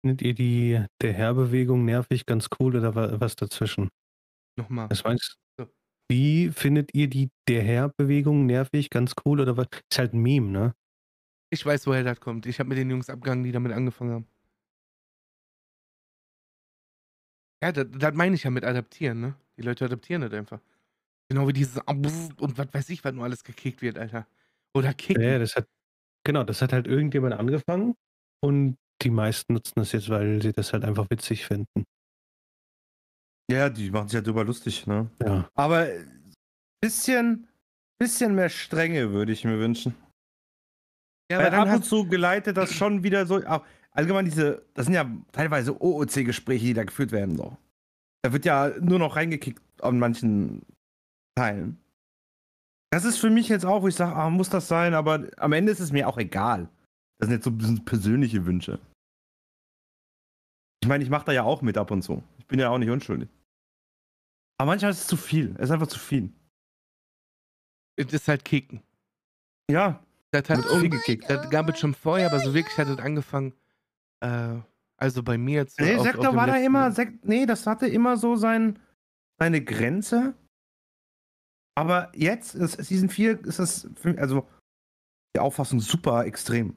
findet ihr die der Herr-Bewegung nervig, ganz cool oder was dazwischen? Nochmal. Was meinst So. Wie findet ihr die der Herr-Bewegung nervig, ganz cool oder was? Ist halt 'n Meme, ne? Ich weiß, woher das kommt. Ich habe mit den Jungs abgehangen, die damit angefangen haben. Ja, das meine ich ja mit adaptieren, ne? Die Leute adaptieren das einfach. Genau wie dieses und was weiß ich, was nur alles gekickt wird, Alter. Oder Ja, kicken. ja, das hat halt irgendjemand angefangen und die meisten nutzen das jetzt, weil sie das halt einfach witzig finden. Ja, die machen sich halt drüber lustig, ne? Ja. Aber bisschen bisschen mehr Strenge würde ich mir wünschen. Ja, aber Weil dann ab und hast zu geleitet das schon wieder so auch allgemein das sind ja teilweise OOC-Gespräche, die da geführt werden so. Da wird ja nur noch reingekickt an manchen Teilen. Das ist für mich jetzt auch, wo ich sage: „Ah, muss das sein?“ Aber am Ende ist es mir auch egal. Das sind jetzt so 'n bisschen persönliche Wünsche. Ich meine, ich mache da ja auch mit ab und zu. Ich bin ja auch nicht unschuldig. Aber manchmal ist es zu viel. Es ist einfach zu viel. das ist halt Kicken. Ja, Das wird hat zu viel irgend gekickt. das gab es schon vorher, aber so wirklich hat das angefangen, also bei mir jetzt so Ne, auf Sektor dem war da letzten immer Ding. Ne, das hatte immer so seine Grenze. Aber jetzt ist Season 4 ist das für also die Auffassung super extrem.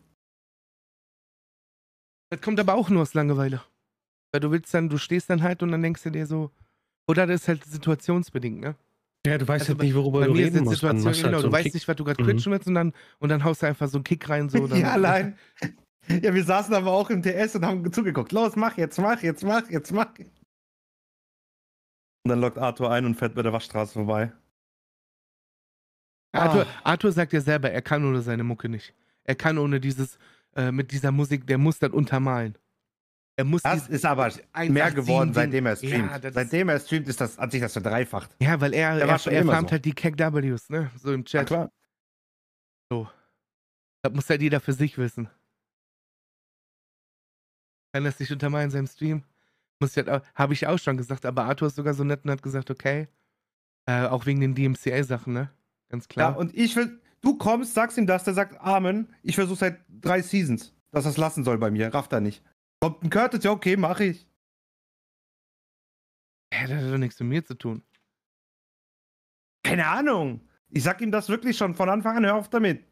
Das kommt aber auch nur aus Langeweile. Weil du stehst dann halt und dann denkst du dir so oder das ist halt situationsbedingt, ne? Ja, du weißt Also, halt nicht, worüber bei du mir ist reden jetzt musst. Dann Situation machst du halt genau, so du 'n weißt Kick. nicht, was du grad Mhm. quatschen willst und dann haust du einfach so 'n Kick rein, so, Ja, dann allein. Ja, wir saßen aber auch im TS und haben zugeguckt. „Los, mach jetzt, mach jetzt, mach jetzt, mach.“ Und dann loggt Arthur ein und fährt bei der Waschstraße vorbei. Arthur Ah, Arthur sagt ja selber, er kann ohne seine Mucke nicht. Er kann ohne dieses mit dieser Musik der muss das untermalen. Er muss das ist aber mehr 187 geworden, Ding. seitdem er Ja, streamt. das ist Seitdem er streamt, hat sich das verdreifacht. ja, weil er Der war er schon er immer farmt so. halt die CAC-Ws, ne, so im Na Chat. klar. So. Das muss halt jeder für sich wissen. Kann das nicht untermalen in seinem Stream. Muss ich halt au habe ich auch schon gesagt, aber Arthur ist sogar so nett und hat gesagt: „Okay“, auch wegen den DMCA-Sachen, ne? Ganz Ja, klar. und du kommst, sagst ihm das, der sagt: „Amen, ich versuche seit 3 Seasons, dass er's lassen soll bei mir.“ Rafft er nicht. Kommt 'n Curtis, ja, okay, mache ich. Ja, das hat doch nix mit mir zu tun. Keine Ahnung. Ich sage ihm das wirklich schon von Anfang an: „Hör auf damit.“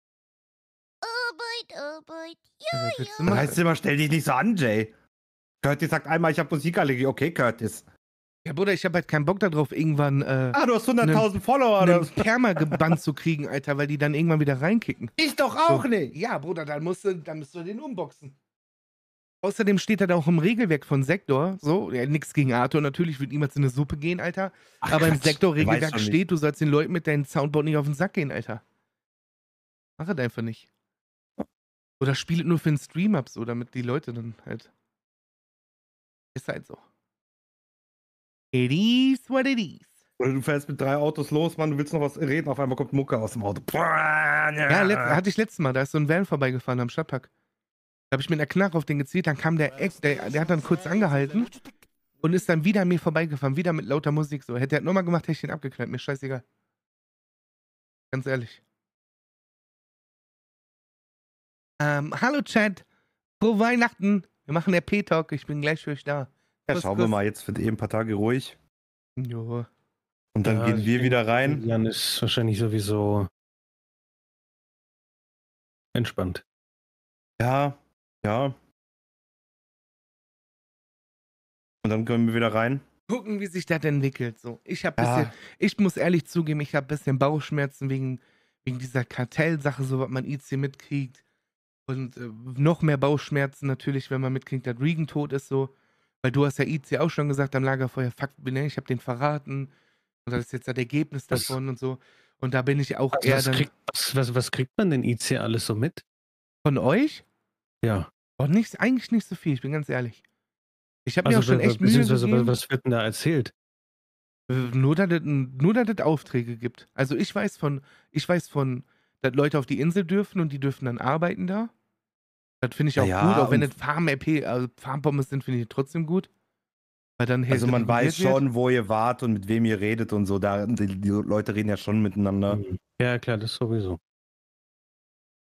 Arbeit, Ja, was willst du Dann heißt es machen? immer: „Stell dich nicht so an, Jay.“ Curtis sagt einmal: „Ich habe Musikallergie.“ Okay, Curtis. Ja, Bruder, ich habe halt keinen Bock da drauf, irgendwann, Ah, du hast 'nen 100.000 Follower oder 'nen was? Perma gebannt zu kriegen, Alter, weil die dann irgendwann wieder reinkicken. Ich doch auch So. nicht. Ja, Bruder, dann musst du den unboxen. Außerdem steht das auch im Regelwerk von Sektor, so, ja, nix gegen Arthur natürlich, würde niemals in 'ne Suppe gehen, Alter. Ach Aber im Quatsch, der weiß Sektor-Regelwerk schon nicht. steht, du sollst den Leuten mit deinem Soundboard nicht auf 'n Sack gehen, Alter. Mach das einfach nicht. Oder spiel es nur für 'n Stream ab so, damit die Leute dann halt ist halt so. It is what it is. Oder du fährst mit 3 Autos los, Mann, du willst noch was reden, auf einmal kommt Mucke aus dem Auto. Ja, hatte ich letztes Mal, da ist so 'n Van vorbeigefahren am Stadtpark. Da habe ich mit 'ner Knarre auf den gezielt, dann kam der hat dann kurz angehalten und ist dann wieder an mir vorbeigefahren, wieder mit lauter Musik so. Hätte er das noch mal gemacht, hätte ich den abgeknallt, mir scheißegal. Ganz ehrlich. Hallo Chat, frohe Weihnachten. Wir machen RP-Talk, ich bin gleich für euch da. Ja, Kuss, schauen wir Kuss. mal, jetzt wird eh 'n paar Tage ruhig Jo. und dann Ja, gehen ich wir denke, wieder rein. Jan ist wahrscheinlich sowieso entspannt. Ja, ja. Und dann können wir wieder rein. Gucken, wie sich das entwickelt so. Ja, Ich muss ehrlich zugeben, ich habe bisschen Bauchschmerzen wegen dieser Kartellsache, so was man IC mitkriegt. Und, noch mehr Bauchschmerzen natürlich, wenn man mitkriegt, dass Regan tot ist so. Weil du hast ja IC auch schon gesagt am Lagerfeuer: „Fuck, ne, ich habe den verraten und das ist jetzt das Ergebnis Was davon“ und so. Und da bin ich auch also, eher dann was kriegt man denn IC alles so mit? von euch? Ja. Oh, eigentlich nicht so viel, ich bin ganz ehrlich. Ich habe mir Also, auch schon echt Mühe beziehungsweise gegeben. was wird denn da erzählt? Nur dass es Aufträge gibt. Also, ich weiß von, dass Leute auf die Insel dürfen und die dürfen dann arbeiten da. Das finde ich na auch gut, ja, auch wenn und das Farm-RP also, Farmpommes sind, finde ich trotzdem gut, weil dann also, halt man weiß reguliert wird. schon, wo ihr wart und mit wem ihr redet und so. Da, die Leute reden ja schon miteinander. Mhm. Ja, klar, das sowieso.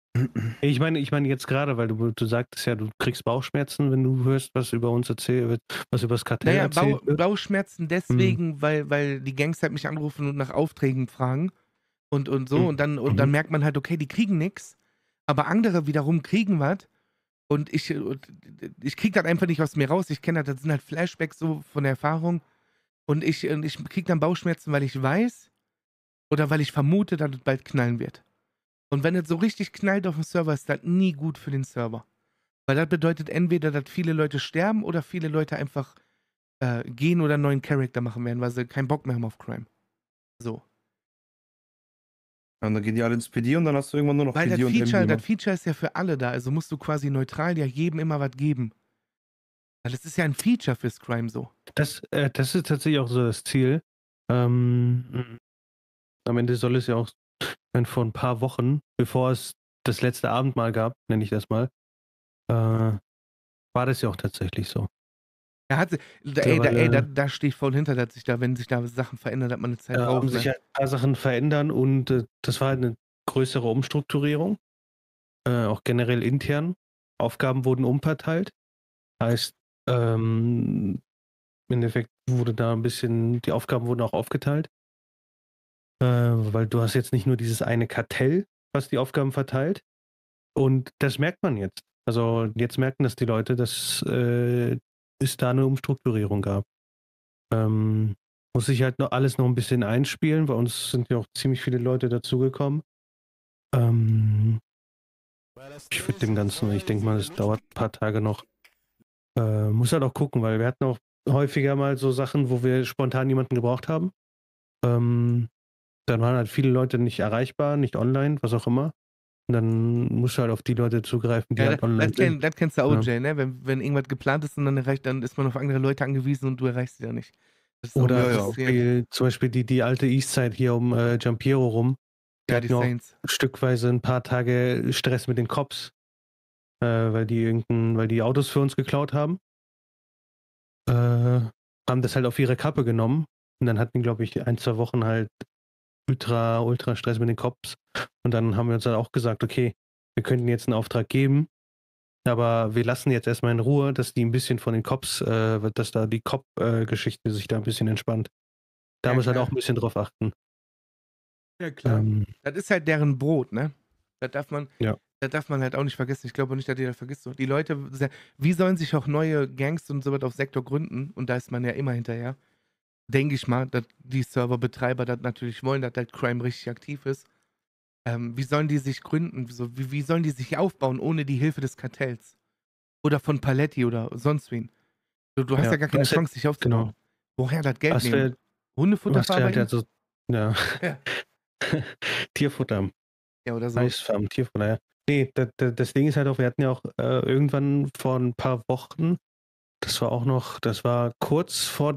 Ich meine jetzt gerade, weil du sagtest ja, du kriegst Bauchschmerzen, wenn du hörst, was über uns erzählt wird, was über das Kartell Naja, erzählt wird. Bauchschmerzen Mhm. deswegen, weil die Gangs halt mich anrufen und nach Aufträgen fragen und so. Mhm. Und dann merkt man halt, okay, die kriegen nix, aber andere wiederum kriegen was. Und ich kriege das einfach nicht aus mir raus. Ich kenne das sind halt Flashbacks so von der Erfahrung. Und ich kriege dann Bauchschmerzen, weil ich weiß oder weil ich vermute, dass es bald knallen wird. Und wenn es so richtig knallt auf dem Server, ist das nie gut für den Server. Weil das bedeutet entweder, dass viele Leute sterben oder viele Leute einfach gehen oder einen neuen Charakter machen werden, weil sie keinen Bock mehr haben auf Crime. So. Und dann gehen die alle ins PD und dann hast du irgendwann nur noch Weil PD und MD. das Feature ist ja für alle da, also musst du quasi neutral ja jedem immer was geben. Weil das ist ja ein Feature fürs Crime so. Das ist tatsächlich auch so das Ziel. Am Ende soll es ja auch vor ein paar Wochen, bevor es das letzte Abendmahl gab, nenne ich das mal, war das ja auch tatsächlich so. Da stehe ich voll hinter, dass sich da, wenn sich da Sachen verändern, hat man eine Zeit Da braucht. haben sich Ne? halt ein paar Sachen verändern und das war halt eine größere Umstrukturierung, auch generell intern. Aufgaben wurden umverteilt. Heißt, im Endeffekt wurde da ein bisschen, die Aufgaben wurden auch aufgeteilt, weil du hast jetzt nicht nur dieses eine Kartell, was die Aufgaben verteilt. Und das merkt man jetzt. Also jetzt merken das die Leute, dass es da eine Umstrukturierung gab. Muss sich halt noch alles noch ein bisschen einspielen. Bei uns sind ja auch ziemlich viele Leute dazugekommen. Ich würde dem Ganzen, ich denke mal, es dauert ein paar Tage noch. Muss halt auch gucken, weil wir hatten auch häufiger mal so Sachen, wo wir spontan jemanden gebraucht haben. Dann waren halt viele Leute nicht erreichbar, nicht online, was auch immer. Und dann musst du halt auf die Leute zugreifen, die Ja, halt online sind. das kennst du auch, Ja. Jay, ne? Wenn irgendwas geplant ist und dann ist man auf andere Leute angewiesen und du erreichst sie ja nicht. Das ist auch Oder mal passiert. zum Beispiel die alte Eastside hier um Giampiero rum. Die Ja, die hatten auch Saints. stückweise ein paar Tage Stress mit den Cops, weil die Autos für uns geklaut haben. Haben das halt auf ihre Kappe genommen. Und dann hatten, glaube ich, 1, 2 Wochen halt ultra Stress mit den Cops. Und dann haben wir uns dann auch gesagt, okay, wir könnten jetzt einen Auftrag geben, aber wir lassen jetzt erstmal in Ruhe, dass die ein bisschen von den Cops, dass da die Cop-Geschichte sich da ein bisschen entspannt. Da Ja, muss halt klar. auch ein bisschen drauf achten. Ja, klar. Ähm, Das ist halt deren Brot, ne? Das darf man, ja. das darf man halt auch nicht vergessen. Ich glaube nicht, dass die das vergisst. So. Die Leute, wie sollen sich auch neue Gangs und so was auf Sektor gründen? Und da ist man ja immer hinterher. Denke ich mal, dass die Serverbetreiber das natürlich wollen, dass halt Crime richtig aktiv ist. Wie sollen die sich gründen? Wie sollen die sich aufbauen ohne die Hilfe des Kartells? Oder von Paletti oder sonst wen? Du hast ja gar keine Was halt Chance, dich aufzubauen. genau. Woher das Geld Was nehmen? wir Hundefutterfarm bei halt ihm? so ja. Ja. Tierfutter, Ja, oder so. Reisfarm, Tierfutter, ja. Ne, das Ding ist halt auch, wir hatten ja auch, irgendwann vor 'n paar Wochen, das war kurz vor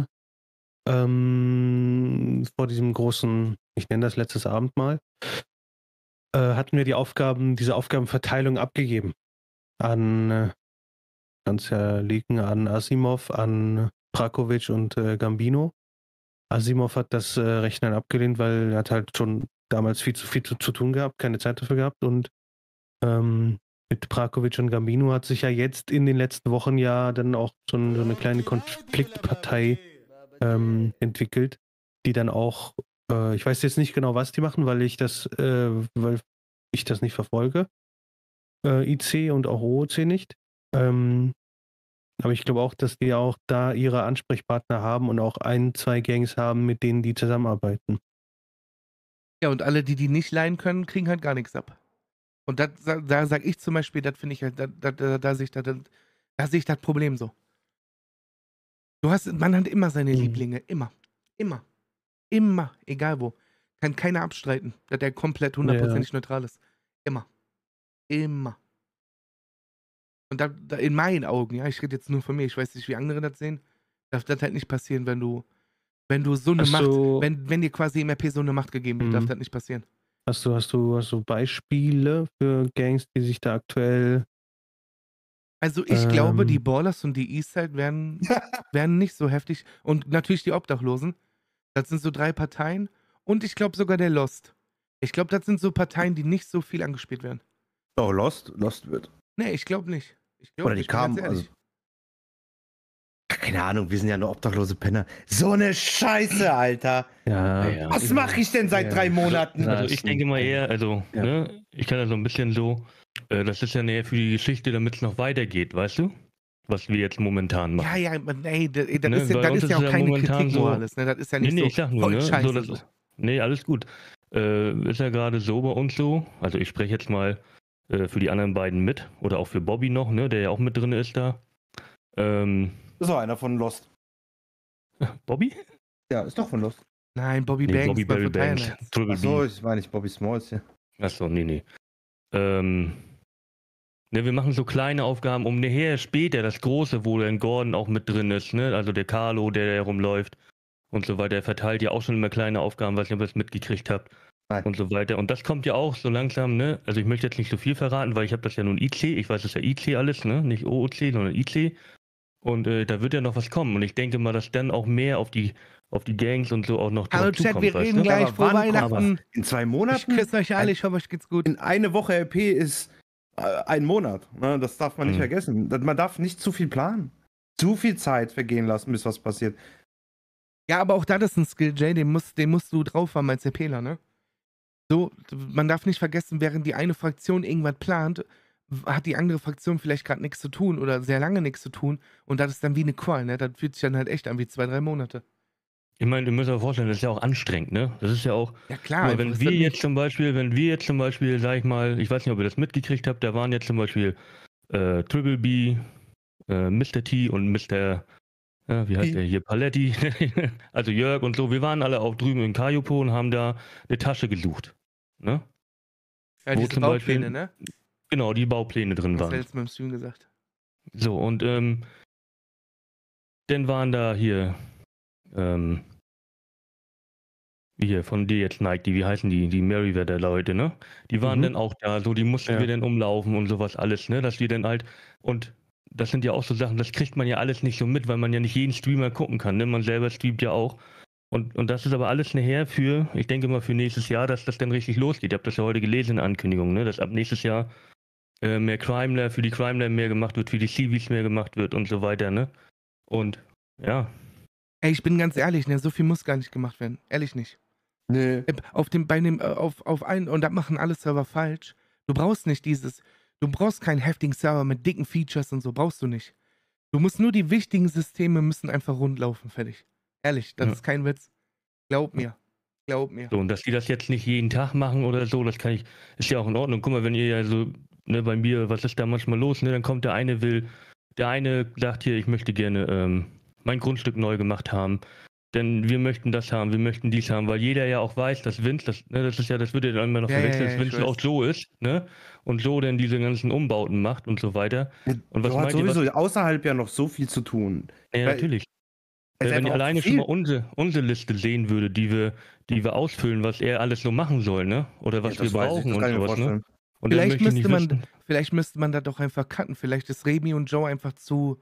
vor diesem großen, ich nenne das letztes Abendmahl, hatten wir diese Aufgabenverteilung abgegeben an, kann's ja leaken, an Asimov, an Prakovic und, Gambino. Asimov hat das, recht schnell abgelehnt, weil er hat halt schon damals viel zu tun gehabt, keine Zeit dafür gehabt und, mit Prakovic und Gambino hat sich ja jetzt in den letzten Wochen ja dann auch so 'ne kleine Konfliktpartei, entwickelt, die dann auch ich weiß jetzt nicht genau, was die machen, weil ich das nicht verfolge, IC und auch OOC nicht. Ähm, aber ich glaube auch, dass die auch da ihre Ansprechpartner haben und auch 1, 2 Gangs haben, mit denen die zusammenarbeiten. Ja, und alle, die nicht leihen können, kriegen halt gar nichts ab. Und da sage ich zum Beispiel, das finde ich halt, da sehe ich das Problem so. Man hat immer seine Mhm. Lieblinge, immer. Immer. Immer, egal wo. Kann keiner abstreiten, dass der komplett Ja. hundertprozentig neutral ist. Immer. Immer. Und da in meinen Augen, ja, ich rede jetzt nur von mir, ich weiß nicht, wie andere das sehen, darf das halt nicht passieren, wenn du so eine Hast Macht, du wenn dir quasi im RP so eine Macht gegeben wird, darf Mhm. das nicht passieren. Hast du Beispiele für Gangs, die sich da aktuell Also, ich glaube, die ähm Ballers und die Eastside werden nicht so heftig und natürlich die Obdachlosen. Das sind so 3 Parteien und ich glaube sogar der Lost. Ich glaube, das sind so Parteien, die nicht so viel angespielt werden. Oh, Lost wird. Nee, ich glaube nicht. Ich Oder glaube die nicht, bin ganz kamen, ehrlich. keine Ahnung, wir sind ja nur obdachlose Penner. So eine Scheiße, Alter. Ja. Ja. Was mache ich denn seit Ja. 3 Monaten? Also das ich denke mal eher, also, Ja. ne, ich kann da so ein bisschen so, das ist ja näher für die Geschichte, damit es noch weitergeht, weißt du? Was wir jetzt momentan machen. Ja, ey, das Ne, ist, weil das uns ist ja ist auch ja keine momentan Kritik, so- Morales, ne? Das ist ja nicht Nee, so ich sag nur, voll ne? scheiße. So, So. nee, alles gut. Ist ja gerade so bei uns so, also ich spreche jetzt mal für die anderen beiden mit, oder auch für Bobby noch, ne, der ja auch mit drin ist da. Das ist auch einer von Lost. Bobby? Ja, ist doch von Lost. Nein, Bobby Nee, Banks Bobby war Barry von Banks. Thailand. Triple Achso, B. ich meine nicht Bobby Smalls hier. Achso, nee. Ne, wir machen so kleine Aufgaben, um nachher später das Große, wo dann Gordon auch mit drin ist, ne? Also der Carlo, der rumläuft und so weiter, der verteilt ja auch schon immer kleine Aufgaben, weiß nicht, ob ihr das mitgekriegt habt. Nein. Und so weiter. Und das kommt ja auch so langsam, ne? Also ich möchte jetzt nicht so viel verraten, weil ich habe das ja nun IC, ich weiß, das ist ja IC alles, ne? Nicht OOC, sondern IC. Und da wird ja noch was kommen. Und ich denke mal, dass dann auch mehr auf die Gangs und so auch noch Hallo drauf Chat, zukommt, wir weißt reden du? gleich. Aber Frohe wann kommt Weihnachten. In 2 Ich Monaten? küsse euch alle, ich hoffe, euch geht's gut. In eine Woche LP ist 1 Monat. Ne? Das darf man nicht Mhm. vergessen. Man darf nicht zu viel planen. Zu viel Zeit vergehen lassen, bis was passiert. Ja, aber auch das ist ein Skill, Jay, den musst du drauf haben als RPler, ne? So, man darf nicht vergessen, während die eine Fraktion irgendwas plant, hat die andere Fraktion vielleicht gerade nichts zu tun oder sehr lange nichts zu tun und das ist dann wie eine Qual, ne? Das fühlt sich dann halt echt an wie 2, 3 Monate. Ich meine, du musst dir vorstellen, das ist ja auch anstrengend, ne? Das ist ja auch. Ja Guck klar, mal, einfach wenn ist wir das jetzt zum Beispiel, sag ich mal, ich weiß nicht, ob ihr das mitgekriegt habt, da waren jetzt zum Beispiel Triple B, Mr. T und Mr. Wie heißt P. der hier? Paletti, also Jörg und so. Wir waren alle auch drüben in Kajupo und haben da eine Tasche gesucht. Ne? ja, wo diese zum Beispiel- Baupläne, ne? Genau, die Baupläne drin Was waren. hättest du mit dem Stream gesagt? So, und dann waren da hier, hier von dir jetzt Nike, wie heißen die Merryweather Leute, ne? Die waren Mhm. dann auch da, so, die mussten Ja. wir dann umlaufen und sowas alles, ne? Dass die dann halt, und das sind ja auch so Sachen, das kriegt man ja alles nicht so mit, weil man ja nicht jeden Streamer gucken kann, ne? Man selber streamt ja auch. Und das ist aber alles nachher für, ich denke mal für nächstes Jahr, dass das dann richtig losgeht. Ihr habt das ja heute gelesen in der Ankündigung, ne? Dass ab nächstes Jahr mehr Crime Lab, für die Crime Lab mehr gemacht wird, für die CVs mehr gemacht wird und so weiter, ne? Und ja, Ey, ich bin ganz ehrlich, ne? So viel muss gar nicht gemacht werden. Ehrlich nicht. Nee. Auf einen, und das machen alle Server falsch. Du brauchst nicht du brauchst keinen heftigen Server mit dicken Features und so, brauchst du nicht. Du musst nur die wichtigen Systeme müssen einfach rund laufen, fertig. Ehrlich, das Ja. ist kein Witz. Glaub mir. Glaub mir. so, und dass die das jetzt nicht jeden Tag machen oder so, das kann ich, ist ja auch in Ordnung. Guck mal, wenn ihr ja so, ne, bei mir, was ist da manchmal los, ne? Dann kommt der eine sagt hier, ich möchte gerne mein Grundstück neu gemacht haben. Denn wir möchten das haben, wir möchten dies haben, weil jeder ja auch weiß, dass Vince, das ist ja, das wird ja dann immer noch Ja, verwechselt, ja, dass ich Vince auch weiß. so ist, ne? Und so dann diese ganzen Umbauten macht und so weiter. Und was Du hast meint ihr, sowieso außerhalb ja noch so viel zu tun. Ja, weil- natürlich. Es ist Wenn ihr einfach auch alleine zu schon viel. mal unsere Liste sehen würde, die wir ausfüllen, was er alles so machen soll, ne? Oder was Ja, wir das weiß ich, brauchen das und kann ich mir sowas, ne? vorstellen. Und dann möchte ich nicht wissen, Vielleicht müsste man da doch einfach cutten. Vielleicht ist Remy und Joe einfach zu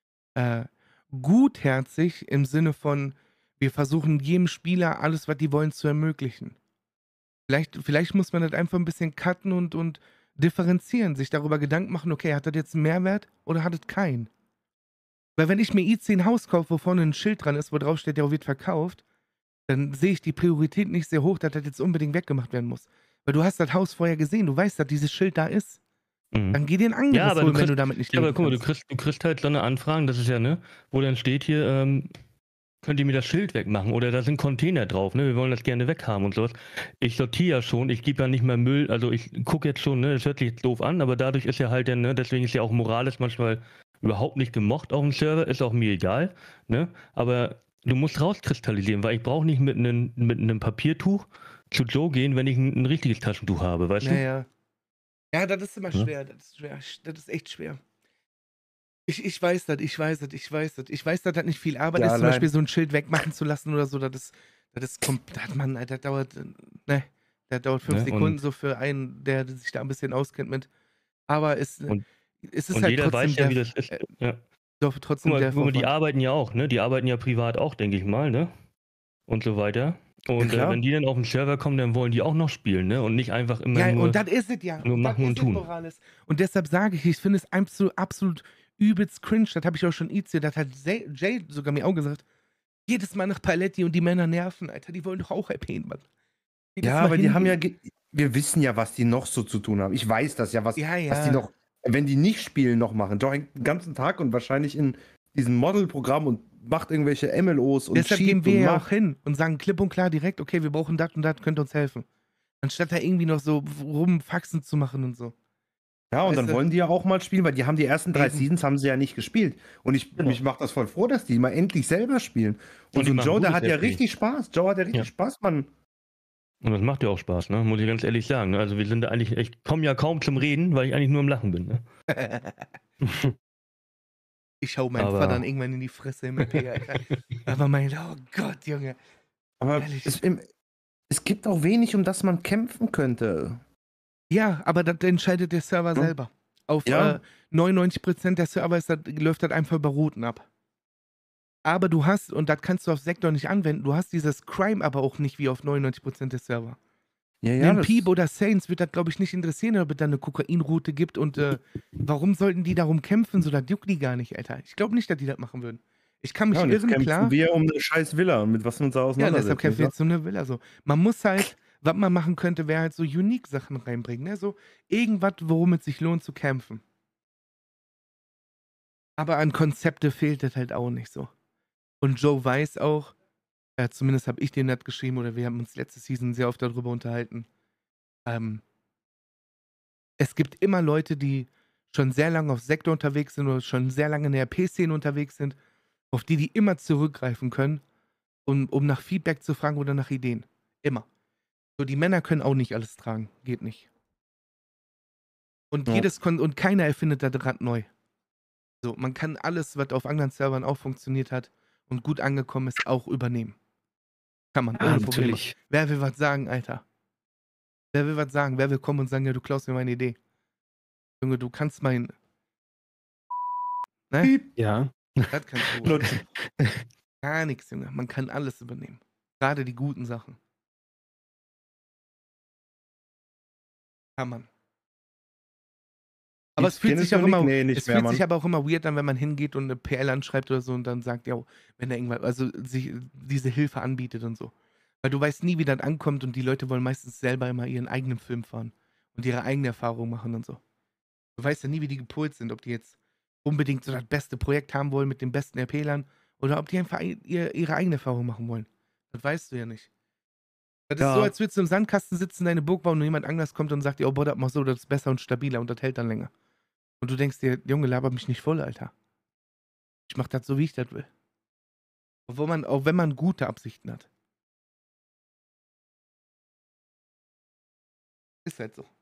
gutherzig im Sinne von, wir versuchen jedem Spieler alles, was die wollen, zu ermöglichen. Vielleicht muss man das einfach ein bisschen cutten und differenzieren, sich darüber Gedanken machen, okay, hat das jetzt einen Mehrwert oder hat es keinen? Weil wenn ich mir IC ein Haus kaufe, wo vorne ein Schild dran ist, wo drauf steht, der wird verkauft, dann sehe ich die Priorität nicht sehr hoch, dass das jetzt unbedingt weggemacht werden muss. Weil du hast das Haus vorher gesehen, du weißt, dass dieses Schild da ist. Mhm. Dann geh dir ein anderes Ja, aber holen, du wenn du damit nicht Ja, aber leben guck mal, kannst. du kriegst halt so eine Anfragen, das ist ja, ne, wo dann steht hier, könnt ihr mir das Schild wegmachen oder da sind Container drauf, ne, wir wollen das gerne weghaben und sowas. Ich sortiere ja schon, ich gebe ja nicht mehr Müll, also ich gucke jetzt schon, ne, das hört sich jetzt doof an, aber dadurch ist ja halt dann, ne, deswegen ist ja auch Morales manchmal überhaupt nicht gemocht auf dem Server, ist auch mir egal, ne, aber du musst rauskristallisieren, weil ich brauche nicht mit einem Papiertuch zu Joe gehen, wenn ich ein richtiges Taschentuch habe, weißt du? Naja. Ja, das ist immer Ja. schwer, das ist schwer, das ist echt schwer. Ich weiß das. Ich weiß, dass das nicht viel Arbeit Ja, ist, zum nein. Beispiel so ein Schild wegmachen zu lassen oder so, das Mann, Alter, das dauert 5 Ne, Sekunden und- so für einen, der sich da ein bisschen auskennt mit. Aber es Und- ist Und halt jeder trotzdem weiß ja, wie Death, das ist. Ja. trotzdem Guck mal, die Death-Aufwand. arbeiten ja auch, ne? Die arbeiten ja privat auch, denke ich mal, ne? Und so weiter. Und klar. wenn die dann auf den Server kommen, dann wollen die auch noch spielen, ne? Und nicht einfach immer Ja, nur und das ist es ja. nur Und das machen und ist es, tun. Morales. Und deshalb sage ich finde es absolut übelst cringe. Das habe ich auch schon IC, das hat Jay sogar mir auch gesagt. Jedes Mal nach Paletti und die Männer nerven, Alter. Die wollen doch auch RPen, Mann. Jedes Ja, Mal aber die haben ja, hingehen. wir wissen ja, was die noch so zu tun haben. Ich weiß das ja, was die Ja. noch, wenn die nicht spielen, noch machen. Joe hängt den ganzen Tag und wahrscheinlich in diesem Modelprogramm und macht irgendwelche MLOs und Deshalb gehen cheat wir und ja auch macht. hin und sagen klipp und klar direkt, okay, wir brauchen das und das, könnt ihr uns helfen. Anstatt da irgendwie noch so rumfaxen zu machen und so. Ja, und Weißt dann du? wollen die ja auch mal spielen, weil die haben die ersten 3 Eben. Seasons haben sie ja nicht gespielt. Und Genau. mich macht das voll froh, dass die mal endlich selber spielen. Und Und die so ein machen Joe, der gutes hat ja RP. richtig Spaß. Joe hat ja richtig Ja. Spaß, Mann. Und das macht ja auch Spaß, ne? Muss ich ganz ehrlich sagen. Ne? Also wir sind da eigentlich, ich komme ja kaum zum Reden, weil ich eigentlich nur am Lachen bin. Ne? Ich hau meinen Aber- Vater dann irgendwann in die Fresse im RP, Alter. Aber oh Gott, Junge. Aber Ehrlich. es gibt auch wenig, um das man kämpfen könnte. Ja, aber das entscheidet der Server Hm. selber. Auf Ja. 99% der Server läuft das einfach über Routen ab. Aber du hast, und das kannst du auf Sektor nicht anwenden, du hast dieses Crime aber auch nicht wie auf 99% der Server. Ja, Den das- Peep oder Saints wird das, glaube ich, nicht interessieren, ob es da eine Kokainroute gibt und warum sollten die darum kämpfen? So, das juckt die gar nicht, Alter. Ich glaube nicht, dass die das machen würden. Ich kann mich ja, und jetzt irren, kämpfen klar. wir um eine scheiß Villa und mit was wir uns da Ja, auseinandersetzen. deshalb kämpfen wir jetzt so eine Villa so. Man muss halt, was man machen könnte, wäre halt so Unique-Sachen reinbringen, ne? So irgendwas, worum es sich lohnt zu kämpfen. Aber an Konzepte fehlt das halt auch nicht so. Und Joe weiß auch, zumindest habe ich den das geschrieben oder wir haben uns letzte Season sehr oft darüber unterhalten. Es gibt immer Leute, die schon sehr lange auf Sektor unterwegs sind oder schon sehr lange in der RP-Szene unterwegs sind, auf die immer zurückgreifen können, um nach Feedback zu fragen oder nach Ideen. Immer. So, die Männer können auch nicht alles tragen. Geht nicht. Und Ja. und keiner erfindet das Rad neu. So, man kann alles, was auf anderen Servern auch funktioniert hat und gut angekommen ist, auch übernehmen. Kann man, ohne Probleme. natürlich. Wer will was sagen, Alter? Wer will was sagen? Wer will kommen und sagen, ja, du klaust mir meine Idee? Junge, du kannst mein... Ne? Ja. Das kannst du. Lutschen. Gar nichts, Junge. Man kann alles übernehmen. Gerade die guten Sachen. Kann man. Aber es fühlt sich auch immer, Nee, nicht es mehr, fühlt Mann. sich aber auch immer weird an, wenn man hingeht und eine PL anschreibt oder so und dann sagt, ja, wenn er irgendwann, also sich diese Hilfe anbietet und so. Weil du weißt nie, wie das ankommt und die Leute wollen meistens selber immer ihren eigenen Film fahren und ihre eigene Erfahrung machen und so. Du weißt ja nie, wie die gepolt sind, ob die jetzt unbedingt so das beste Projekt haben wollen mit den besten RP-Lern oder ob die einfach ihre eigene Erfahrung machen wollen. Das weißt du ja nicht. Das ist Ja. so, als würdest du im Sandkasten sitzen, deine Burg bauen und jemand anders kommt und sagt dir, oh, boah, das mach so, das ist besser und stabiler und das hält dann länger. Und du denkst dir, Junge, laber mich nicht voll, Alter. Ich mach das so, wie ich das will. Auch wenn man gute Absichten hat. Ist halt so.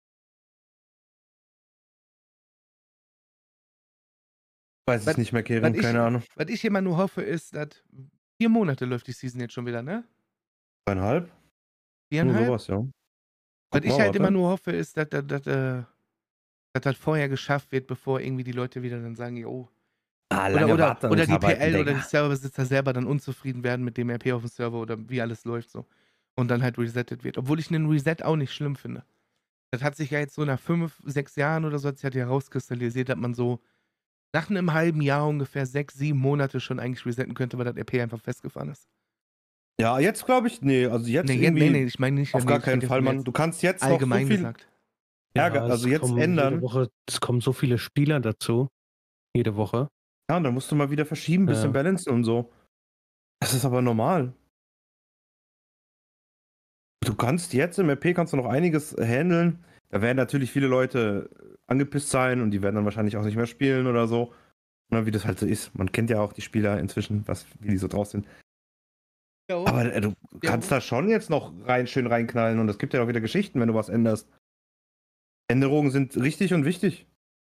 Weiß Was- ich nicht mehr, was Kevin, ich- keine Ahnung. Was ich immer nur hoffe, ist, dass 4 Monate läuft die Season jetzt schon wieder, ne? 2,5? 4,5? Sowas, ja. Was Guck ich mal, halt warte. immer nur hoffe, ist, dass das vorher geschafft wird, bevor irgendwie die Leute wieder dann sagen, jo. Oder die PL oder die Serverbesitzer selber dann unzufrieden werden mit dem RP auf dem Server oder wie alles läuft so. Und dann halt resettet wird. Obwohl ich einen Reset auch nicht schlimm finde. Das hat sich ja jetzt so nach 5, 6 Jahren oder so hat sich halt herauskristallisiert, dass man so nach einem halben Jahr ungefähr 6, 7 Monate schon eigentlich resetten könnte, weil das RP einfach festgefahren ist. Ja, jetzt glaube ich, nee, also jetzt irgendwie Nee, ich meine nicht. auf nee, gar ich keinen rede Fall, von Mann. jetzt Du kannst jetzt noch so allgemein viel gesagt. Ärger, also es jetzt kommen ändern. Jede Woche, es kommen so viele Spieler dazu. Jede Woche. Ja, und dann musst du mal wieder verschieben, ein bisschen Ja. balancen und so. Das ist aber normal. Du kannst jetzt im RP kannst du noch einiges handeln. Da werden natürlich viele Leute angepisst sein und die werden dann wahrscheinlich auch nicht mehr spielen oder so. Na, wie das halt so ist. Man kennt ja auch die Spieler inzwischen, wie die so drauf sind. Ja, Aber du kannst da schon jetzt noch schön reinknallen und es gibt ja auch wieder Geschichten, wenn du was änderst. Änderungen sind richtig und wichtig.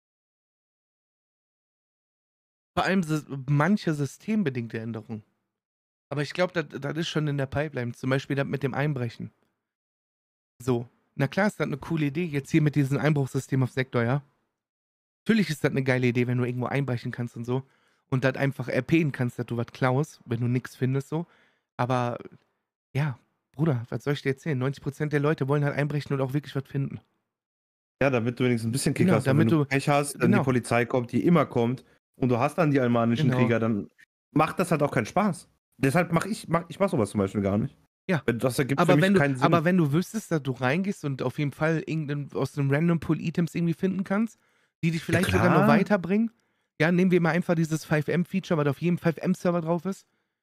vor allem manche systembedingte Änderungen. Aber ich glaube, das ist schon in der Pipeline. Zum Beispiel das mit dem Einbrechen. So. Na klar ist das eine coole Idee, jetzt hier mit diesem Einbruchssystem auf Sektor, ja? Natürlich ist das eine geile Idee, wenn du irgendwo einbrechen kannst und so. Und das einfach RPen kannst, dass du was klaust, wenn du nichts findest, so. Aber Ja, Bruder, was soll ich dir erzählen? 90% der Leute wollen halt einbrechen und auch wirklich was finden. Ja, damit du wenigstens ein bisschen Kick Genau, hast. Und wenn damit du du Pech hast, dann die genau, Polizei kommt, die immer kommt, und du hast dann die albanischen genau. Krieger, dann macht das halt auch keinen Spaß. Deshalb ich mach sowas zum Beispiel gar nicht. Ja. Das ergibt für Aber mich keinen Sinn. aber wenn du wüsstest, dass du reingehst und auf jeden Fall aus einem Random Pool Items irgendwie finden kannst, die dich vielleicht sogar noch klar. weiterbringen. Ja, nehmen wir mal einfach dieses 5M-Feature, was auf jedem 5M-Server drauf ist.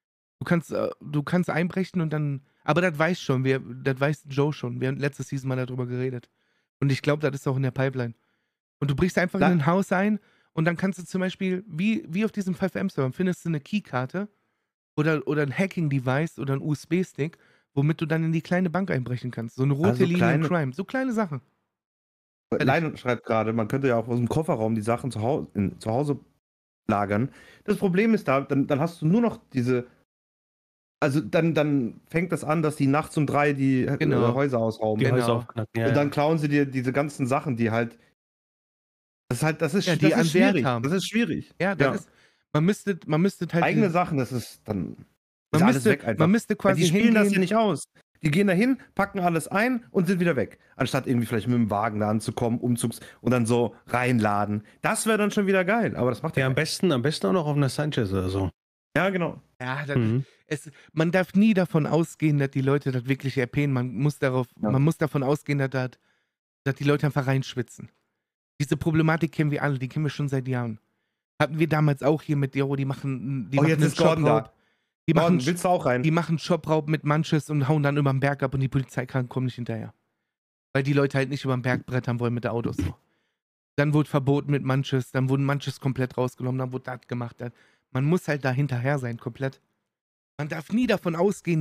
Du kannst einbrechen und dann. Aber das weiß Joe schon. Wir haben letztes Season mal darüber geredet. Und ich glaube, das ist auch in der Pipeline. Und du brichst einfach in ein Haus ein und dann kannst du zum Beispiel, wie auf diesem 5M-Server, findest du eine Keykarte oder ein Hacking-Device oder ein USB-Stick, womit du dann in die kleine Bank einbrechen kannst. So eine rote Also Linie im Crime. So kleine Sachen. Lein schreibt gerade, man könnte ja auch aus dem Kofferraum die Sachen zu Hause lagern. Das Problem ist dann hast du nur noch diese. Also dann fängt das an, dass die nachts um 3 die Genau. Häuser ausrauben. Die Genau. Häuser aufknacken. Ja, Und dann ja. klauen sie dir diese ganzen Sachen, die halt. Das ist Ja, die an Wert schwierig. haben. Das ist schwierig. Ja, das ist. Man müsste halt. Eigene Sachen, das ist dann. Man ist alles müsste, weg einfach. man müsste Weil quasi die spielen das ja hingehen. nicht aus. Die gehen da hin, packen alles ein und sind wieder weg. Anstatt irgendwie vielleicht mit dem Wagen da anzukommen, und dann so reinladen. Das wäre dann schon wieder geil, aber das macht Ja, ja am besten auch noch auf einer Sanchez oder so. Ja, genau. Ja, Mhm. man darf nie davon ausgehen, dass die Leute das wirklich erpähen. Man muss davon ausgehen, dass die Leute einfach reinschwitzen. Diese Problematik kennen wir alle, die kennen wir schon seit Jahren. Hatten wir damals auch hier mit Dero, die machen jetzt einen ist Gordon Shopraub. da. Die machen, willst du auch rein? die machen Shopraub mit Munches und hauen dann über den Berg ab und die Polizei kommt nicht hinterher. Weil die Leute halt nicht über den Berg brettern wollen mit der Autos. So. Dann wurde verboten mit Munches, dann wurden Munches komplett rausgenommen, dann wurde das gemacht. Man muss halt da hinterher sein, komplett. Man darf nie davon ausgehen,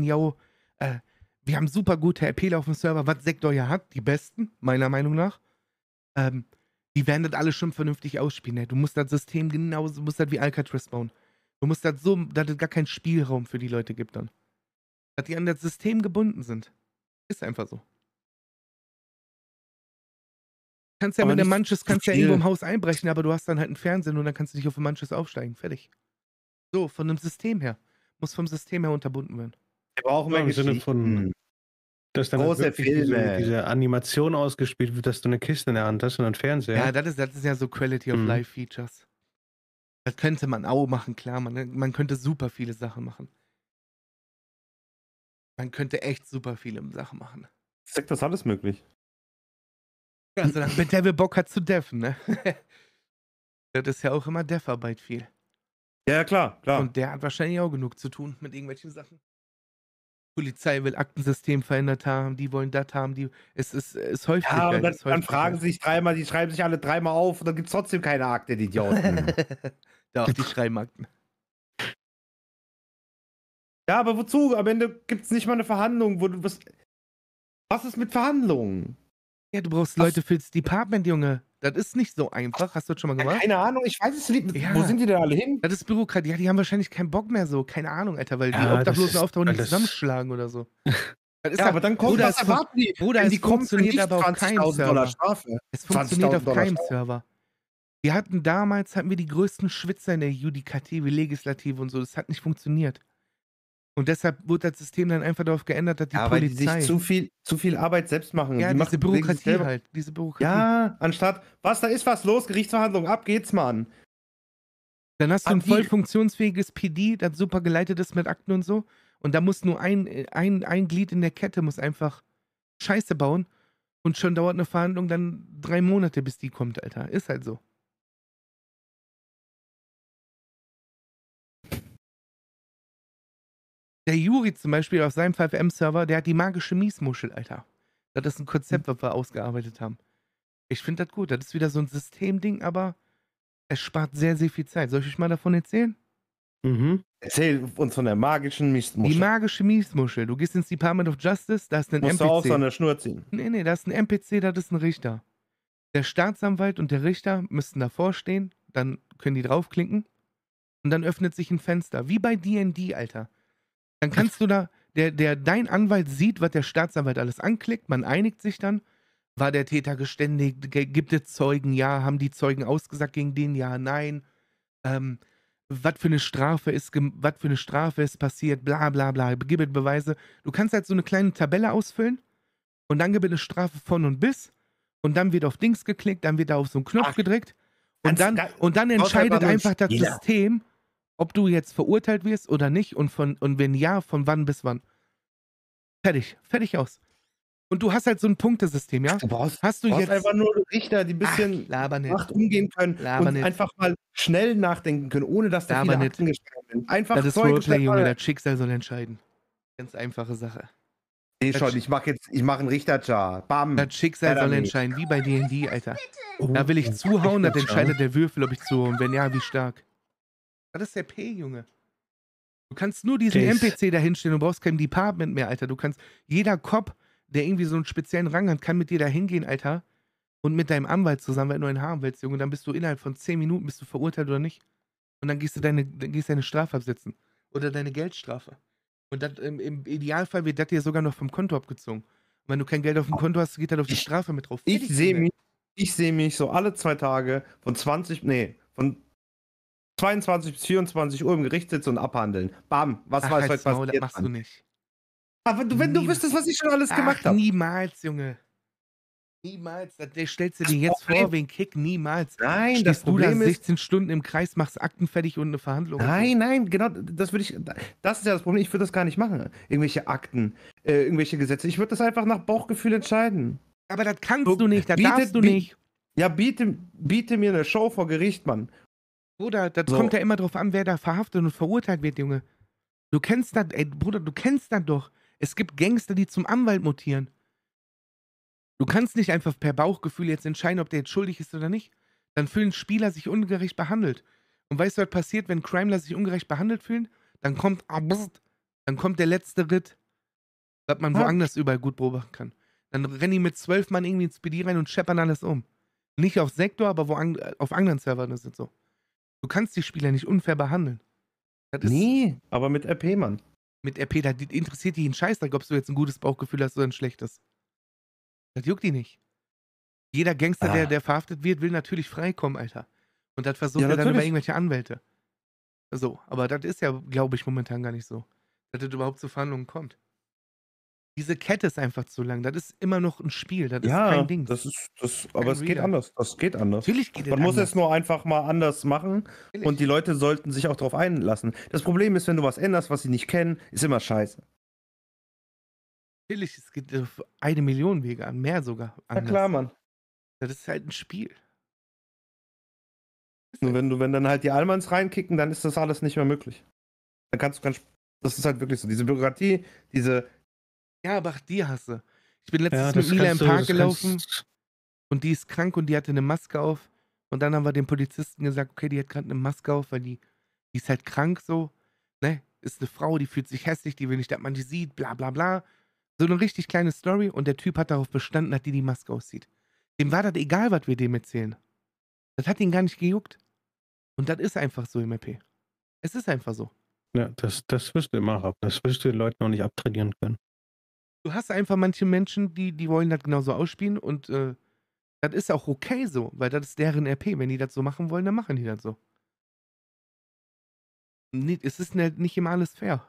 wir haben super gute RPler auf dem Server, was Sektor ja hat, die besten, meiner Meinung nach. Die werden das alles schon vernünftig ausspielen. Ne? Du musst das System genauso, du musst das wie Alcatraz bauen. Du musst das so, dass es gar keinen Spielraum für die Leute gibt dann. Dass die an das System gebunden sind. Ist einfach so. Kannst ja Aber mit der nicht Manches, zu kannst ja viel. irgendwo im Haus einbrechen, aber du hast dann halt einen Fernsehen und dann kannst du dich auf den Manches aufsteigen. Fertig. So, von einem System her. Muss vom System her unterbunden werden. Wir brauchen Ja, mehr im Sinne Geschichten. von, dass dann halt Große wirklich Filme. diese Animation ausgespielt wird, dass du eine Kiste in der Hand hast und einen Fernseher. Ja, das ist ja so Quality of Mhm. Life Features. Das könnte man auch machen, klar. Man könnte super viele Sachen machen. Man könnte echt super viele Sachen machen. Sagt das alles möglich? Ja, solange Devil Bock hat zu deffen, ne? Das ist ja auch immer Dev-Arbeit viel. Ja, klar. Und der hat wahrscheinlich auch genug zu tun mit irgendwelchen Sachen. Polizei will Aktensystem verändert haben, die wollen das haben, es ist häufig. Ja, und geil, dann fragen sie sich dreimal, die schreiben sich alle dreimal auf und dann gibt es trotzdem keine Akte, die Idioten. Doch, die schreiben Akten. Ja, aber wozu? Am Ende gibt es nicht mal eine Verhandlung, wo du was. Was ist mit Verhandlungen? Ja, du brauchst Leute fürs Department, Junge. Das ist nicht so einfach. Hast du das schon mal gemacht? Keine Ahnung, ich weiß es nicht. Ja. Wo sind die denn alle hin? Das ist Bürokratie. Ja, die haben wahrscheinlich keinen Bock mehr so. Keine Ahnung, Alter, weil die Ja, Obdachlosen das ist auftauchen und die alles- zusammenschlagen oder so. Das ist Ja, aber dann kommt, Bruder, was erwarten die? Bruder, Wenn es die kommen, funktioniert aber auf keinem $20.000 Server. Strafe. Es funktioniert auf 20.000 keinem Strafe. Server. Damals hatten wir die größten Schwitzer in der Judikative, Legislative und so. Das hat nicht funktioniert. Und deshalb wurde das System dann einfach darauf geändert, dass die Ja, weil die Polizei. sich zu viel Arbeit selbst machen. ja, die diese machen Bürokratie selber- halt. Diese Bürokratie. Ja, anstatt, da ist was los, Gerichtsverhandlung, ab geht's, Mann. Dann hast du ein die- voll funktionsfähiges PD, das super geleitet ist mit Akten und so. Und da muss nur ein Glied in der Kette muss einfach Scheiße bauen. Und schon dauert eine Verhandlung dann 3 Monate, bis die kommt, Alter. Ist halt so. Der Juri zum Beispiel auf seinem 5M-Server, der hat die magische Miesmuschel, Alter. Das ist ein Konzept, was wir ausgearbeitet haben. Ich finde das gut. Das ist wieder so ein Systemding, aber es spart sehr, sehr viel Zeit. Soll ich euch mal davon erzählen? Mhm. Erzähl uns von der magischen Die Mistmuschel. magische Miesmuschel. Du gehst ins Department of Justice, da ist ein Musst du auch so NPC. an der Schnur ziehen. Nee, da ist ein NPC, das ist ein Richter. Der Staatsanwalt und der Richter müssten davor stehen, dann können die draufklicken und dann öffnet sich ein Fenster. Wie bei D&D, Alter. Dann kannst du da, dein Anwalt sieht, was der Staatsanwalt alles anklickt, man einigt sich dann. War der Täter geständigt? Gibt es Zeugen? Ja. Haben die Zeugen ausgesagt gegen den? Ja, nein. was für eine Strafe ist passiert, bla bla bla, gib es Beweise. Du kannst halt so eine kleine Tabelle ausfüllen und dann gibt es eine Strafe von und bis und dann wird auf Dings geklickt, dann wird da auf so einen Knopf Ach, gedrückt und ganz dann, geil. und dann Du brauchst entscheidet einfach nur einen einfach das Spieler. System, ob du jetzt verurteilt wirst oder nicht und wenn ja, von wann bis wann. Fertig aus. Und du hast halt so ein Punktesystem, ja? Du brauchst Hast du jetzt einfach nur Richter, die ein ach, bisschen laber mit nicht, Macht umgehen können laber und nicht, einfach mal schnell nachdenken können, ohne dass da laber viele nicht. Akten geschrieben werden. Einfach Das ist Zeug Roleplay, schnell Junge, mal. das Schicksal soll entscheiden. Ganz einfache Sache. Nee, Das, schon, Sch- ich mache einen Richter-Char. Bam. das Schicksal soll Enemy. entscheiden, wie bei D&D, Alter. Oh, Da will ich zuhauen, das Richard, entscheidet der Würfel, ob ich zuhaue. Und wenn ja, wie stark. Das ist der P, Junge. Du kannst nur diesen Jace. NPC da hinstellen, du brauchst kein Department mehr, Alter. Jeder Cop, der irgendwie so einen speziellen Rang hat, kann mit dir da hingehen, Alter. Und mit deinem Anwalt zusammen, wenn du einen haben willst, Junge, dann bist du innerhalb von 10 Minuten bist du verurteilt oder nicht. Und dann gehst du deine Strafe absetzen. Oder deine Geldstrafe. Und das, im Idealfall wird das dir sogar noch vom Konto abgezogen. Und wenn du kein Geld auf dem Konto hast, geht das auf die Strafe mit drauf. Ich Fertig, sehe Junge. mich so alle 2 Tage von 22 bis 24 Uhr im Gericht sitzen und abhandeln. Bam, was Ach, war heute halt's Maul, das passiert? machst du nicht. Aber wenn du wüsstest, was ich schon alles gemacht Ach, habe. niemals, Junge. Niemals. Das stellst du dir jetzt vor wegen Kick. Niemals. Nein, das Stehst du da Problem ist, 16 Stunden im Kreis, machst Akten fertig und eine Verhandlung. und so. nein, genau, das ist ja das Problem. Ich würde das gar nicht machen. Irgendwelche Akten, irgendwelche Gesetze. Ich würde das einfach nach Bauchgefühl entscheiden. Aber das kannst So, du nicht, das biete- darfst du bi- nicht. Ja, biete mir eine Show vor Gericht, Mann. Bruder, das So. kommt ja immer drauf an, wer da verhaftet und verurteilt wird, Junge. Du kennst das, ey, Bruder, du kennst das doch. Es gibt Gangster, die zum Anwalt mutieren. Du kannst nicht einfach per Bauchgefühl jetzt entscheiden, ob der jetzt schuldig ist oder nicht. Dann fühlen Spieler sich ungerecht behandelt. Und weißt du, was passiert, wenn Crimeler sich ungerecht behandelt fühlen? Dann kommt der letzte Ritt, was man Ja. woanders überall gut beobachten kann. Dann rennen die mit 12 Mann irgendwie ins PD rein und scheppern alles um. Nicht auf Sektor, aber auf anderen Servern ist es so. Du kannst die Spieler nicht unfair behandeln. Das ist Nee, aber mit RP, Mann. mit RP, da interessiert die einen Scheißdreck, ob du jetzt ein gutes Bauchgefühl hast oder ein schlechtes. Das juckt die nicht. Jeder Gangster, Ah. der verhaftet wird, will natürlich freikommen, Alter. Und das versucht Ja, er dann über natürlich. irgendwelche Anwälte. So, aber das ist ja, glaube ich, momentan gar nicht so. Dass das überhaupt zu Verhandlungen kommt. Diese Kette ist einfach zu lang. Das ist immer noch ein Spiel. Das ist kein Ding. aber es geht Real. anders. Das geht anders. Natürlich geht Man es muss anders. es nur einfach mal anders machen und die Leute sollten sich auch darauf einlassen. Das Problem ist, wenn du was änderst, was sie nicht kennen, ist immer scheiße. Natürlich, es geht auf 1 Million Wege an, mehr sogar. Na Anders. klar, Mann. Das ist halt ein Spiel. Nur wenn dann halt die Allmanns reinkicken, dann ist das alles nicht mehr möglich. Dann kannst du das ist halt wirklich so. Diese Bürokratie, diese. Ja, aber auch die hasse. Ich bin Ja, letztens das mit Mila im kannst du, Park das gelaufen kannst, und die ist krank und die hatte eine Maske auf. Und dann haben wir dem Polizisten gesagt, okay, die hat gerade eine Maske auf, weil die ist halt krank so. Ne? Ist eine Frau, die fühlt sich hässlich, die will nicht, dass man die sieht, bla bla bla. So eine richtig kleine Story und der Typ hat darauf bestanden, dass die Maske aussieht. Dem war das egal, was wir dem erzählen. Das hat ihn gar nicht gejuckt. Und das ist einfach so im RP. Es ist einfach so. ja, das wirst du immer haben. Das wirst du den Leuten auch nicht abtrainieren können. Du hast einfach manche Menschen, die wollen das genauso ausspielen und das ist auch okay so, weil das ist deren RP. Wenn die das so machen wollen, dann machen die das so. Es ist nicht immer alles fair.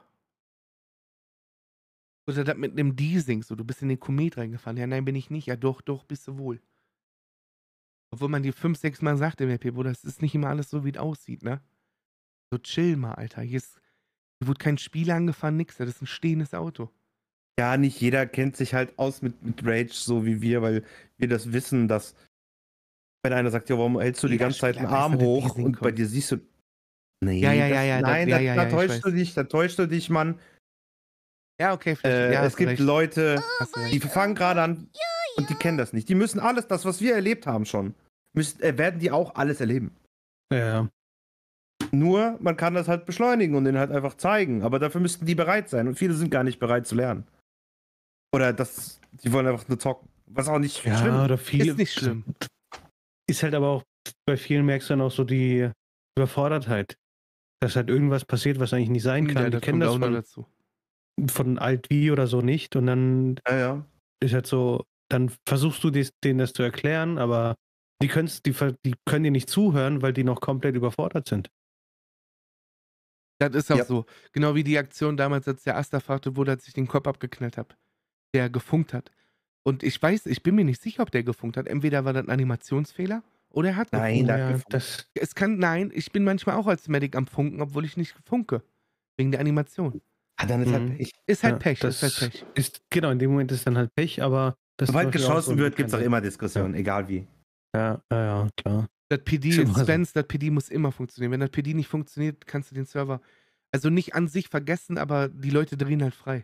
Oder das mit einem Deasing, so, du bist in den Komet reingefahren. Ja, nein, bin ich nicht. Ja, doch, bist du wohl. Obwohl man dir 5, 6 Mal sagt im RP, Bruder, das ist nicht immer alles so, wie es aussieht, ne? So chill mal, Alter. Hier wurde kein Spieler angefahren, nix. Das ist ein stehendes Auto. Ja, nicht jeder kennt sich halt aus mit Rage so wie wir, weil wir das wissen, dass wenn einer sagt, ja, warum hältst du die Jeder ganze Zeit den Spieler weiß, Arm dass der hoch Deasing und bei kommt. dir siehst du. Nee, Ja, nein, ja, da ich täuschst du weiß. dich, Mann. Ja, okay, vielleicht. Ja, Es hast gibt recht. Leute, Hast du die recht. fangen gerade an und die kennen das nicht. Die müssen alles, das, was wir erlebt haben schon, werden die auch alles erleben. Ja, Nur, man kann das halt beschleunigen und denen halt einfach zeigen. Aber dafür müssten die bereit sein. Und viele sind gar nicht bereit zu lernen. Oder die wollen einfach nur zocken. Was auch nicht ja, schlimm ist. oder viele. Ist nicht schlimm. Ist halt aber auch, bei vielen merkst du dann auch so die Überfordertheit. Dass halt irgendwas passiert, was eigentlich nicht sein kann. Ja, Die das kennen kommt das auch noch dazu. von alt wie oder so nicht. Und dann Ja, ja. ist halt so, dann versuchst du denen das zu erklären, aber die können dir nicht zuhören, weil die noch komplett überfordert sind. Das ist auch Ja. so. Genau wie die Aktion damals, als der Asta fragte wurde, als ich den Kopf abgeknallt habe, der gefunkt hat. Und ich bin mir nicht sicher, ob der gefunkt hat. Entweder war das ein Animationsfehler oder er hat Nein, gefunkt. der hat Ja, gefunkt. das, Nein, ich bin manchmal auch als Medic am Funken, obwohl ich nicht funke. Wegen der Animation. Dann ist halt Mhm. Pech. Ist halt ja, Pech, das ist halt Pech. ist, genau, in dem Moment ist dann halt Pech, aber das ist Sobald zum Beispiel auch so geschossen ein wird, gibt es auch bekannter- immer Diskussionen, egal wie. Ja, klar. Das PD, Ist immer so. Spence, das PD muss immer funktionieren. Wenn das PD nicht funktioniert, kannst du den Server, also nicht an sich vergessen, aber die Leute drehen halt frei.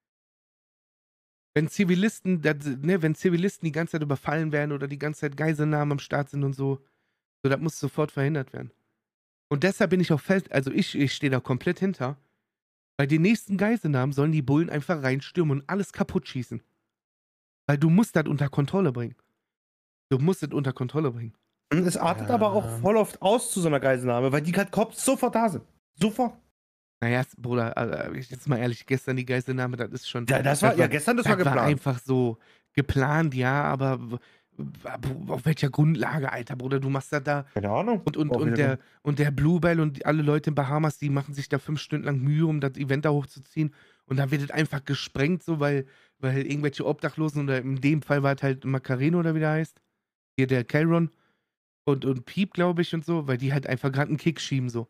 Wenn Zivilisten die ganze Zeit überfallen werden oder die ganze Zeit Geiselnahmen am Start sind und so, das muss sofort verhindert werden. Und deshalb bin ich auch fest, also ich stehe da komplett hinter. Bei den nächsten Geiselnahmen sollen die Bullen einfach reinstürmen und alles kaputt schießen. Weil du musst das unter Kontrolle bringen. Du musst es unter Kontrolle bringen. Und es artet aber auch voll oft aus zu so einer Geiselnahme, weil die Cops sofort da sind. Sofort. Naja, Bruder, jetzt mal ehrlich, gestern die Geiselnahme, das ist schon. Ja, gestern, das war Das war geplant. einfach so geplant, ja, aber auf welcher Grundlage, Alter, Bruder, du machst das da. Keine Ahnung. Und der Bluebell und alle Leute in Bahamas, die machen sich da 5 Stunden lang Mühe, um das Event da hochzuziehen. Und dann wird es einfach gesprengt, so, weil irgendwelche Obdachlosen, oder in dem Fall war es halt Macareno oder wie der heißt. Hier der Kelron und Piep, glaube ich, und so, weil die halt einfach gerade einen Kick schieben, so.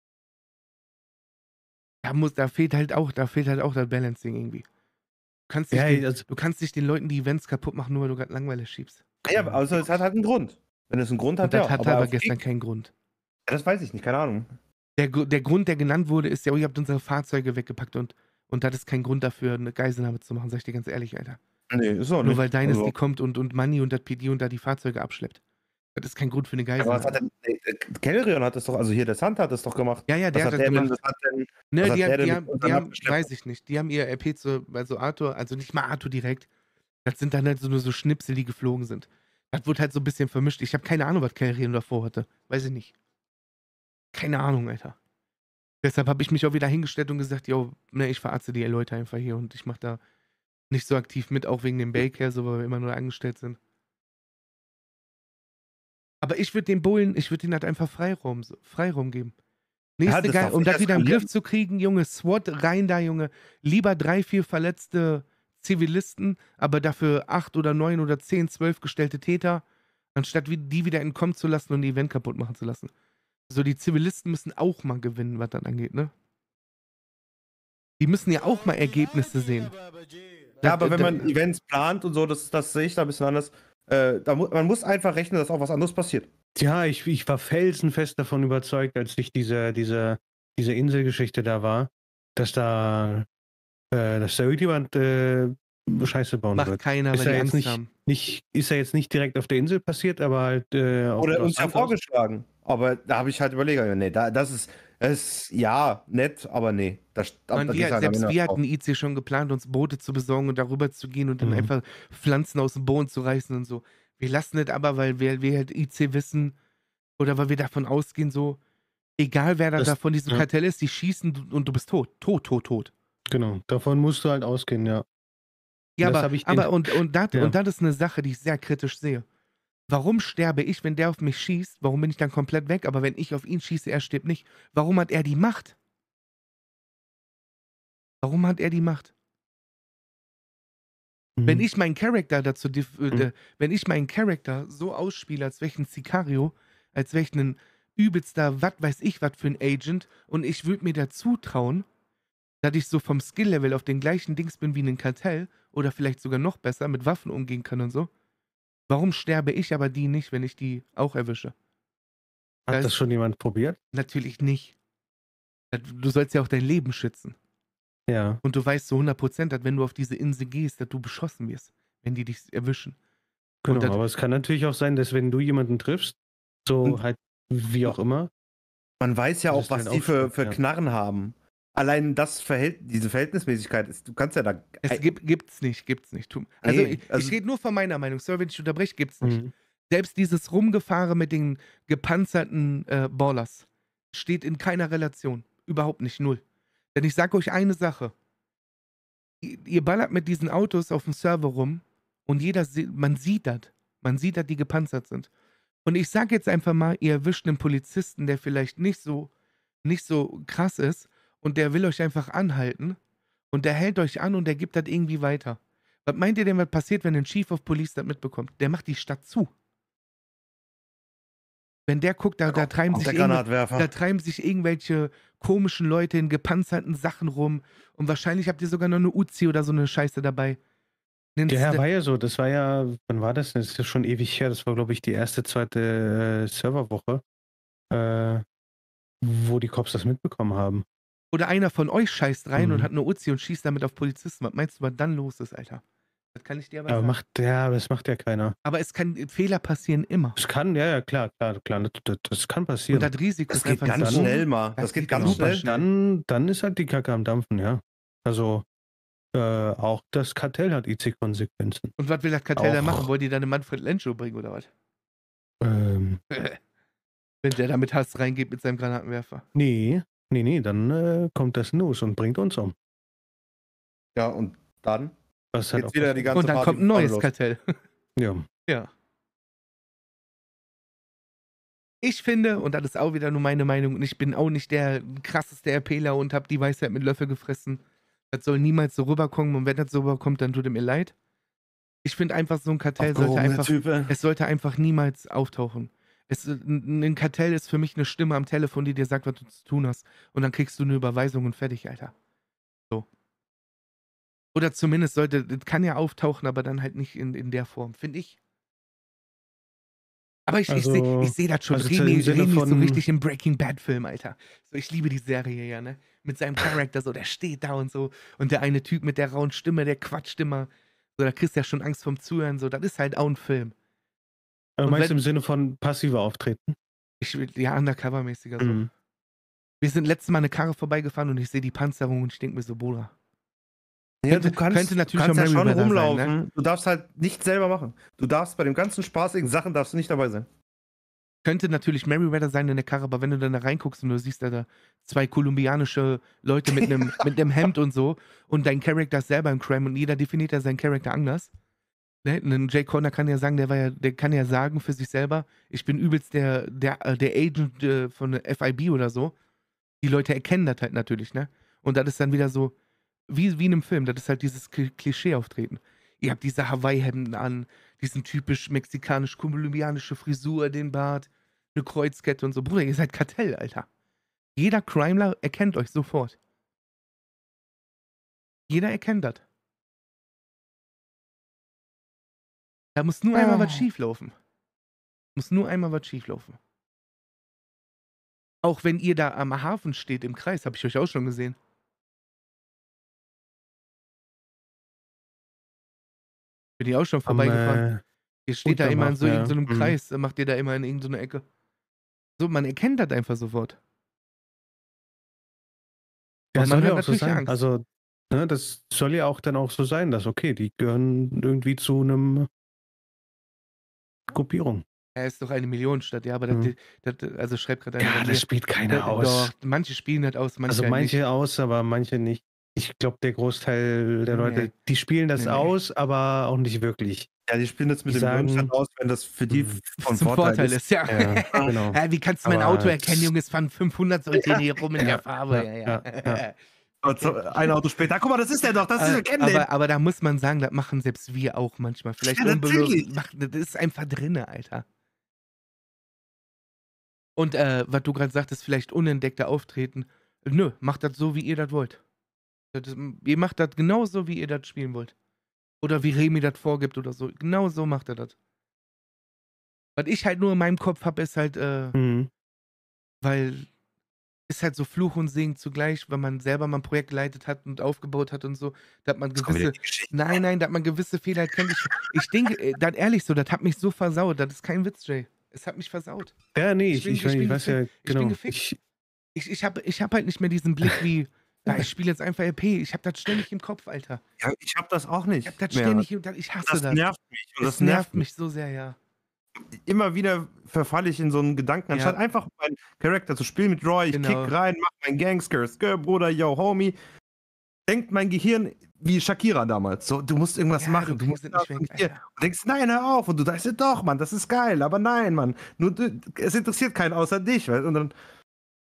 Da fehlt halt auch das Balancing irgendwie. Du kannst nicht den Leuten die Events kaputt machen, nur weil du gerade Langeweile schiebst. Ja, also es hat halt einen Grund. Wenn es einen Grund hat, Und das ja. hat aber auf gestern Krieg- keinen Grund. Ja, das weiß ich nicht, keine Ahnung. Der Grund, der genannt wurde, ist ja, ihr habt unsere Fahrzeuge weggepackt und das ist kein Grund dafür, eine Geiselnahme zu machen, sag ich dir ganz ehrlich, Alter. Nee, ist auch Nur nicht. weil Dynasty Also, kommt und Money und das PD und da die Fahrzeuge abschleppt. Das ist kein Grund für eine aber was Geiselnahme. hat denn. Kellerion hat das doch, also hier der Sand hat das doch gemacht. Ja, der Was hat hat das der denn, gemacht. was hat denn, Ne, was hat die der denn haben, mit die uns haben, abgeschleppt? weiß ich nicht, die haben ihr RP also Arthur, also nicht mal Arthur direkt. Das sind dann halt so nur so Schnipsel, die geflogen sind. Das wurde halt so ein bisschen vermischt. Ich habe keine Ahnung, was Kellerion davor hatte. Weiß ich nicht. Keine Ahnung, Alter. Deshalb habe ich mich auch wieder hingestellt und gesagt, yo, ne, ich verarzte die Leute einfach hier und ich mache da nicht so aktiv mit, auch wegen dem Baycare, so weil wir immer nur angestellt sind. Aber ich würde denen halt einfach Freiraum geben. Nächste das geil, darf um nicht das wieder in den eskalieren. Griff zu kriegen, Junge, SWAT rein da, Junge. Lieber 3, 4 verletzte Zivilisten, aber dafür 8 oder 9 oder 10, 12 gestellte Täter, anstatt die wieder entkommen zu lassen und ein Event kaputt machen zu lassen. So, die Zivilisten müssen auch mal gewinnen, was das angeht, ne? Die müssen ja auch mal Ergebnisse sehen. Ja, aber wenn man Events plant und so, das sehe ich da ein bisschen anders. Man muss einfach rechnen, dass auch was anderes passiert. Ja, ich war felsenfest davon überzeugt, als ich diese Inselgeschichte da war, dass da irgendjemand Scheiße bauen Macht wird. keiner, Ist weil die ja jetzt Angst haben. ist ja jetzt nicht direkt auf der Insel passiert, aber halt Oder uns ja Sand aus. vorgeschlagen. Aber da habe ich halt überlegt, nee, das ist ja nett, aber nee. Mann, selbst wir hatten IC schon geplant, uns Boote zu besorgen und darüber zu gehen und dann einfach Pflanzen aus dem Boden zu reißen und so. Wir lassen es aber, weil wir halt IC wissen oder weil wir davon ausgehen, so, egal wer da von diesem Kartell ist, die schießen und du bist tot. Tot. Genau, davon musst du halt ausgehen, ja. Ja, Das und das Ja. ist eine Sache, die ich sehr kritisch sehe. Warum sterbe ich, wenn der auf mich schießt? Warum bin ich dann komplett weg? Aber wenn ich auf ihn schieße, er stirbt nicht. Warum hat er die Macht? Warum hat er die Macht? Wenn ich meinen Charakter wenn ich meinen Charakter so ausspiele, als wäre ich ein Sicario, als wäre ich ein übelster, was weiß ich, was für ein Agent, und ich würde mir dazu trauen, dass ich so vom Skill-Level auf den gleichen Dings bin wie ein Kartell oder vielleicht sogar noch besser mit Waffen umgehen kann und so. Warum sterbe ich aber die nicht, wenn ich die auch erwische? Hat das schon jemand probiert? Natürlich nicht. Du sollst ja auch dein Leben schützen. Ja. Und du weißt zu 100%, dass wenn du auf diese Insel gehst, dass du beschossen wirst, wenn die dich erwischen. Genau, aber es kann natürlich auch sein, dass wenn du jemanden triffst, so halt wie auch immer. Man weiß ja Das auch, ist was halt die auch für schlimm, ja. Knarren haben. Allein diese Verhältnismäßigkeit ist, du kannst ja da. Gibt's nicht. Also, Nee, ich rede nur von meiner Meinung. Sorry, wenn ich unterbreche, gibt's nicht. Mhm. Selbst dieses Rumgefahren mit den gepanzerten Ballers steht in keiner Relation. Überhaupt nicht, null. Denn ich sage euch eine Sache. Ihr ballert mit diesen Autos auf dem Server rum und man sieht das. Man sieht, dass die gepanzert sind. Und ich sage jetzt einfach mal, ihr erwischt einen Polizisten, der vielleicht nicht so krass ist und der will euch einfach anhalten und der hält euch an und der gibt das irgendwie weiter. Was meint ihr denn, was passiert, wenn ein Chief of Police das mitbekommt? Der macht die Stadt zu. Wenn der guckt, da treiben sich der Granatwerfer. da treiben sich irgendwelche komischen Leute in gepanzerten Sachen rum und wahrscheinlich habt ihr sogar noch eine Uzi oder so eine Scheiße dabei. Ja, war ja so. Das war ja, wann war das denn? Das ist ja schon ewig her. Das war, glaube ich, die erste, zweite Serverwoche, wo die Cops das mitbekommen haben. Oder einer von euch scheißt rein und Mhm. hat eine Uzi und schießt damit auf Polizisten. Was meinst du, was dann los ist, Alter? Das kann ich dir aber Aber sagen. das macht ja keiner. Aber es kann Fehler passieren immer. Das kann, ja, klar, das kann Und passieren. das Risiko Das ist geht einfach ganz so. schnell mal. Das Das geht geht ganz super schnell. Dann ist halt die Kacke am Dampfen, ja. Also, auch das Kartell hat IC-Konsequenzen. Und was will das Kartell da Auch. machen? Wollt ihr dann eine Manfred Lenschow bringen oder was? Ähm, Wenn der da mit Hass reingeht mit seinem Granatenwerfer. nee, dann kommt das News und bringt uns um. Ja, und dann Was halt geht's auch wieder die ganze Und dann Party kommt ein neues los. Kartell. ja. Ja. Ich finde, und das ist auch wieder nur meine Meinung, und ich bin auch nicht der krasseste RPler und habe die Weisheit mit Löffel gefressen. Das soll niemals so rüberkommen und wenn das so rüberkommt, dann tut es mir leid. Ich finde einfach, so ein Kartell sollte einfach, es sollte einfach niemals auftauchen. Ein Kartell ist für mich eine Stimme am Telefon, die dir sagt, was du zu tun hast. Und dann kriegst du eine Überweisung und fertig, Alter. So. Oder zumindest sollte, das kann ja auftauchen, aber dann halt nicht in der Form, finde ich. Aber ich Also, seh das schon. also Remy im Sinne ist so von- richtig im Breaking Bad Film, Alter. So, ich liebe die Serie ja, ne? Mit seinem Charakter, so, der steht da und so. Und der eine Typ mit der rauen Stimme, der quatscht immer. So, da kriegst du ja schon Angst vom Zuhören. So, das ist halt auch ein Film. Und meinst du wenn- im Sinne von passiver Auftreten? Ja, undercover-mäßiger so. Mhm. Wir sind letztes Mal eine Karre vorbeigefahren und ich sehe die Panzerung und ich denke mir so, Bruder. Ja, Könnte- du kannst, könnte natürlich kannst auch ja schon Merryweather sein, rumlaufen. Du darfst halt nicht selber machen. Du darfst bei den ganzen spaßigen Sachen darfst du nicht dabei sein. Könnte natürlich Merryweather sein in der Karre, aber wenn du dann da reinguckst und du siehst da zwei kolumbianische Leute mit einem Hemd und so und dein Charakter ist selber im Crime und jeder definiert ja seinen Charakter anders. Ne? Ein Jay Connor kann ja sagen, der kann ja sagen für sich selber, ich bin übelst der Agent von der FIB oder so. Die Leute erkennen das halt natürlich, ne? Und das ist dann wieder so, wie in einem Film, das ist halt dieses Klischee-Auftreten. Ihr habt diese Hawaii-Hemden an, diesen typisch mexikanisch-kolumbianische Frisur, den Bart, eine Kreuzkette und so. Bruder, ihr seid Kartell, Alter. Jeder Crimeler erkennt euch sofort. Jeder erkennt das. Da muss nur einmal was schieflaufen. Muss nur einmal was schieflaufen. Auch wenn ihr da am Hafen steht im Kreis, habe ich euch auch schon gesehen. Bin ich auch schon vorbeigefahren. Ihr steht da immer in so einem Kreis, macht ihr da immer in irgendeiner Ecke. So, man erkennt das einfach sofort. Ja, Und soll man ja hat auch so natürlich sein. Angst. Also, ne, das soll ja auch dann auch so sein, dass, okay, die gehören irgendwie zu einem Gruppierung. Er ist doch eine Millionenstadt, ja, aber also schreibt gerade einer Ja, bei mir. das spielt keiner aus. Doch, manche spielen das aus, manche Also halt manche nicht. aus, aber manche nicht. Ich glaube, der Großteil der Nee. Leute, die spielen das Nee. aus, aber auch nicht wirklich. Ja, die spielen jetzt mit Die dem sagen- Grundstadt aus, wenn das für die von Zum Vorteil ist, ja. Ja, genau. Wie kannst du mein Aber Auto erkennen, Junge? Es fahren 500 solche hier rum in Ja, der Farbe. ja. Und so ein Auto später. Guck mal, das ist der doch, das ist der kennen den. Aber da muss man sagen, das machen selbst wir auch manchmal. Vielleicht Ja, natürlich. Das ist einfach drinne, Alter. Und was du gerade sagtest, vielleicht unentdeckter Auftreten. Nö, macht das so, wie ihr das wollt. Ihr macht das genauso, wie ihr das spielen wollt. Oder wie Remy das vorgibt oder so. Genau so macht er das. Was ich halt nur in meinem Kopf habe, ist halt, Mhm. weil ist halt so Fluch und Segen zugleich, wenn man selber mal ein Projekt geleitet hat und aufgebaut hat und so, da hat man Jetzt kommt wieder gewisse, die Geschichte. nein, da hat man gewisse Fehler erkannt. Ich denke, das ehrlich so, das hat mich so versaut, das ist kein Witz, Jay. Es hat mich versaut. Ja, nee, Ich bin ich weiß ja, bin genau. gefickt. Ich hab halt nicht mehr diesen Blick wie, ja, ich spiele jetzt einfach RP. Ich hab das ständig im Kopf, Alter. Ja, ich hab das auch nicht. Ich hab das mehr. ständig, ich hasse Das das. nervt mich. Und Das nervt mich so sehr, ja. Immer wieder verfalle ich in so einen Gedanken, anstatt einfach meinen Charakter zu spielen mit Roy, ich Genau. kick rein, mach meinen Gangster, Bruder, yo, Homie. Denkt mein Gehirn wie Shakira damals. So, du musst irgendwas Ja, machen, du du musst kriegst das es nicht und weg, hier. Alter. Und denkst, nein, hör auf. Und du sagst, doch, Mann, das ist geil, aber nein, Mann. Es interessiert keinen außer dich. Weißt? Und dann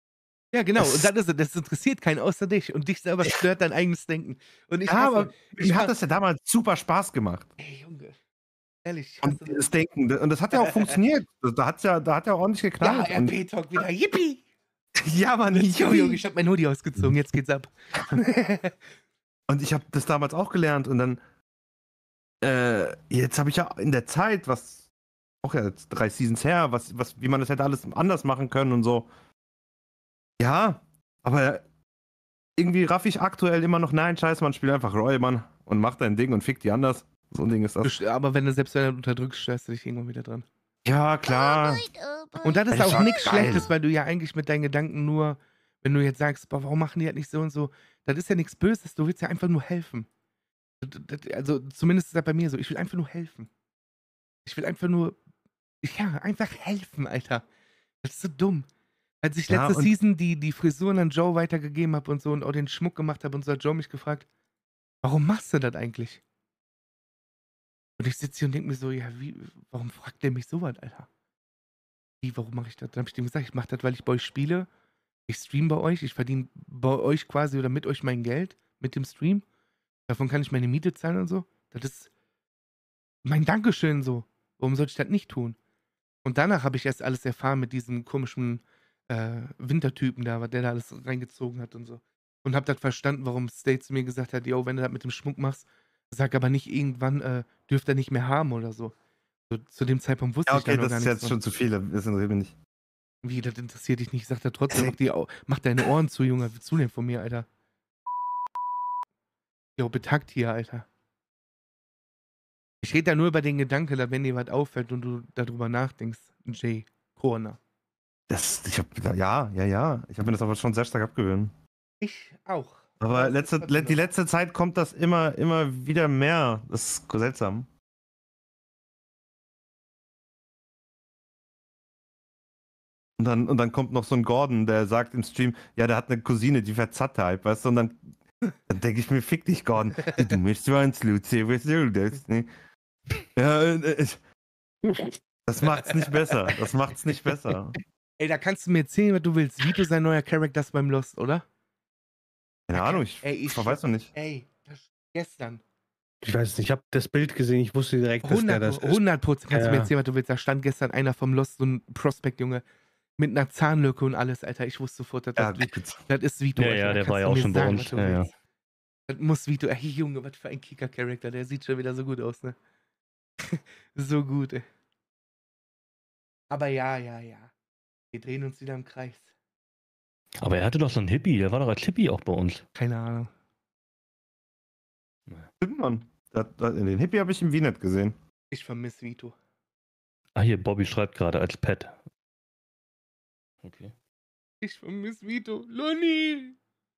Ja, genau. Und Es, dann ist es, das interessiert keinen außer dich. Und dich selber stört dein eigenes Denken. Und ich ja, hasse, aber ich mir hat mach, das ja damals super Spaß gemacht. ey, Junge, ehrlich, ich Und hasse das. das Denken. Und das hat ja auch funktioniert. Da hat ja ordentlich Ja, geknallt. Und RP-Talk wieder. Yippie! ja, Mann, Let's go, Junge, yippie. ich hab mein Hoodie ausgezogen. Jetzt geht's ab. Und ich habe das damals auch gelernt. Und dann, jetzt habe ich ja in der Zeit, was auch ja jetzt 3 Seasons her, wie man das hätte alles anders machen können und so. Ja, aber irgendwie raff ich aktuell immer noch, nein, scheiße, man spielt einfach Roy, Mann, und mach dein Ding und fick die anders. So ein Ding ist das. Aber wenn du unterdrückst, störst du dich irgendwann wieder dran. Ja, klar. Und das ist Das auch war nichts geil. Schlechtes, weil du ja eigentlich mit deinen Gedanken nur, wenn du jetzt sagst, boah, warum machen die halt nicht so und so, das ist ja nichts Böses, du willst ja einfach nur helfen. Also zumindest ist das bei mir so, ich will einfach nur helfen. Ich will einfach nur, ja, einfach helfen, Alter. Das ist so dumm. Als ich Ja, letzte und Season die Frisuren an Joe weitergegeben habe und so und auch den Schmuck gemacht habe und so, hat Joe mich gefragt, warum machst du das eigentlich? Und ich sitze hier und denke mir so, ja, warum fragt der mich sowas, Alter? Warum mache ich das? Dann habe ich dem gesagt, ich mache das, weil ich bei euch spiele. Ich streame bei euch, ich verdiene bei euch quasi oder mit euch mein Geld mit dem Stream. Davon kann ich meine Miete zahlen und so. Das ist mein Dankeschön so. Warum sollte ich das nicht tun? Und danach habe ich erst alles erfahren mit diesem komischen Wintertypen da, der da alles reingezogen hat und so. Und habe das verstanden, warum State zu mir gesagt hat, yo, wenn du das mit dem Schmuck machst, sag aber nicht irgendwann, dürft ihr nicht mehr haben oder so. Zu dem Zeitpunkt wusste ja, ich da okay, noch das gar ist nichts jetzt schon zu viel. Das interessiert mich nicht. Wie, das interessiert dich nicht? Ich sag da trotzdem, mach deine Ohren zu, Junge. Willst du denn von mir, Alter? Jo, betagt hier, Alter. Ich rede da nur über den Gedanken, dass wenn dir was auffällt und du darüber nachdenkst, Jay, Corner. Ich habe mir das aber schon sehr stark abgewöhnt. Ich auch. Aber das ist trotzdem die noch- letzte Zeit kommt das immer wieder mehr. Das ist seltsam. Und dann kommt noch so ein Gordon, der sagt im Stream, ja, der hat eine Cousine, die verzerrt halt, weißt du? Und dann denke ich mir, fick dich, Gordon. Du möchtest mal ins Luzi, was soll das? Ne? Ja, das macht's nicht besser. Das macht's nicht besser. Ey, da kannst du mir erzählen, was du willst. Vito sein neuer Charakter ist beim Lost, oder? Keine Ahnung, ich weiß noch nicht. Ey, das gestern. Ich weiß es nicht, ich habe das Bild gesehen, ich wusste direkt, dass der das ist. 100% kannst du mir Ja. erzählen, was du willst. Da stand gestern einer vom Lost, so ein Prospect, Junge, mit einer Zahnlücke und alles, Alter. Ich wusste sofort, dass Ja, das ist Vito. Ja, Alter. ja, Da der kannst war ja du auch mir schon bei sagen, uns. was du Ja, ja. willst. Das muss Vito. Ey, Junge, was für ein Kicker-Charakter. Der sieht schon wieder so gut aus, ne? So gut, ey. Aber ja. Wir drehen uns wieder im Kreis. Aber er hatte doch so einen Hippie, der war doch als Hippie auch bei uns. Keine Ahnung. Stimmt, Mann. Den Hippie habe ich im Wienet gesehen. Ich vermisse Vito. Ah, hier, Bobby schreibt gerade als Pet. Okay. Ich vermisse Vito. Lonnie!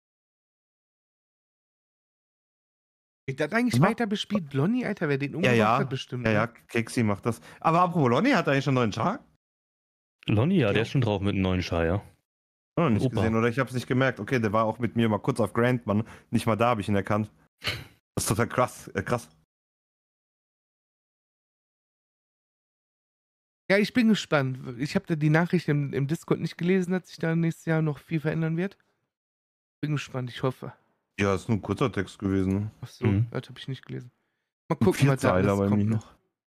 Wird das eigentlich Was? weiter bespielt? Lonnie, Alter, wer den Ja, umgebracht ja. hat, bestimmt. Ja, ne? ja, Keksi macht das. Aber apropos Lonnie, hat er eigentlich schon einen neuen Char? Lonnie, ja, Ja. der ist schon drauf mit einem neuen Schar, ja. Noch nicht Opa. gesehen, oder ich habe es nicht gemerkt. Okay, der war auch mit mir mal kurz auf Grand, Mann. Nicht mal da habe ich ihn erkannt. Das ist total krass. Krass. Ja, ich bin gespannt. Ich habe da die Nachricht im Discord nicht gelesen, dass sich da nächstes Jahr noch viel verändern wird. Bin gespannt, ich hoffe. Ja, ist nur ein kurzer Text gewesen. Achso, Mhm. das habe ich nicht gelesen. Mal gucken, was da Vierzeiler alles bei kommt mir. noch.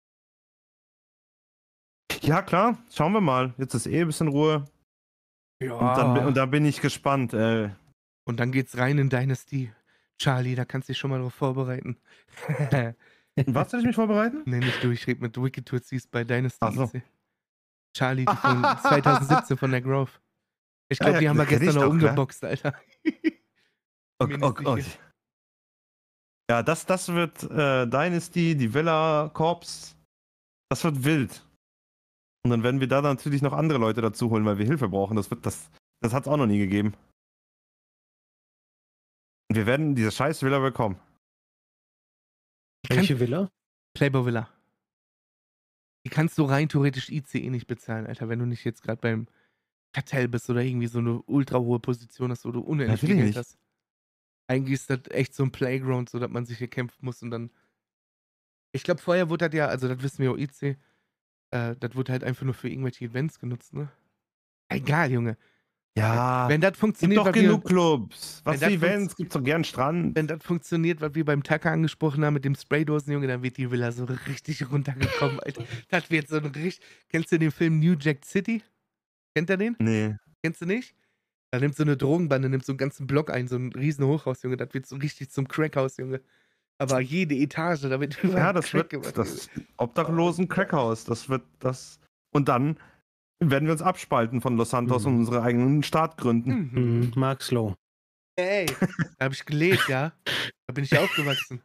Ja, klar. Schauen wir mal. Jetzt ist ein bisschen Ruhe. Ja. Und dann bin ich gespannt. Und dann geht's rein in Dynasty. Charlie, da kannst du dich schon mal drauf vorbereiten. Was soll ich mich vorbereiten? Nee, nicht du, ich rede mit Wicked Tootsies bei Dynasty. Ach so. IC. Charlie, die von 2017 von der Grove. Ich glaube, Ja, die haben wir kenn ich gestern noch doch, klar. umgeboxt, Alter. Mir nicht sicher. Ja, das wird Dynasty, die Villa Corps. Das wird wild. Und dann werden wir da natürlich noch andere Leute dazu holen, weil wir Hilfe brauchen. Das hat es auch noch nie gegeben. Und wir werden diese scheiß Villa bekommen. Welche Villa? Playboy Villa. Die kannst du rein theoretisch ICE nicht bezahlen, Alter, wenn du nicht jetzt gerade beim Kartell bist oder irgendwie so eine ultra hohe Position hast, wo du unendlich viel Natürlich Geld nicht. hast. Eigentlich ist das echt so ein Playground, so dass man sich hier kämpfen muss und dann. Ich glaube, vorher wurde das ja, also das wissen wir auch IC, das wurde halt einfach nur für irgendwelche Events genutzt, ne? Egal, Junge. Ja, Wenn das gibt funktioniert, doch was wir, genug Clubs. Was Wenn für das Events? Gibt's doch gern Strand. wenn das funktioniert, was wir beim Tacker angesprochen haben mit dem Spraydosen, Junge, dann wird die Villa so richtig runtergekommen, Alter. Das wird so ein richtig. Kennst du den Film New Jack City? Kennt ihr den? Nee. Kennst du nicht? Da nimmt so eine Drogenbande, nimmt so einen ganzen Block ein, so ein riesen Hochhaus, Junge. Das wird so richtig zum Crackhaus, Junge. Aber jede Etage, da wird Ja, überall das Crack wird gemacht, das obdachlosen Crackhaus. Das wird das. Und dann werden wir uns abspalten von Los Santos und unsere eigenen Staat gründen. Junge. Mhm. Mark Slow. Ey, da habe ich gelebt, ja. Da bin ich ja aufgewachsen.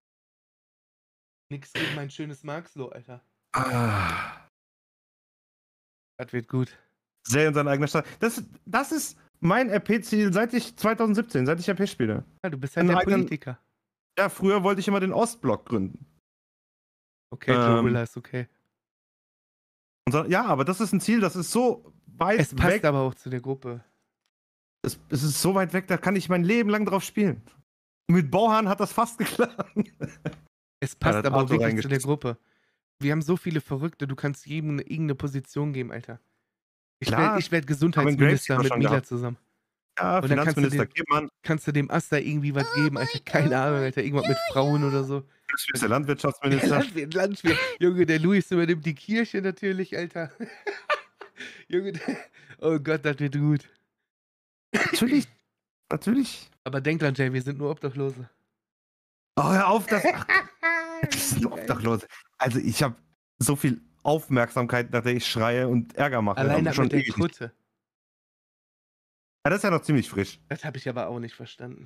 Nix gegen mein schönes Marxloh, Alter. Ah. Das wird gut. Sehr in seiner eigenen Stadt. Das ist mein RP-Ziel seit ich 2017, seit ich RP spiele. Ja, du bist halt Einen der eigenen- Politiker. Ja, früher wollte ich immer den Ostblock gründen. Okay, Gorilla ist okay. Ja, aber das ist ein Ziel, das ist so weit Es passt weg. aber auch zu der Gruppe. Es ist so weit weg, da kann ich mein Leben lang drauf spielen. Mit Bauhan hat das fast geklappt. Es passt das aber auch Auto wirklich zu der reingeschissen. Gruppe. Wir haben so viele Verrückte, du kannst jedem irgendeine Position geben, Alter. Ich Klar, werd haben Gesundheitsminister wir mit schon Mila gehabt. zusammen. Ja, Und dann kannst du Finanzminister den- Kehlmann, Kannst du dem Asta irgendwie was geben, Alter? Keine Ahnung, Alter. Irgendwas mit Frauen oder so. der Landwirtschaftsminister. Landwirt. Junge, der Luis übernimmt die Kirche natürlich, Alter. Junge, oh Gott, das wird gut. Natürlich. Natürlich. Aber denk dran, Jay, wir sind nur Obdachlose. Oh, hör auf, das sind Obdachlose. Also ich habe so viel Aufmerksamkeit, nach der ich schreie und Ärger mache. Allein das schon mit der ewig nicht. Kutte. Ja, das ist ja noch ziemlich frisch. Das habe ich aber auch nicht verstanden.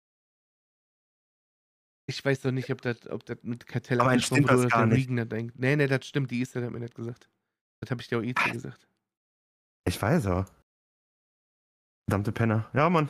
Ich weiß doch nicht, ob das mit Kartell Aber abgesprochen stimmt das wurde oder gar der nicht. Regan das denkt. Nee, das stimmt, die Easter hat mir nicht gesagt. Das habe ich dir auch Easter gesagt. Ich weiß aber. Verdammte Penner. Ja, Mann.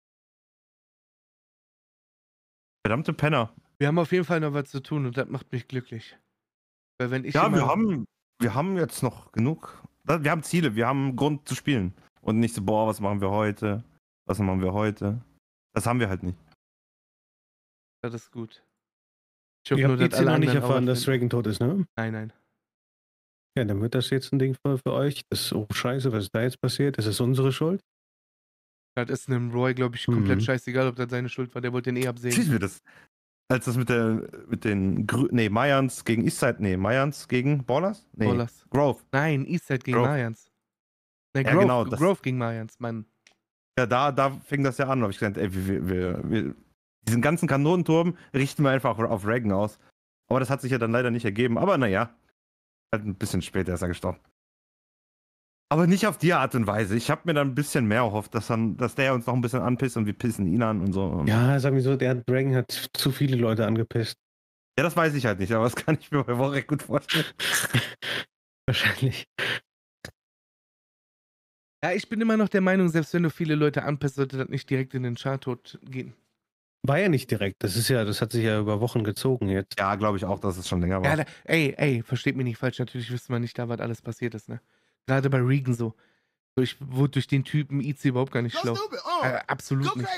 Verdammte Penner. Wir haben auf jeden Fall noch was zu tun und das macht mich glücklich. Weil wenn ich Ja, immer, wir haben jetzt noch genug. Wir haben Ziele, wir haben einen Grund zu spielen. Und nicht so, boah, was machen wir heute? Was machen wir heute? Das haben wir halt nicht. das ist gut. Ich Ihr hoffe nur, habt jetzt dass alle noch nicht anderen auch erfahren, was dass finden. Dragon tot ist, ne? Nein, nein. Ja, dann wird das jetzt ein Ding für euch. Das ist, oh scheiße, was ist da jetzt passiert? Ist es unsere Schuld? Das ist einem Roy, glaube ich, komplett Mhm. scheißegal, ob das seine Schuld war. Der wollte den eh absägen. Siehst du das? Als das mit den Mayans gegen Eastside, Mayans gegen Ballers? Nee, Ballers. Grove. Nein, Eastside gegen Grove. Mayans. Nein, Ja, Grove, genau, das- Grove gegen Mayans, Mann. Ja, da fing das ja an. Da habe ich gesagt, ey, wir diesen ganzen Kanonenturm richten wir einfach auf Reagan aus. Aber das hat sich ja dann leider nicht ergeben. Aber naja, halt ein bisschen später ist er gestorben. Aber nicht auf die Art und Weise. Ich habe mir dann ein bisschen mehr erhofft, dass der uns noch ein bisschen anpisst und wir pissen ihn an und so. Ja, sagen wir so, der Dragon hat zu viele Leute angepisst. Ja, das weiß ich halt nicht, aber das kann ich mir bei Woche gut vorstellen. Wahrscheinlich. Ja, ich bin immer noch der Meinung, selbst wenn du viele Leute anpisst, sollte das nicht direkt in den Chartod gehen. War ja nicht direkt. Das hat sich ja über Wochen gezogen jetzt. Ja, glaube ich auch, dass es schon länger war. Ja, ey, versteht mich nicht falsch, natürlich wüsste man nicht da, was alles passiert ist, ne? Gerade bei Regan so. So, ich wurde durch den Typen IC überhaupt gar nicht schlau. Absolut nicht.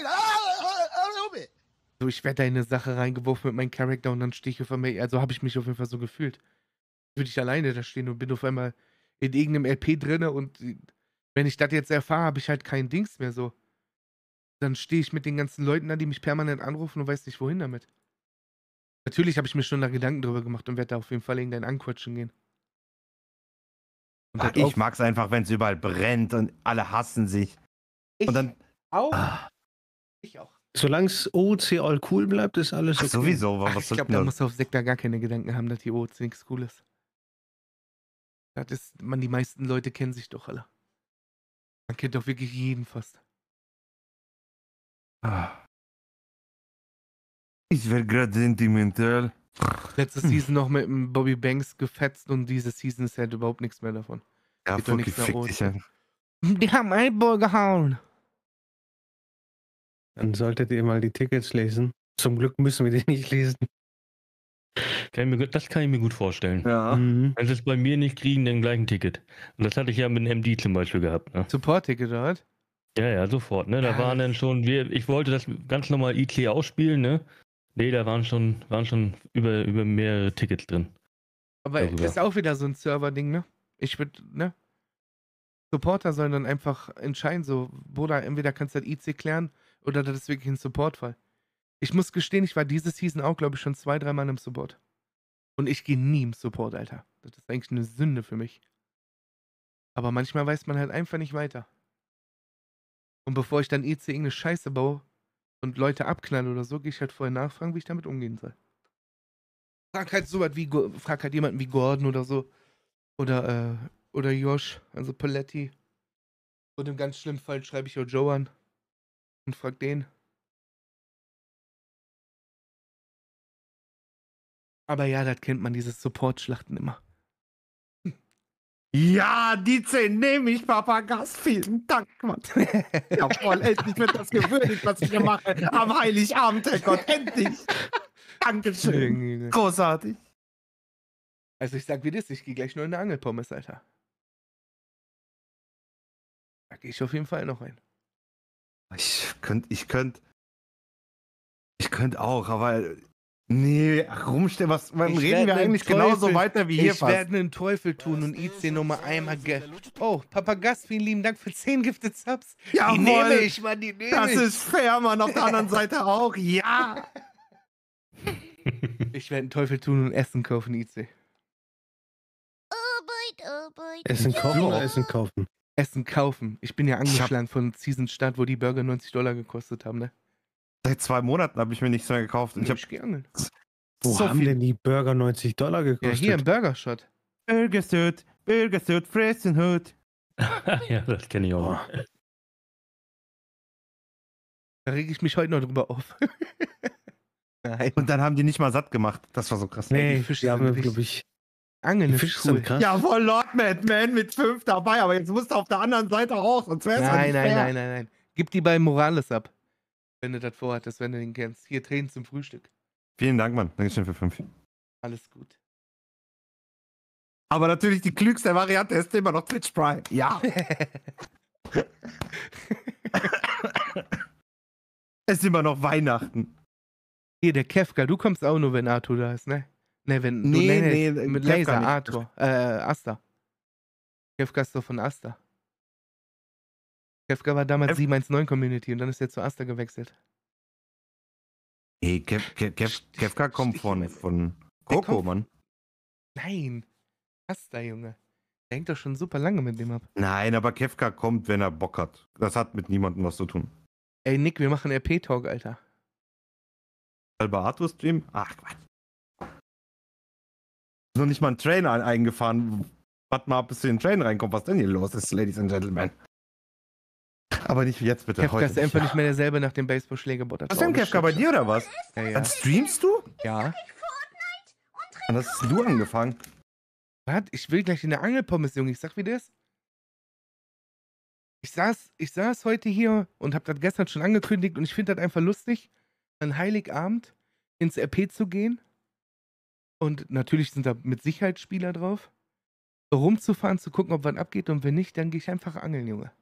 So, ich werde da in eine Sache reingeworfen mit meinem Charakter und dann stehe ich auf einmal, also habe ich mich auf jeden Fall so gefühlt. Würde ich alleine da stehen und bin auf einmal in irgendeinem LP drinne und wenn ich das jetzt erfahre, habe ich halt kein Dings mehr so. Dann stehe ich mit den ganzen Leuten da, die mich permanent anrufen und weiß nicht, wohin damit. Natürlich habe ich mir schon da Gedanken drüber gemacht und werde da auf jeden Fall irgendein Anquatschen gehen. Und Ach, das ich mag's einfach, wenn es überall brennt und alle hassen sich. Und dann. auch. Ah, Ich auch. Solange es OC all cool bleibt, ist alles ach, okay. sowieso. Ach, Was ich soll glaube, denn da das? musst du auf Sektor gar keine Gedanken haben, dass die OC nichts cool ist. Das ist, die meisten Leute kennen sich doch alle. Man kennt doch wirklich jeden fast. Ah. Ich werde gerade sentimental. Letzte Season noch mit dem Bobby Banks gefetzt und diese Season ist halt überhaupt nichts mehr davon. Ja, Geht doch Fuki, nichts nach fick oben. dich einfach. Die haben Eyeball gehauen. Dann solltet ihr mal die Tickets lesen. Zum Glück müssen wir die nicht lesen. Das kann ich mir gut vorstellen. Ja. Mhm. Wenn sie es bei mir nicht kriegen, dann gleich ein Ticket. Und das hatte ich ja mit dem MD zum Beispiel gehabt. Ne? Support-Ticket, oder was? Ja, sofort. Ne? Da Ja, waren das- dann schon, ich wollte das ganz normal IC ausspielen, ne? Nee, da waren schon über mehrere Tickets drin. Aber Darüber. ist auch wieder so ein Server-Ding, ne? Ich würde, ne? Supporter sollen dann einfach entscheiden, so, Bruder, entweder kannst du das IC klären oder das ist wirklich ein Supportfall. Ich muss gestehen, ich war diese Season auch, glaube ich, schon 2, 3 Mal im Support. Und ich gehe nie im Support, Alter. Das ist eigentlich eine Sünde für mich. Aber manchmal weiß man halt einfach nicht weiter. Und bevor ich dann IC irgendeine Scheiße baue und Leute abknalle oder so, gehe ich halt vorher nachfragen, wie ich damit umgehen soll. Frag halt jemanden wie Gordon oder so. Oder Josh, also Paletti. Und im ganz schlimmen Fall schreibe ich auch Joe an und frag den. Aber ja, das kennt man, diese Support-Schlachten immer. Ja, die 10 nehme ich, Papa Gast. Vielen Dank, Mann. Jawohl, endlich wird das gewürdigt, was ich hier mache. Am Heiligabend, Herrgott, endlich. Dankeschön. Großartig. Also ich sag wie das, ich gehe gleich nur in eine Angelpommes, Alter. Da gehe ich auf jeden Fall noch rein. Ich könnte auch, aber nee, rumstellen, reden wir eigentlich genauso weiter wie hier Ich werde einen Teufel tun und IC Nummer einmal Oh, Papa Gast, vielen lieben Dank für 10 Gifted Subs. Jawohl, die nehme ich, Mann, die nehme ich. Das ist fair, Mann, auf der anderen Seite auch, ja. Ich werde einen Teufel tun und Essen kaufen, IC. Essen kaufen oder Essen kaufen? Essen kaufen. Ich bin ja angeschlagen von Season Start, wo die Burger $90 gekostet haben, ne? Seit 2 Monaten habe ich mir nichts mehr gekauft. Und Ich geangelt. Wo so haben viel- denn die Burger $90 gekostet? Ja, hier im Burger Shot. Burgersuit, Fressenhut. Ja, das kenne ich auch. Boah. Da rege ich mich heute noch drüber auf. Nein. Und dann haben die nicht mal satt gemacht. Das war so krass. Nee, die Fische die haben, sind wirklich- glaube ich, Angeln die ist Fische cool. sind krass. Jawohl, Lord Madman mit 5 dabei, aber jetzt musst du auf der anderen Seite auch, sonst wär's ja nicht fair. Nein. Gib die bei Morales ab. Wenn du das vorhattest, wenn du den kennst. Hier, Tränen zum Frühstück. Vielen Dank, Mann. Dankeschön für 5. Alles gut. Aber natürlich die klügste Variante ist immer noch Twitch Prime. Ja. Es ist immer noch Weihnachten. Hier, der Kefka, du kommst auch nur, wenn Arthur da ist, ne? Ne, wenn Nee, mit Kefka Laser, nicht. Arthur. Asta. Kefka ist doch von Asta. Kefka war damals 719 Community und dann ist er zu Asta gewechselt. Nee, Kefka kommt von Coco, kommt- Mann. Nein. Asta, Junge. Der hängt doch schon super lange mit dem ab. Nein, aber Kefka kommt, wenn er Bock hat. Das hat mit niemandem was zu tun. Ey, Nick, wir machen RP-Talk, Alter. Halber Arthur-Stream? Ach, Quatsch. Noch nicht mal ein Train eingefahren. Warte mal, bis du in den Train reinkommst. Was denn hier los ist, Ladies and Gentlemen? Aber nicht wie jetzt, bitte. Kefka Heute ist einfach ja. nicht mehr derselbe nach dem Baseballschlägerbot. Was denn, Kefka, bei dir oder was? Ja, ja. Dann streamst du? Ja. Wann hast du angefangen? Warte, ich will gleich in der Angelpommes, Junge. Ich sag wie das. Ich saß heute hier und hab das gestern schon angekündigt und ich finde das einfach lustig, an Heiligabend ins RP zu gehen. Und natürlich sind da mit Sicherheit Spieler drauf. Rumzufahren, zu gucken, ob was abgeht und wenn nicht, dann gehe ich einfach angeln, Junge.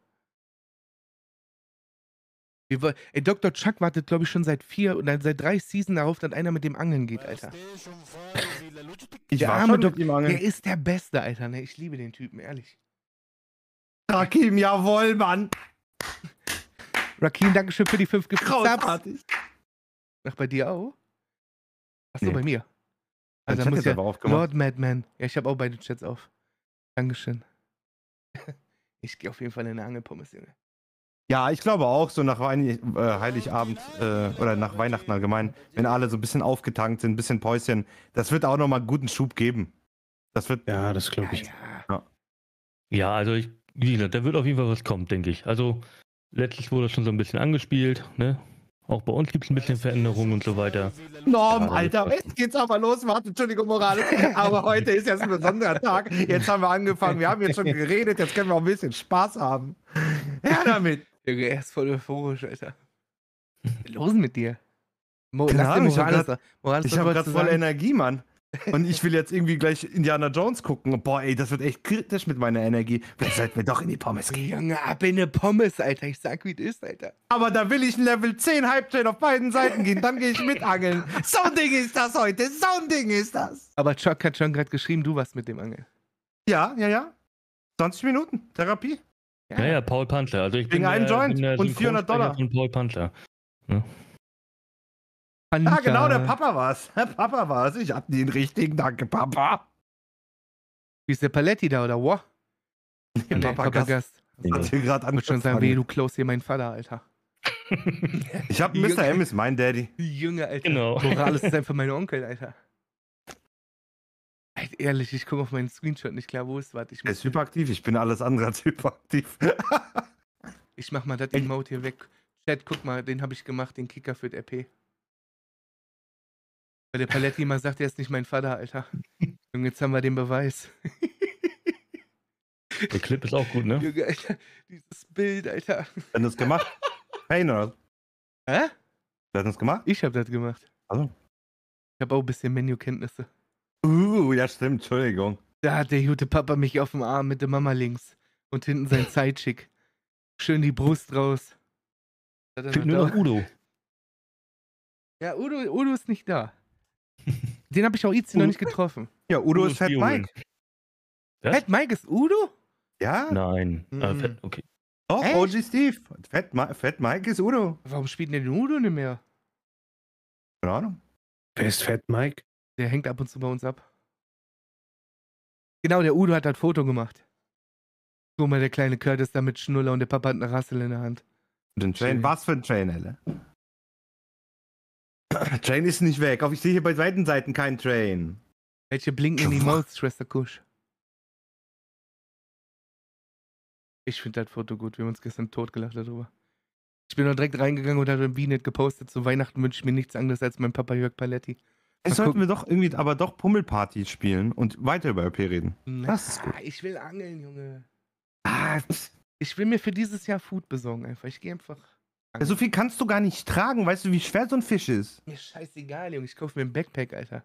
Ey, Dr. Chuck wartet, glaube ich, schon seit 3 Season darauf, dass einer mit dem Angeln geht, Alter. Ich Der war arme schon Doc, mit ihm der angeln. ist der Beste, Alter. Ne? Ich liebe den Typen, ehrlich. Rakim, jawohl, Mann. Rakim, Dankeschön für die 5 Subs. Großartig. Ach, bei dir auch? Achso, Nee. bei mir. Der Also Chat muss ist ja aber aufgemacht. Lord Madman. Ja, ich habe auch beide Chats auf. Dankeschön. Ich gehe auf jeden Fall in eine Angelpommes, Junge. Ja, ich glaube auch, so nach Heiligabend oder nach Weihnachten allgemein, wenn alle so ein bisschen aufgetankt sind, ein bisschen Päuschen, das wird auch nochmal einen guten Schub geben. Das wird. Ja, das glaube ich. Ja. Ja, also wie gesagt, da wird auf jeden Fall was kommen, denke ich. Also letztlich wurde schon so ein bisschen angespielt, ne? Auch bei uns gibt es ein bisschen Veränderungen und so weiter. Norm, Ja, Alter, jetzt geht's aber los. Warte, Entschuldigung, Morales. Aber heute ist jetzt ein besonderer Tag. Jetzt haben wir angefangen, wir haben jetzt schon geredet, jetzt können wir auch ein bisschen Spaß haben. Ja, damit. Junge, er ist voll euphorisch, Alter. Was ist los mit dir? Keine Lass Ahnung, den ich hab Morales grad- da. Morales, Ich was habe wolltest gerade du voll sagen? Energie, Mann. Und ich will jetzt irgendwie gleich Indiana Jones gucken. Boah, ey, das wird echt kritisch mit meiner Energie. Vielleicht sollten wir doch in die Pommes gehen. Junge, ab in eine Pommes, Alter. Ich sag, wie es ist, Alter. Aber da will ich ein Level 10 Hype-Train auf beiden Seiten gehen. Dann gehe ich mit angeln. So ein Ding ist das heute. So ein Ding ist das. Aber Chuck hat schon gerade geschrieben, du warst mit dem Angeln. Ja. 20 Minuten. Therapie. Ja, Paul Panzer. Also ich Wegen einem Joint bin der und $400. Synchronsprecher von Paul Panzer. Ja. Ah, genau, der Papa war's. Der Papa war's. Ich hab den richtigen. Danke, Papa. Wie ist der Paletti da, oder what? Nee, Nee, Papa Papa Gast. Gast. Das hat hier gerade Ich würde schon sagen, du klaust hier meinen Vater, Alter. Ich hab Mr. M ist mein Daddy. Junge, Alter. Genau. Morales ist einfach mein Onkel, Alter. Halt ehrlich, ich komme auf meinen Screenshot nicht klar, wo es war. Er ist hyperaktiv. Ich bin alles andere als hyperaktiv. Ich mach mal das Emote hier weg. Chat, guck mal, den habe ich gemacht, den Kicker für das RP. Weil der Paletti immer sagt, er ist nicht mein Vater, Alter. Junge, jetzt haben wir den Beweis. Der Clip ist auch gut, ne? Junge, Alter, dieses Bild, Alter. Wer hat das gemacht? Hey, oder? Hä? Wer hat das gemacht? Ich habe das gemacht. Also. Ich habe auch ein bisschen Menükenntnisse. Ja, stimmt. Entschuldigung. Da hat der gute Papa mich auf dem Arm mit der Mama links. Und hinten sein Sidechick. Schön die Brust raus. Hat er Fehlt noch nur da? noch Udo. Ja, Udo ist nicht da. Den habe ich auch noch nicht getroffen. Ja, Udo ist Fat Spielman. Mike. Was? Fat Mike ist Udo? Ja? Nein. Mhm. Okay. Doch, Echt? OG Steve. Fat Mike ist Udo. Warum spielt denn den Udo nicht mehr? Keine Ahnung. Wer ist Fat Mike? Der hängt ab und zu bei uns ab. Genau, der Udo hat das Foto gemacht. Guck mal, der kleine Curtis da mit Schnuller und der Papa hat eine Rassel in der Hand. Den Train. Schön. Was für ein Train, Helle? Train ist nicht weg. Ich sehe hier bei beiden Seiten keinen Train. Welche blinken in die Maus, Schwester Kusch? Ich finde das Foto gut. Wir haben uns gestern totgelacht darüber. Ich bin noch direkt reingegangen und habe ein Binet gepostet. Zu Weihnachten wünsche ich mir nichts anderes als mein Papa Jörg Paletti. Jetzt Mal sollten wir doch irgendwie aber doch Pummelparty spielen und weiter über RP reden. Das ist gut. Ich will angeln, Junge. Ah, Ich will mir für dieses Jahr Food besorgen einfach. Ich gehe einfach. so viel kannst du gar nicht tragen. Weißt du, wie schwer so ein Fisch ist? Mir scheißegal, Junge. Ich kaufe mir ein Backpack, Alter.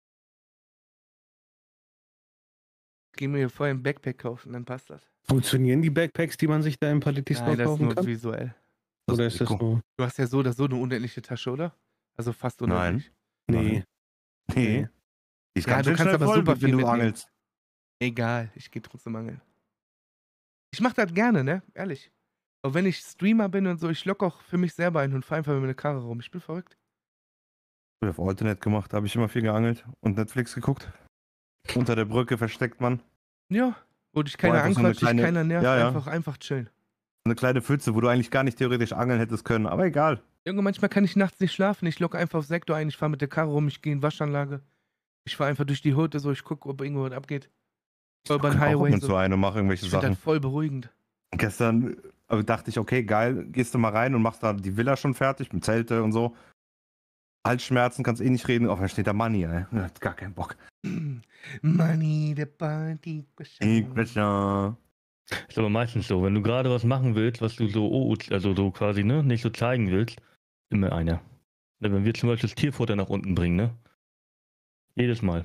Ich gehe mir vorher ein Backpack kaufen, dann passt das. Funktionieren die Backpacks, die man sich da im Paletti-Store Nein, das ist kaufen nur kann? visuell. Oder ist das Deko. nur... Du hast ja so oder so eine unendliche Tasche, oder? Also fast unendlich. Nee. Nee. Die ist Ja, ganz du schön kannst schnell aber voll, super wenn viel du mitnehmen. angelst. Egal, ich gehe trotzdem angeln. Ich mach das gerne, ne? Ehrlich. Aber wenn ich Streamer bin und so, ich lock auch für mich selber ein und fahre einfach mit einer Karre rum. Ich bin verrückt. Ich habe auf Alternate gemacht, habe ich immer viel geangelt und Netflix geguckt. Unter der Brücke versteckt man. Ja. Wo dich keiner einfach so eine anquatscht, dich kleine- keiner nervt, Ja, ja. einfach chillen. Eine kleine Pfütze, wo du eigentlich gar nicht theoretisch angeln hättest können, aber egal. Junge, manchmal kann ich nachts nicht schlafen. Ich locke einfach auf Sektor ein, ich fahre mit der Karre rum, ich gehe in Waschanlage. Ich fahre einfach durch die Hütte, so ich gucke, ob irgendwo was abgeht. Voll über den Ich auch ab Highway. und zu So. ein und mache irgendwelche Ich finde Sachen. das voll beruhigend. Gestern dachte ich, okay, geil, gehst du mal rein und machst da die Villa schon fertig mit Zelte und so. Halsschmerzen, kannst eh nicht reden. Auf, da steht da Money, ne? Hat gar keinen Bock. Money, the party. Ich Ist aber meistens so, wenn du gerade was machen willst, was du so, also so quasi, ne, nicht so zeigen willst, immer einer. Ne, wenn wir zum Beispiel das Tierfutter nach unten bringen, ne? Jedes Mal.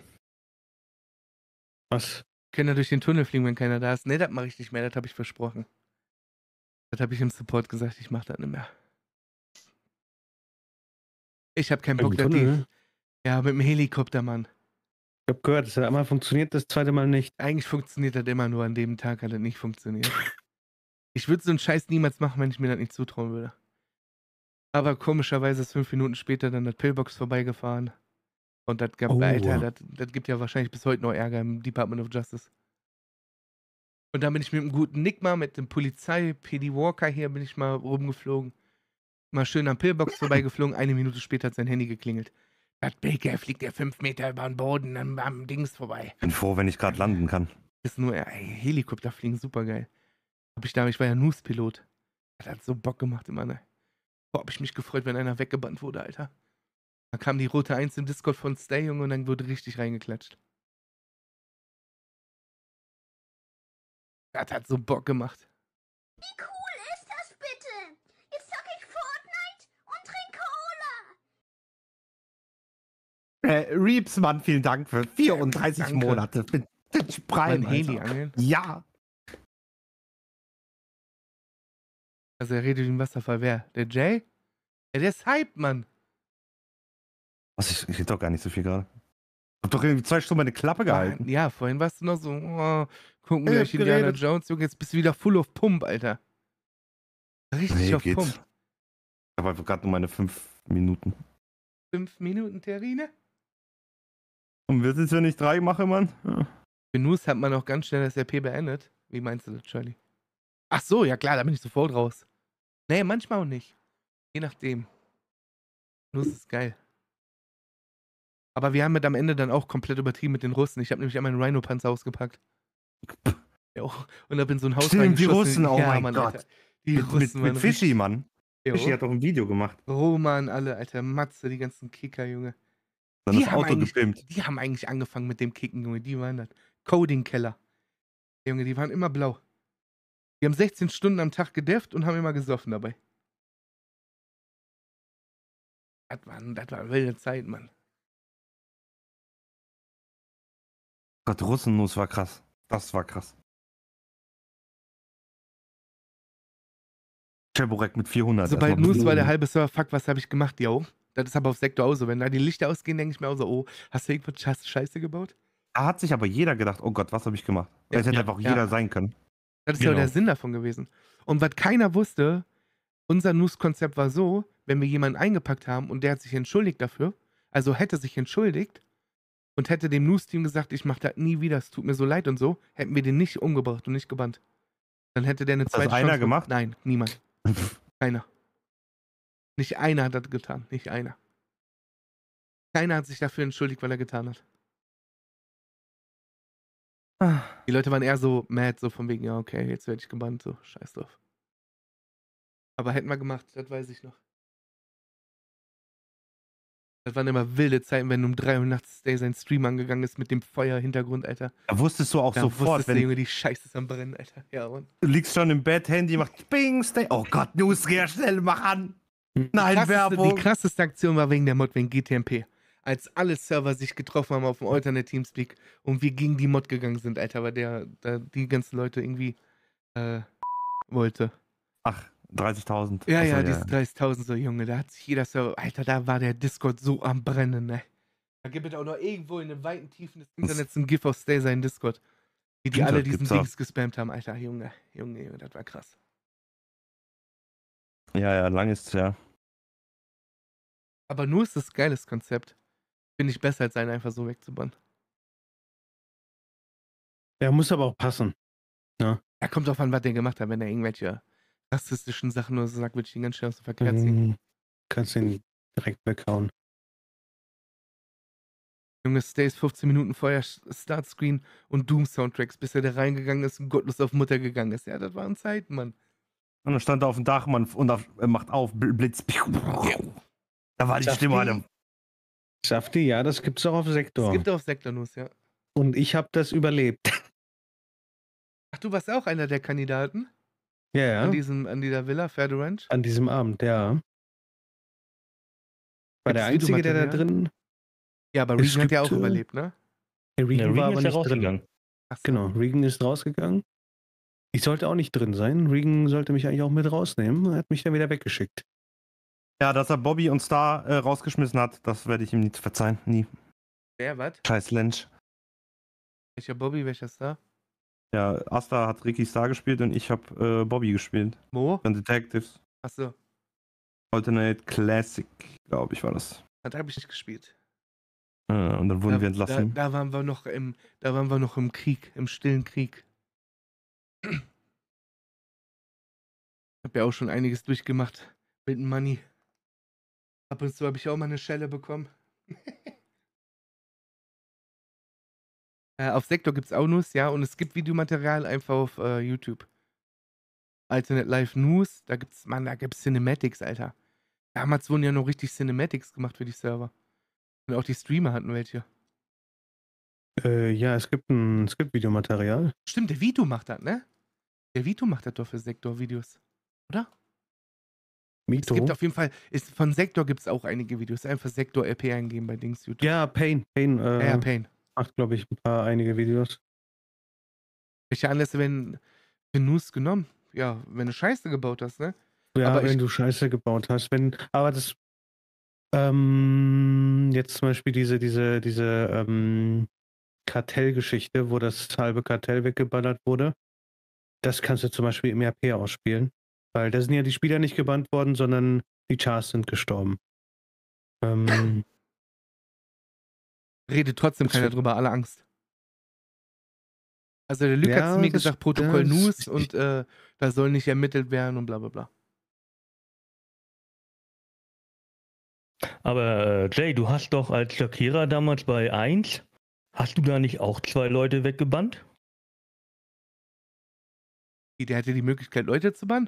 Was? Können ja durch den Tunnel fliegen, wenn keiner da ist. Ne, das mache ich nicht mehr, das habe ich versprochen. Das habe ich im Support gesagt, ich mache das nicht mehr. Ich habe keinen Bock, Im dass die... Tunnel? Ja, mit dem Helikopter, Mann. Ich habe gehört, es hat einmal funktioniert, das zweite Mal nicht. Eigentlich funktioniert das immer, nur an dem Tag hat das nicht funktioniert. Ich würde so einen Scheiß niemals machen, wenn ich mir das nicht zutrauen würde. Aber komischerweise ist 5 Minuten später dann das Pillbox vorbeigefahren. Und das gab, Oh. Alter, das gibt ja wahrscheinlich bis heute noch Ärger im Department of Justice. Und dann bin ich mit einem guten Nick mal, mit dem Polizei, PD Walker hier, bin ich mal rumgeflogen. Mal schön am Pillbox vorbeigeflogen, 1 Minute später hat sein Handy geklingelt. Das Baker fliegt ja 5 Meter über den Boden am Dings vorbei. bin froh, wenn ich gerade landen kann. Ist nur, ey, Helikopter fliegen, super geil. Ich war ja News-Pilot. Das hat so Bock gemacht immer, ne? Boah, hab ich mich gefreut, wenn einer weggebannt wurde, Alter. Dann kam die rote 1 im Discord von Stay, Junge, und dann wurde richtig reingeklatscht. Das hat so Bock gemacht. Wie cool ist das bitte? Jetzt zocke ich Fortnite und trinke Cola. Reeps, Mann, vielen Dank für 34 Danke. Monate. Mit Prime, Mein Heli Alter. angeln. Ja. Also er redet wie ein Wasserfall. Wer? Der Jay? Ja, der ist Hype, Mann. Was, ich rede doch gar nicht so viel gerade. Hab doch irgendwie 2 Stunden meine Klappe gehalten. Ja, vorhin warst du noch so, gucken Ich wir hab Indiana geredet. Jones, Junge, jetzt bist du wieder full auf Pump, Alter. Richtig Nee, auf geht's. Pump. Ich habe einfach gerade nur meine 5 Minuten. 5 Minuten Terrine? Und was ist, wenn ich 3 mache, Mann? Ja. Für News hat man auch ganz schnell das RP beendet. Wie meinst du das, Charlie? Ach so, ja klar, da bin ich sofort raus. Nee, manchmal auch nicht. Je nachdem. News ist geil. Aber wir haben mit am Ende dann auch komplett übertrieben mit den Russen. Ich habe nämlich einmal einen Rhino-Panzer ausgepackt. Jo. Und hab in so ein Haus Stimmt, die reingeschossen. Russen, oh ja, mein Mann, Gott. Alter. Die Mit Russen waren Fischi, richtig- Mann. Jo. Fischi hat doch ein Video gemacht. Roman, alle, Alter, Matze, die ganzen Kicker, Junge. Dann Die das haben Auto eigentlich- gefilmt. Die haben eigentlich angefangen mit dem Kicken, Junge. Die waren das. Coding-Keller. Junge, die waren immer blau. Die haben 16 Stunden am Tag gedefft und haben immer gesoffen dabei. Das war eine wilde Zeit, Mann. Gott, Russennuss war krass. Das war krass. Cheburek mit 400. Sobald erstmal News war der belogen. halbe Server, fuck, was habe ich gemacht, yo? Das ist aber auf Sektor auch so. Wenn da die Lichter ausgehen, denke ich mir auch so, oh, hast du irgendwas Scheiße gebaut? Da hat sich aber jeder gedacht, oh Gott, was habe ich gemacht? Ja, Das hätte ja, einfach ja. jeder sein können. Das ist ja Genau. der Sinn davon gewesen. Und was keiner wusste, unser News-Konzept war so, wenn wir jemanden eingepackt haben und der hat sich entschuldigt dafür, also hätte sich entschuldigt und hätte dem News-Team gesagt, ich mache das nie wieder, es tut mir so leid und so, hätten wir den nicht umgebracht und nicht gebannt. Dann hätte der eine Hat das zweite einer Chance gemacht? Nein, niemand. Keiner. Nicht einer hat das getan, nicht einer. Keiner hat sich dafür entschuldigt, weil er getan hat. Die Leute waren eher so mad, so von wegen, ja, okay, jetzt werde ich gebannt, so, scheiß drauf. Aber hätten wir gemacht, das weiß ich noch. Das waren immer wilde Zeiten, wenn um 3 Uhr nachts Stay sein Stream angegangen ist mit dem Feuer-Hintergrund, Alter. Da wusstest du auch Da sofort, wusstest du, wenn Junge, die Scheiße ist am Brennen, Alter. Ja, Mann. du liegst schon im Bett, Handy macht Bing, stay. Oh Gott, News, geh schnell, mach an. Nein, Die Werbung. krasseste Aktion war wegen der Mod, wegen GTMP. Als alle Server sich getroffen haben auf dem Alternate Teamspeak und wir gegen die Mod gegangen sind, Alter, weil die ganzen Leute irgendwie wollte. Ach, 30.000. Ja, Achso, ja, diese 30.000 so, Junge, da hat sich jeder Server, Alter, da war der Discord so am Brennen, ne. Da gibt es auch noch irgendwo in den weiten Tiefen des Internets ein GIF auf Stay sein Discord. Die Stimmt, alle das diesen gibt's auch. Dings gespammt haben, Alter, Junge, das war krass. Ja, lang ist's ja. Aber nur ist das geiles Konzept. Finde ich besser, als einen einfach so wegzubannen. Der muss aber auch passen. Ja, kommt drauf an, was der gemacht hat. Wenn er irgendwelche rassistischen Sachen oder so sagt, würde ich ihn ganz schnell aus dem Verkehr ziehen. Kannst ihn direkt weghauen. Junge, Stays 15 Minuten vorher Startscreen und Doom-Soundtracks, bis er da reingegangen ist und gottlos auf Mutter gegangen ist. Ja, das waren Zeiten, Mann. Und dann stand er auf dem Dach, Mann, und er macht auf, Blitz. Da war die Schafft Stimme die? an. Safti, ja, das gibt's auch auf Es Sektor. gibt auch Sektornuss, ja. Und ich habe das überlebt. Ach, du warst auch einer der Kandidaten Ja, ja. an dieser Villa, Pferde Ranch? An diesem Abend, ja. War der Gibt's Einzige, der da Videomaterial? drin. Ja, aber Es Regan hat ja auch gibt, überlebt, ne? Der Regan Ja, war Regan aber ist ja nicht drin. rausgegangen. Ach so. Genau, Regan ist rausgegangen. Ich sollte auch nicht drin sein. Regan sollte mich eigentlich auch mit rausnehmen. Er hat mich dann wieder weggeschickt. Ja, dass er Bobby und Star rausgeschmissen hat, das werde ich ihm nie verzeihen. Nie. Wer, was? Scheiß Lensch. Welcher Bobby, welcher Star? Ja, Asta hat Ricky Star gespielt und ich habe Bobby gespielt. Mo? Dann Detectives. Achso, Alternate Classic, glaube ich, war das. das habe ich nicht gespielt. Und dann wurden wir entlassen. Da waren wir noch im Krieg, im stillen Krieg. Ich habe ja auch schon einiges durchgemacht mit dem Money. Ab und zu habe ich auch mal eine Schelle bekommen. Auf Sektor gibt es auch News, ja, und es gibt Videomaterial einfach auf YouTube. Alternate Live News, da gibt's Cinematics, Alter. Damals wurden ja noch richtig Cinematics gemacht für die Server. Und auch die Streamer hatten welche. Ja, es gibt Videomaterial. Stimmt, der Vito macht das, ne? Der Vito macht das doch für Sektor-Videos. Oder? Mito. Es gibt auf jeden Fall, von Sektor gibt es auch einige Videos. Einfach Sektor RP eingeben bei Dings YouTube. Ja, Pain. Ja, Pain. Macht, glaube ich, einige Videos. Welche Anlässe werden für News genommen? Ja, wenn du Scheiße gebaut hast, ne? Ja, Aber wenn ich- du Scheiße gebaut hast. Aber das Jetzt zum Beispiel diese Kartellgeschichte, wo das halbe Kartell weggeballert wurde. Das kannst du zum Beispiel im RP ausspielen. Weil da sind ja die Spieler nicht gebannt worden, sondern die Chars sind gestorben. Redet trotzdem Das keiner wird- drüber, alle Angst. Also der Lück hat zu mir gesagt, Protokoll das ist News richtig. und da soll nicht ermittelt werden und bla bla bla. Aber Jay, du hast doch als Lackierer damals bei 1, hast du da nicht auch 2 Leute weggebannt? Der hatte die Möglichkeit, Leute zu bannen?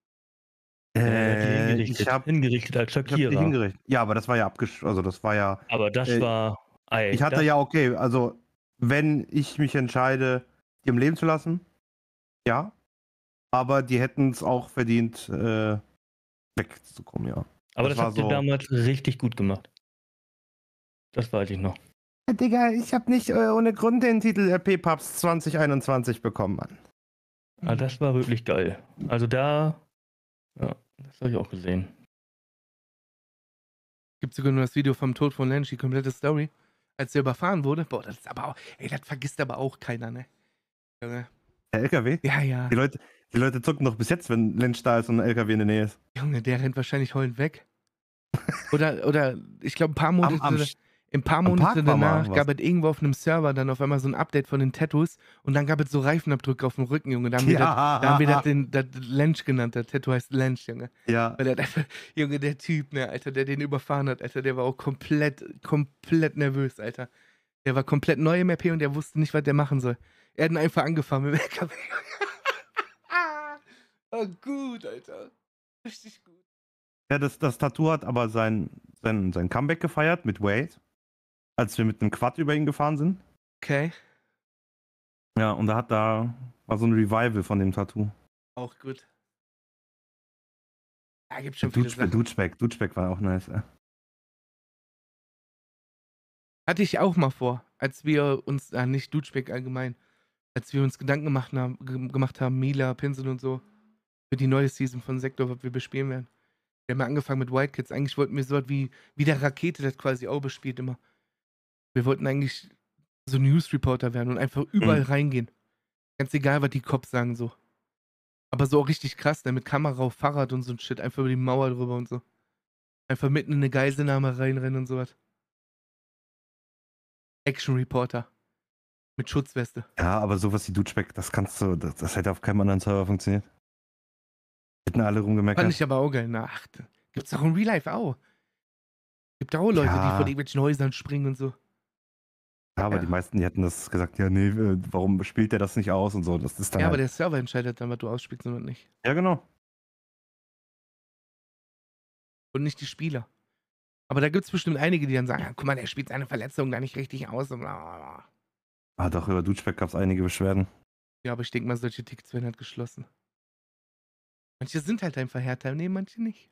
Ich hab hingerichtet als die Lackierer. hingerichtet. Ja, aber das war ja also das war ja. Aber das war. Ey, Ich hatte das, ja okay, also wenn ich mich entscheide, die im Leben zu lassen, ja. Aber die hätten es auch verdient, wegzukommen, ja. aber das das war habt ihr so- damals richtig gut gemacht. Das weiß ich noch. Digga, ich habe nicht ohne Grund den Titel RP Papst 2021 bekommen, Mann. Aber das war wirklich geil. Also da. Ja, das habe ich auch gesehen. Gibt sogar nur das Video vom Tod von Lensch, die komplette Story. Als er überfahren wurde. Boah, das ist aber auch. Ey, das vergisst aber auch keiner, ne? Junge. Der LKW? Ja, ja. Die Leute zucken doch bis jetzt, wenn Lynch da ist und ein LKW in der Nähe ist. Junge, der rennt wahrscheinlich heulend weg. Oder ich glaube, ein paar Monate Park war mal danach was. gab es irgendwo auf einem Server dann auf einmal so ein Update von den Tattoos und dann gab es so Reifenabdrücke auf dem Rücken, Junge. Da haben wir das Lensch genannt. Das Tattoo heißt Lensch, Junge. Ja. Weil der hat einfach, Junge, der Typ, ne, Alter, der den überfahren hat, Alter, der war auch komplett nervös, Alter. Der war komplett neu im RP und der wusste nicht, was der machen soll. Er hat ihn einfach angefahren mit dem LKW. Oh, gut, Alter. Richtig gut. Ja, das Tattoo hat aber sein Comeback gefeiert mit Wade, als wir mit einem Quad über ihn gefahren sind. Okay, Ja, und da war so ein Revival von dem Tattoo. auch gut. Da gibt schon viele Sachen. Dutschbeck war auch nice. Hatte ich auch mal vor, als wir uns, nicht Dutschbeck allgemein, als wir uns Gedanken gemacht haben, Mila, Pinsel und so, für die neue Season von Sektor, was wir bespielen werden. Wir haben ja angefangen mit White Kids. Eigentlich wollten wir so was wie der Rakete, das quasi auch bespielt immer. Wir wollten eigentlich so News-Reporter werden und einfach überall reingehen. Ganz egal, was die Cops sagen, so. Aber so auch richtig krass, ne? Mit Kamera auf Fahrrad und so ein Shit, einfach über die Mauer drüber und so. Einfach mitten in eine Geiselnahme reinrennen und sowas. Action-Reporter. Mit Schutzweste. Ja, aber sowas wie Dutschbeck, das hätte auf keinem anderen Server funktioniert. Hätten alle Fand rumgemeckert. ich aber auch geil. Na, ach, gibt's auch in Real Life auch. Gibt auch Leute, die Ja. von irgendwelchen Häusern springen und so. Ja, aber Ja. die meisten, die hätten das gesagt, ja, nee, warum spielt der das nicht aus und so. Das ist dann Ja, aber halt, der Server entscheidet dann, was du ausspielst und was nicht. ja, genau. Und nicht die Spieler. Aber da gibt's bestimmt einige, die dann sagen, ja, guck mal, der spielt seine Verletzung gar nicht richtig aus. Und bla bla bla. Ah, doch, über Dutschbeck gab es einige Beschwerden. Ja, aber ich denke mal, solche Tickets werden halt geschlossen. Manche sind halt einfach härter, nee, manche nicht.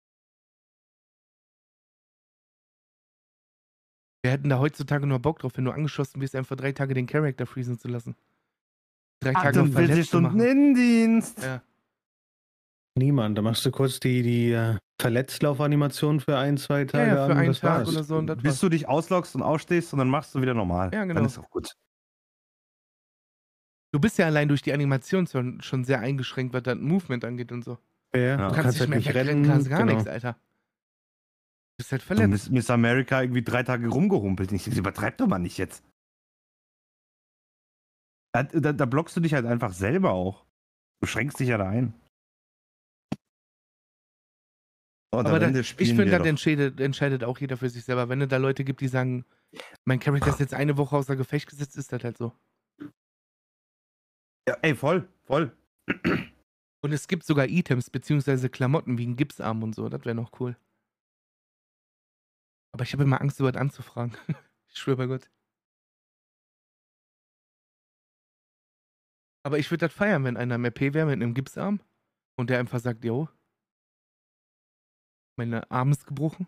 Wir hätten da heutzutage nur Bock drauf, wenn du angeschossen wirst, einfach 3 Tage den Charakter freezen zu lassen. 3 Tage auf 48 verletzt zu Stunden machen. Innendienst. Ja. Niemand. Da machst du kurz die Verletztlaufanimation für 1-2 Tage Ja, für an, einen das Tag war's. oder so und das Bis war's. du dich ausloggst und ausstehst und dann machst du wieder normal. Ja, genau. Dann ist auch gut. Du bist ja allein durch die Animation schon sehr eingeschränkt, was das Movement angeht und so. Ja, Ja. Du kannst nicht mehr wegrennen, kannst gar nichts, Alter. Du bist halt Und verletzt. Miss America irgendwie 3 Tage rumgehumpelt. Ich übertreib doch mal nicht jetzt. Da blockst du dich halt einfach selber auch. Du schränkst dich ja da ein. Und Aber am Ende ich spielen finde, wir das doch. entscheidet auch jeder für sich selber. Wenn es da Leute gibt, die sagen, mein Charakter ist jetzt eine Woche außer Gefecht gesetzt, ist das halt so. Ja, ey, voll. Und es gibt sogar Items beziehungsweise Klamotten wie ein Gipsarm und so. Das wäre noch cool. Aber ich habe immer Angst, so was anzufragen. Ich schwöre bei Gott. Aber ich würde das feiern, wenn einer im RP wäre mit einem Gipsarm und der einfach sagt, yo, meine Arm ist gebrochen.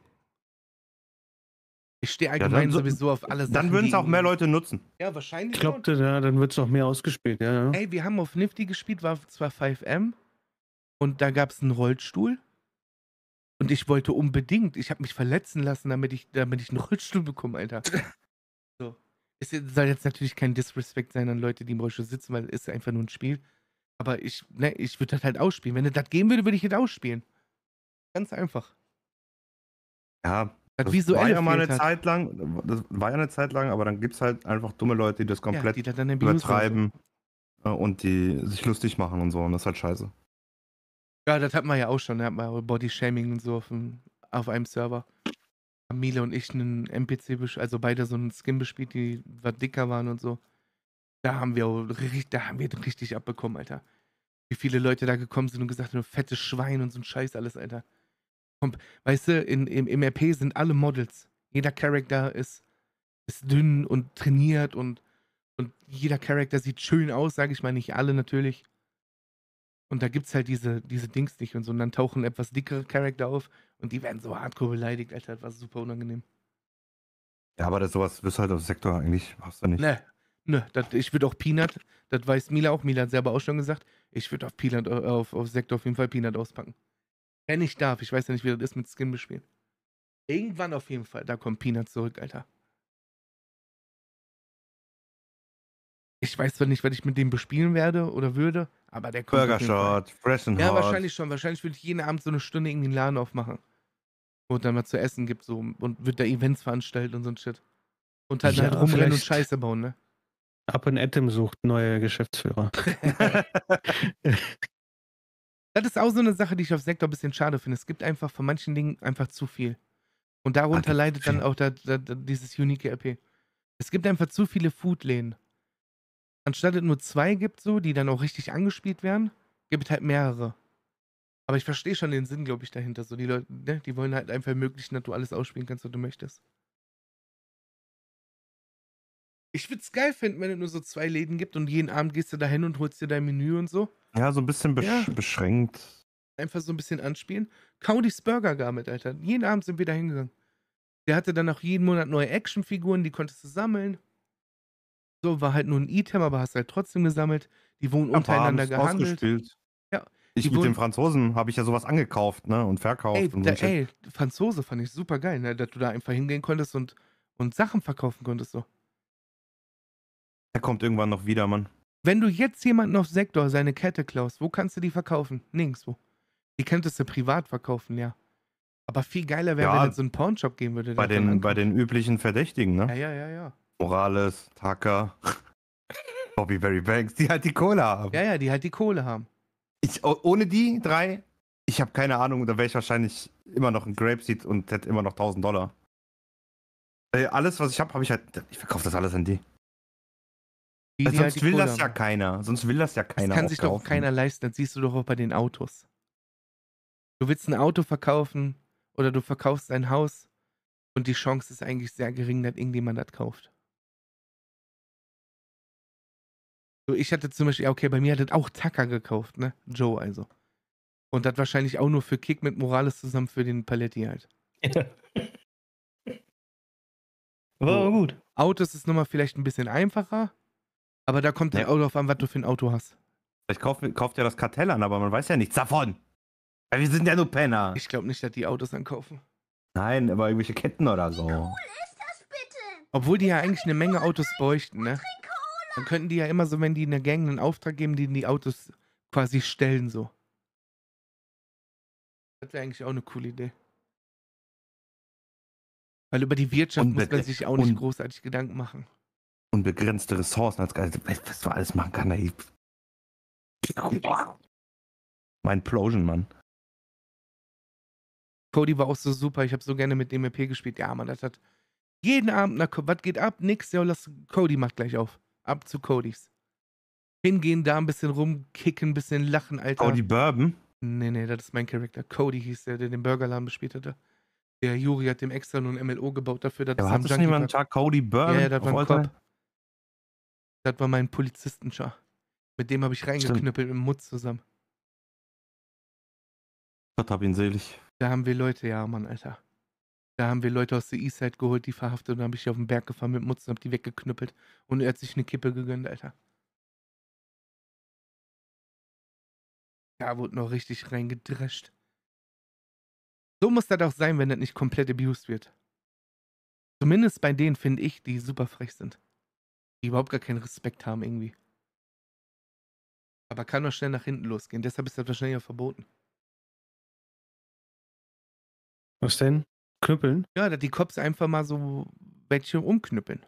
Ich stehe allgemein sowieso auf alle Sachen. Dann würden es auch mehr Leute nutzen. Ja, wahrscheinlich. Ich glaube, dann wird es noch mehr ausgespielt, ja. Ey, wir haben auf Nifty gespielt, war zwar 5M und da gab es einen Rollstuhl Und ich wollte unbedingt, ich habe mich verletzen lassen, damit ich einen Rollstuhl bekomme, Alter. So. Soll jetzt natürlich kein Disrespect sein an Leute, die im Rollstuhl sitzen, weil es ist einfach nur ein Spiel. Aber ich würde das halt ausspielen. Wenn es das geben würde, würde ich es ausspielen. Ganz einfach. Ja, Das das war Visuelle ja mal fehlt eine halt. Zeit lang, das war ja eine Zeit lang, aber dann gibt es halt einfach dumme Leute, die das Ja, komplett die das dann abusen und so. übertreiben und die sich lustig machen und so. Und das ist halt scheiße. Ja, das hatten wir ja auch schon. Da hatten wir Body-Shaming und so auf einem Server. Haben Mila und ich einen NPC, also beide so einen Skin bespielt, die was dicker waren und so. Da haben wir richtig abbekommen, Alter. Wie viele Leute da gekommen sind und gesagt haben, fettes Schwein und so ein Scheiß alles, Alter. Weißt du, im RP sind alle Models. Jeder Charakter ist dünn und trainiert und jeder Charakter sieht schön aus, sage ich mal, nicht alle natürlich. Und da gibt's halt diese Dings nicht und so. Und dann tauchen etwas dickere Charakter auf und die werden so hardcore beleidigt, Alter. Das war super unangenehm. Ja, aber sowas wirst du halt auf Sektor eigentlich, hast du nicht. Ne, ich würde auch Peanut, das weiß Mila auch, Mila hat selber auch schon gesagt, ich würde auf Peanut, auf Sektor auf jeden Fall Peanut auspacken. Wenn ich darf, ich weiß ja nicht, wie das ist mit Skin bespielen. Irgendwann auf jeden Fall, da kommt Peanut zurück, Alter. Ich weiß zwar nicht, was ich mit dem bespielen werde oder würde, aber der kommt Burger auf jeden Fall. Shot, Fresh and Ja, Hot. wahrscheinlich schon. Wahrscheinlich würde ich jeden Abend so eine Stunde irgendwie einen Laden aufmachen, wo es dann mal zu essen gibt so und würde da Events veranstalten und so ein Shit. Und halt Ja, rumrennen und vielleicht- Scheiße bauen, ne? Up and Atom sucht neue Geschäftsführer. Das ist auch so eine Sache, die ich auf Sektor ein bisschen schade finde. Es gibt einfach von manchen Dingen einfach zu viel. Und darunter gibt's leidet dann viel. auch dieses unique RP. Es gibt einfach zu viele Foodläden. Anstatt es nur 2 gibt, so, die dann auch richtig angespielt werden, gibt es halt mehrere. Aber ich verstehe schon den Sinn, glaube ich, dahinter. So, die Leute, ne, die wollen halt einfach ermöglichen, dass du alles ausspielen kannst, was du möchtest. Ich würde es geil finden, wenn es nur so 2 Läden gibt und jeden Abend gehst du da hin und holst dir dein Menü und so. Ja, so ein bisschen Ja. beschränkt. Einfach so ein bisschen anspielen. Cody's Burger Garment, Alter. Jeden Abend sind wir da hingegangen. Der hatte dann auch jeden Monat neue Actionfiguren, die konntest du sammeln. So, war halt nur ein Item, aber hast halt trotzdem gesammelt. Die wurden untereinander Abends gehandelt. ausgespielt. Ja, Ich die mit wurden- den Franzosen habe ich ja sowas angekauft, ne? Und verkauft und so ein Shit. Franzose fand ich super geil, ne? Dass du da einfach hingehen konntest und Sachen verkaufen konntest, so. Der kommt irgendwann noch wieder, Mann. Wenn du jetzt jemanden auf Sektor seine Kette klaust, wo kannst du die verkaufen? Nirgendwo. Die könntest du privat verkaufen, ja. Aber viel geiler wäre, Ja, wenn es so einen Pawnshop geben würde. Bei der davon den ankommt. üblichen Verdächtigen, ne? Ja. Morales, Tucker, Bobby Berry Banks, die halt die Kohle haben. Ja, die halt die Kohle haben. Ohne die 3, ich habe keine Ahnung, da wäre ich wahrscheinlich immer noch ein Grapeseed und hätte immer noch $1000. Alles, was ich habe, ich verkaufe das alles an die. Weil Die halt sonst die will Kohle das ja haben. keiner. Sonst will das ja Das keiner kann sich doch auch aufkaufen. keiner leisten. Das siehst du doch auch bei den Autos. Du willst ein Auto verkaufen oder du verkaufst ein Haus und die Chance ist eigentlich sehr gering, dass irgendjemand das kauft. So, ich hatte zum Beispiel, okay, bei mir hat das auch Tucker gekauft, ne? Joe also. Und das wahrscheinlich auch nur für Kick mit Morales zusammen für den Paletti halt. War aber gut. Autos ist nochmal vielleicht ein bisschen einfacher, aber da kommt dann Ja. auch drauf an, was du für ein Auto hast. Vielleicht kauft ja das Kartell an, aber man weiß ja nichts davon. Weil wir sind ja nur Penner. Ich glaube nicht, dass die Autos ankaufen. Nein, aber irgendwelche Ketten oder so. Ist das bitte? Obwohl die ja eigentlich eine Menge Autos bräuchten, ne? Trink Cola. Dann könnten die ja immer so, wenn die in der Gang einen Auftrag geben, die Autos quasi stellen, so. Das wäre eigentlich auch eine coole Idee. Weil über die Wirtschaft muss man sich auch nicht großartig Gedanken machen. Unbegrenzte Ressourcen als geil. Was du alles machen kann, ey. Mein Plosion, Mann. Cody war auch so super, ich habe so gerne mit dem EP gespielt. Ja, Mann, das hat jeden Abend, was geht ab? Nix, ja, Cody macht gleich auf. Ab zu Codys. Hingehen, da ein bisschen rumkicken, ein bisschen lachen, Alter. Cody Bourbon? Nee, das ist mein Charakter. Cody hieß der den Burgerladen bespielt hatte. Der Juri hat dem extra nur ein MLO gebaut dafür, dass Ja, es aber am hat das niemand Junkie Cody Bourbon? Ja, das war ein auf Cop. Alter? Das war mein Polizistenschar. Mit dem habe ich reingeknüppelt im Mutz zusammen. Gott hab ihn selig. Da haben wir Leute, ja, Mann, Alter. Da haben wir Leute aus der Eastside geholt, die verhaftet und dann habe ich die auf den Berg gefahren mit Mutz und hab die weggeknüppelt. Und er hat sich eine Kippe gegönnt, Alter. Da wurde noch richtig reingedrescht. So muss das auch sein, wenn das nicht komplett abused wird. Zumindest bei denen, finde ich, die super frech sind. Die überhaupt gar keinen Respekt haben irgendwie. Aber kann doch schnell nach hinten losgehen. Deshalb ist das wahrscheinlich auch verboten. Was denn? Knüppeln? Ja, dass die Cops einfach mal so welche umknüppeln.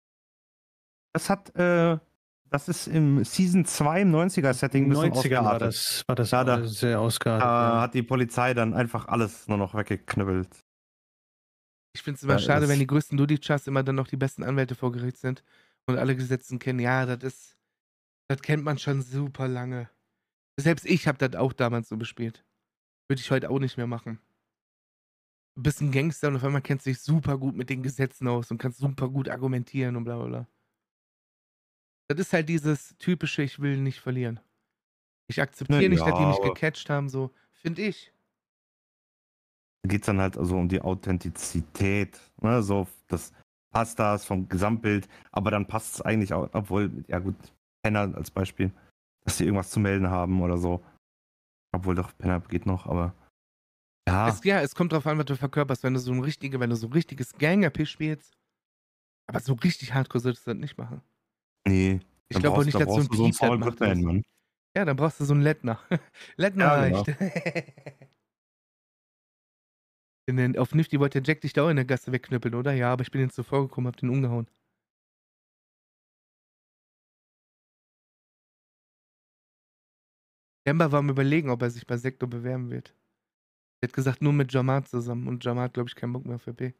Das ist im Season 2 im 90er-Setting In ein den bisschen 90ern war ausgeartet. das Ja, da- sehr ausgeartet. Da Ja. hat die Polizei dann einfach alles nur noch weggeknüppelt. Ich finde es immer Ja, schade, das- wenn die größten Dudichas immer dann noch die besten Anwälte vor Gericht sind und alle Gesetzen kennen. Ja, das kennt man schon super lange. Selbst ich habe das auch damals so bespielt. Würde ich heute auch nicht mehr machen. Du bist ein Gangster und auf einmal kennst du dich super gut mit den Gesetzen aus und kannst super gut argumentieren und bla bla bla. Das ist halt dieses typische, ich will nicht verlieren. Ich akzeptiere nicht, dass die mich aber gecatcht haben, so, finde ich. da geht es dann halt also um die Authentizität. Ne? So, das passt das vom Gesamtbild, aber dann passt es eigentlich auch, obwohl, ja gut, Penner als Beispiel, dass die irgendwas zu melden haben oder so. Obwohl doch, Penner geht noch, aber ja. Es kommt drauf an, was du verkörperst. Wenn du so ein richtiges Gang-RP spielst, aber so richtig hardcore solltest du das nicht machen. Nee. Ich Dann glaube auch brauchst- nicht, da dass so ein brauchst du so einen Piep das Saul macht. Goodman, Mann. Ja, dann brauchst du so einen Lettner. Lettner Ja, genau. reicht. Auf Nifty wollte der Jack dich da auch in der Gasse wegknüppeln, oder? Ja, aber ich bin jetzt zuvor gekommen, hab den umgehauen. Demba war am Überlegen, ob er sich bei Sektor bewerben wird. Er hat gesagt, nur mit Jamaat zusammen. Und Jamaat, glaube ich, keinen Bock mehr auf RP.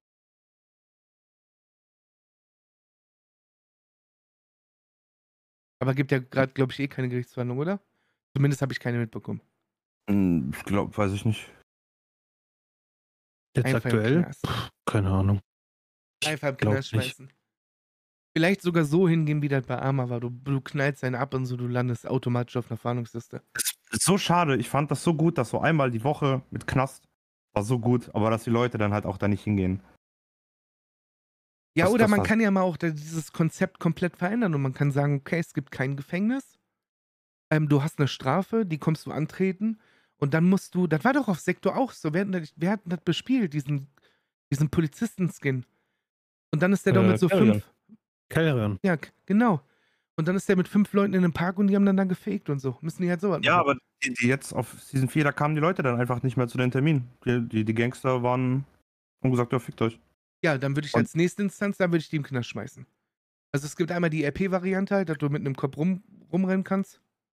Aber gibt ja gerade, glaube ich, eh keine Gerichtsverhandlung, oder? Zumindest habe ich keine mitbekommen. Ich glaube, weiß ich nicht. Jetzt Einfach im aktuell? Knast. Keine Ahnung. Einfach im glaub Knast nicht. schmeißen. Vielleicht sogar so hingehen, wie das bei Arma war. Du knallst einen ab und so, du landest automatisch auf einer Fahndungsliste. Ist so schade. Ich fand das so gut, dass so einmal die Woche mit Knast war so gut, aber dass die Leute dann halt auch da nicht hingehen. Ja, Das- oder das man war- kann ja mal auch dieses Konzept komplett verändern und man kann sagen, okay, es gibt kein Gefängnis. Du hast eine Strafe, die kommst du antreten und dann musst du, das war doch auf Sektor auch so, wer hat das bespielt, diesen Polizisten-Skin. Und dann ist der doch mit so Carrion. 5, Kellerian. ja, genau. Und dann ist der mit 5 Leuten in einem Park und die haben dann da gefaked und so. Müssen die halt sowas Ja, machen. aber die jetzt auf Season 4, da kamen die Leute dann einfach nicht mehr zu den Terminen. Die Gangster waren und gesagt, ja, fickt euch. Ja, dann würde ich Und- als nächste Instanz, dann würde ich die im Knast schmeißen. Also es gibt einmal die RP-Variante halt, dass du mit einem Kopf rumrennen kannst.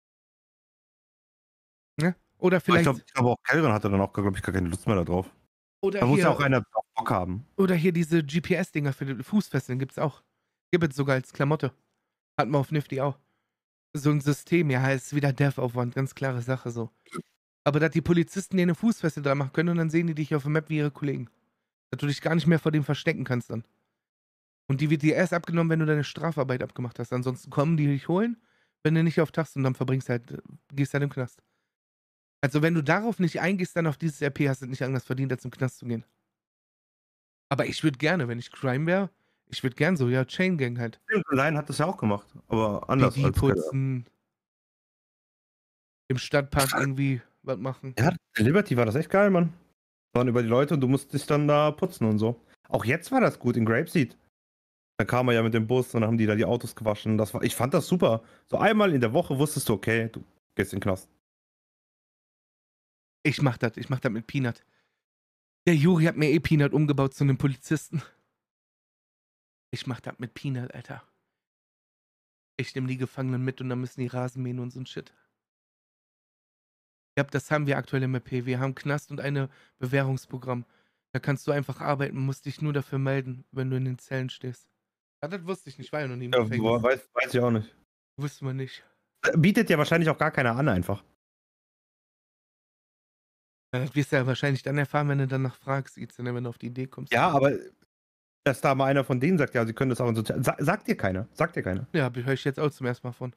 Ne? Oder Ich vielleicht, glaube auch Kelvin hatte dann auch, glaube ich, gar keine Lust mehr darauf. oder Da muss ja hier, auch einer Bock haben. oder hier diese GPS-Dinger für die Fußfesseln gibt's auch. Gibt es sogar als Klamotte. Hatten wir auf Nifty auch. So ein System, ja, ist wieder Dev-Aufwand, ganz klare Sache so. Aber dass die Polizisten dir eine Fußfessel dran machen können und dann sehen die dich auf der Map wie ihre Kollegen. Dass du dich gar nicht mehr vor dem verstecken kannst dann. Und die wird dir erst abgenommen, wenn du deine Strafarbeit abgemacht hast. Ansonsten kommen die dich holen, wenn du nicht auftauchst und dann gehst halt im Knast. Also wenn du darauf nicht eingehst, dann auf dieses RP, hast du nicht anders verdient, als im Knast zu gehen. Aber ich würde gerne, wenn ich Crime wäre, ich würde gern so, ja, Chain Gang halt. Lion hat das ja auch gemacht, aber anders BD als Kelvin. putzen, im Stadtpark irgendwie was machen. Ja, der Liberty war das echt geil, Mann. Waren über die Leute und du musst dich dann da putzen und so. Auch jetzt war das gut in Grapeseed. Da kam er ja mit dem Bus und dann haben die da die Autos gewaschen. Ich fand das super. So einmal in der Woche wusstest du, okay, du gehst in den Knast. Ich mach das mit Peanut. Der Juri hat mir eh Peanut umgebaut zu einem Polizisten. Ich mach das mit Peanut, Alter. Ich nehme die Gefangenen mit und dann müssen die Rasen mähen und so ein Shit. Ja, das haben wir aktuell im RP. Wir haben Knast und ein Bewährungsprogramm. Da kannst du einfach arbeiten, musst dich nur dafür melden, wenn du in den Zellen stehst. Ja, das wusste ich nicht, war ja noch nie im Ja, Gefängnis. weiß ich auch nicht. Wusste man nicht. Bietet ja wahrscheinlich auch gar keiner an, einfach. Ja, das wirst du ja wahrscheinlich dann erfahren, wenn du danach fragst, wenn du auf die Idee kommst. Ja, aber dass da mal einer von denen sagt, ja, sie können das auch in Sozial... Sagt dir keiner. Sagt dir keiner. Ja, höre ich jetzt auch zum ersten Mal von.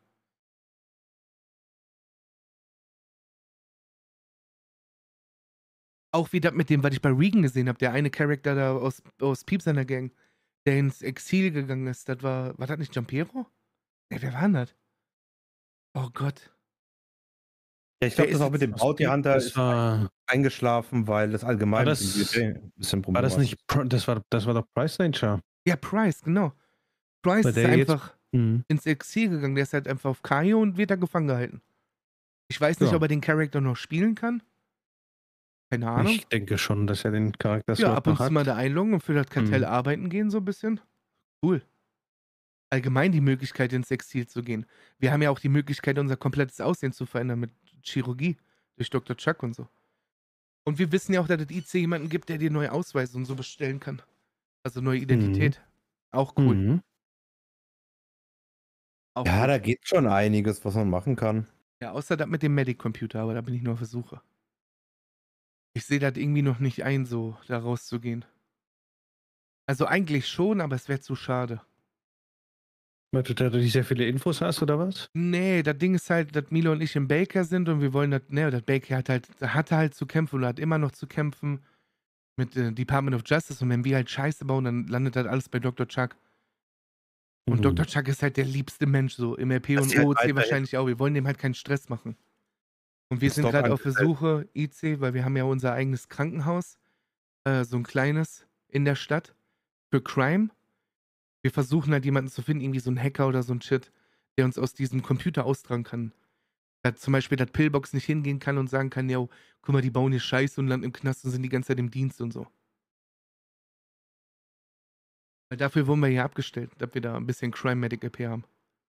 Auch wie das mit dem, was ich bei Regan gesehen habe, der eine Charakter da aus Peeps seiner Gang, der ins Exil gegangen ist, war das nicht Giampiero? Ne, wer war denn das? Oh Gott. Ja, ich glaube, Wer das ist auch mit dem jetzt Bounty Hunter Das ist war eingeschlafen, weil das allgemein War mit dem das- Budget ein bisschen War das problematisch nicht, das war doch Price Nature. Ja, Price, genau. Price Weil ist der jetzt- einfach Mhm. ins Exil gegangen. Der ist halt einfach auf Kaio und wird da gefangen gehalten. Ich weiß nicht, Ja. ob er den Charakter noch spielen kann. Keine Ahnung. Ich denke schon, dass er den Charakter Ja, ab und noch zu hat. mal da einloggen und für das Kartell Mhm. arbeiten gehen, so ein bisschen. Cool. Allgemein die Möglichkeit, ins Exil zu gehen. Wir haben ja auch die Möglichkeit, unser komplettes Aussehen zu verändern mit Chirurgie. Durch Dr. Chuck und so. Und wir wissen ja auch, dass es IC jemanden gibt, der dir neue Ausweise und so bestellen kann. Also neue Identität. Auch cool. Mhm. Auch Ja, cool. da geht schon einiges, was man machen kann. Ja, außer das mit dem Medic-Computer, aber da bin ich nur auf der Suche. Ich sehe das irgendwie noch nicht ein, so da rauszugehen. Also eigentlich schon, aber es wäre zu schade. Weil du da nicht sehr viele Infos hast, oder was? Nee, das Ding ist halt, dass Milo und ich im Baker sind und wir wollen das, ne, das Baker hatte halt zu kämpfen oder hat immer noch zu kämpfen mit Department of Justice und wenn wir halt Scheiße bauen, dann landet das alles bei Dr. Chuck. Und Mhm. Dr. Chuck ist halt der liebste Mensch, so im RP Das und ist halt OOC weiterhin- wahrscheinlich auch. Wir wollen dem halt keinen Stress machen. Und wir Das sind Stock gerade auf der angestellt. Suche, IC, weil wir haben ja unser eigenes Krankenhaus, so ein kleines in der Stadt für Crime. Wir versuchen halt jemanden zu finden, irgendwie so einen Hacker oder so ein Shit, der uns aus diesem Computer austragen kann. Dass zum Beispiel das Pillbox nicht hingehen kann und sagen kann, yo, guck mal, die bauen hier Scheiße und landen im Knast und sind die ganze Zeit im Dienst und so. Weil dafür wurden wir hier abgestellt, dass wir da ein bisschen Crime-Medic EP haben.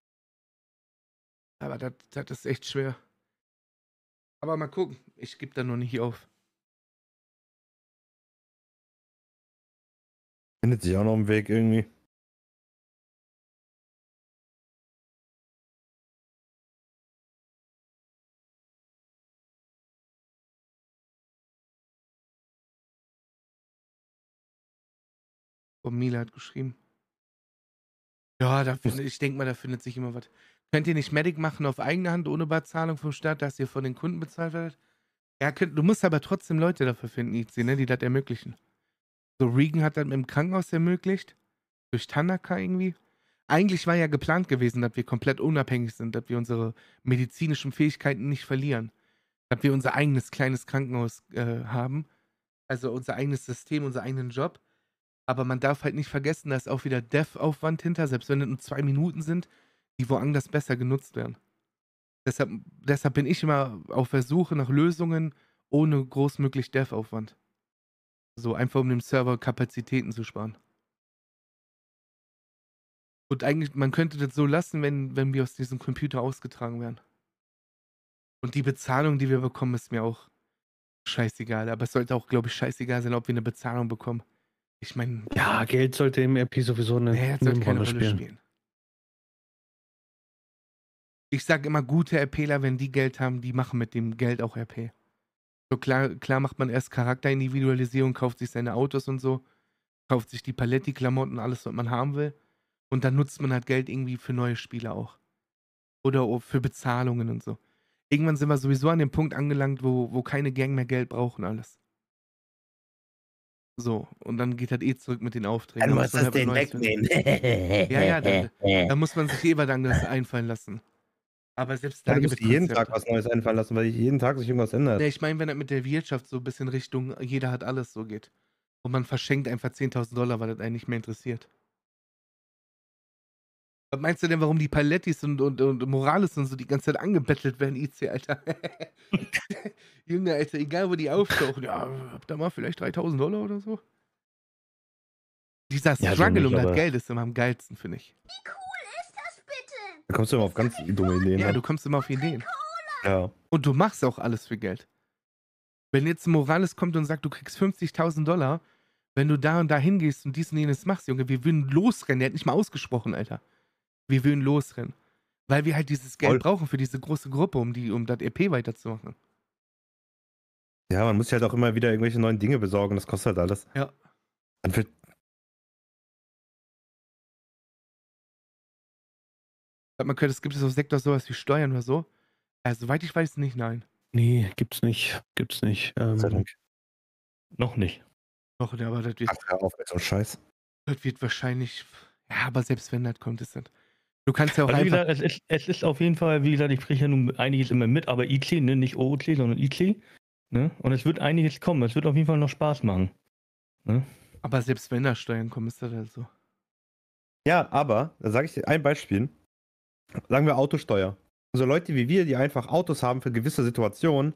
Aber das ist echt schwer. Aber mal gucken, ich gebe da noch nicht auf. Findet sich auch noch ein Weg irgendwie. Und Mila hat geschrieben. Ja, ich denke mal, da findet sich immer was. Könnt ihr nicht Medic machen auf eigene Hand ohne Bezahlung vom Staat, dass ihr von den Kunden bezahlt werdet? Ja, du musst aber trotzdem Leute dafür finden, IC, ne, die das ermöglichen. So, Regan hat das mit dem Krankenhaus ermöglicht. Durch Tanaka irgendwie. Eigentlich war ja geplant gewesen, dass wir komplett unabhängig sind, dass wir unsere medizinischen Fähigkeiten nicht verlieren. Dass wir unser eigenes kleines Krankenhaus haben. Also unser eigenes System, unseren eigenen Job. Aber man darf halt nicht vergessen, da ist auch wieder Dev-Aufwand hinter, selbst wenn es nur 2 Minuten sind, die woanders besser genutzt werden. Deshalb bin ich immer auf der Suche nach Lösungen ohne großmöglich Dev-Aufwand. So einfach um dem Server Kapazitäten zu sparen. Und eigentlich, man könnte das so lassen, wenn wir aus diesem Computer ausgetragen werden. Und die Bezahlung, die wir bekommen, ist mir auch scheißegal. Aber es sollte auch, glaube ich, scheißegal sein, ob wir eine Bezahlung bekommen. Ich meine, Ja, Geld sollte im RP sowieso eine nee, das sollte keine Nebenrolle Rolle spielen. Ich sage immer, gute RPler, wenn die Geld haben, die machen mit dem Geld auch RP. So klar macht man erst Charakterindividualisierung, kauft sich seine Autos und so, kauft sich die Paletti-Klamotten, alles, was man haben will. Und dann nutzt man halt Geld irgendwie für neue Spiele auch. Oder für Bezahlungen und so. Irgendwann sind wir sowieso an dem Punkt angelangt, wo keine Gang mehr Geld braucht und alles. So, und dann geht halt zurück mit den Aufträgen. Dann Da muss man das halt was den Neues finden. wegnehmen. Ja, da muss man sich was anderes einfallen lassen. Aber selbst da Da gibt muss es jeden Tag Konzepte. was Neues einfallen lassen, weil jeden Tag sich irgendwas ändert. Ne, ich meine, wenn das mit der Wirtschaft so ein bisschen Richtung jeder hat alles so geht. Und man verschenkt einfach 10.000 $, weil das einen nicht mehr interessiert. Was meinst du denn, warum die Palettis und Morales und so die ganze Zeit angebettelt werden, IC, Alter? Junge, Alter, egal wo die auftauchen. Ja, habt ihr mal vielleicht 3.000 $ oder so? Dieser Ja, so Struggle nicht, um das aber- Geld ist immer am geilsten, finde ich. Wie cool ist das bitte? Da kommst du immer auf ganz dumme Ideen. Ja, ne? du kommst immer auf Ideen. Ja. Und du machst auch alles für Geld. Wenn jetzt ein Morales kommt und sagt, du kriegst 50.000 $, wenn du da und da hingehst und dies und jenes machst, Junge, wir würden losrennen. Der hat nicht mal ausgesprochen, Alter. Wir würden losrennen. Weil wir halt dieses Geld Voll. brauchen für diese große Gruppe, um das EP weiterzumachen. Ja, man muss sich halt auch immer wieder irgendwelche neuen Dinge besorgen, das kostet halt alles. Ja. Dann wird, Gibt es auf Sektor sowas wie Steuern oder so? Soweit ich weiß, nicht, nein. Nee, gibt's nicht. Gibt's nicht. sei Dank. Noch nicht. Doch, aber das Ach, hör auf mit so einem Scheiß. wird wahrscheinlich. Ja, aber selbst wenn das kommt, ist das. Du kannst ja auch Also wie einfach. gesagt, es ist auf jeden Fall, wie gesagt, ich spreche ja nun einiges immer mit, aber IC, ne, nicht OOC, sondern IC. Ne? Und es wird einiges kommen. Es wird auf jeden Fall noch Spaß machen. Ne? Aber selbst wenn da Steuern kommen, ist das halt so. Ja, aber, da sage ich dir ein Beispiel. Sagen wir Autosteuer. So Leute wie wir, die einfach Autos haben für gewisse Situationen,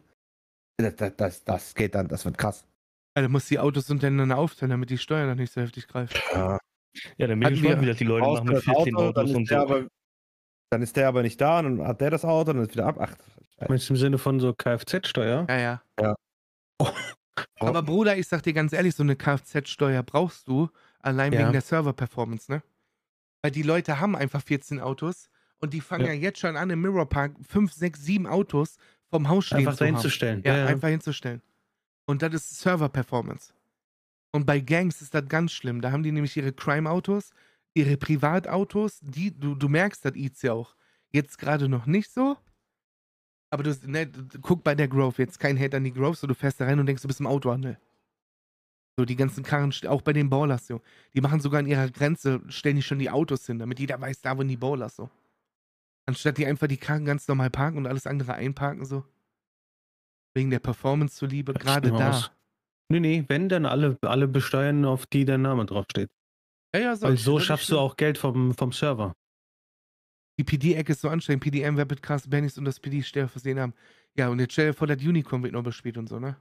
das geht dann, das wird krass. Ja, da muss die Autos untereinander aufteilen, damit die Steuern dann nicht so heftig greifen. Ja. Ja, dann bin ich Hatten gespannt, wir- wie das die Leute machen mit 14 Autos und so. Dann ist der aber nicht da und dann hat der das Auto und dann ist wieder ab. Ach, Meinst du im Sinne von so Kfz-Steuer? Ja. Ja. Aber Bruder, ich sag dir ganz ehrlich, so eine Kfz-Steuer brauchst du allein Ja. wegen der Server-Performance, ne? Weil die Leute haben einfach 14 Autos und die fangen ja, Ja. jetzt schon an, im Mirror Park 5, 6, 7 Autos vom Haus stehen Einfach zu haben. dahinzustellen. Ja, einfach hinzustellen. Und das ist Server-Performance. Und bei Gangs ist das ganz schlimm. Da haben die nämlich ihre Crime-Autos, ihre Privatautos, du merkst das IC auch. Jetzt gerade noch nicht so. Aber guck bei der Grove, jetzt kein Hate an die Grove, so du fährst da rein und denkst, du bist im Autohandel. So, die ganzen Karren, auch bei den Ballers, so. Die machen sogar an ihrer Grenze, stellen die schon die Autos hin, damit jeder weiß, da wohnen die Ballers, so. Anstatt die einfach die Karren ganz normal parken und alles andere einparken, so. Wegen der Performance zuliebe, Das gerade schlimm da. aus. Nee, wenn dann alle besteuern, auf die der Name draufsteht. Ja, Weil ich so find das schaffst nicht du auch Geld vom Server. Die PD-Ecke ist so anstrengend. PDM, Rapid Cast, Bennys und das PD stell versehen haben. Ja, und jetzt stell dir vor, das Unicorn wird noch bespielt und so, ne?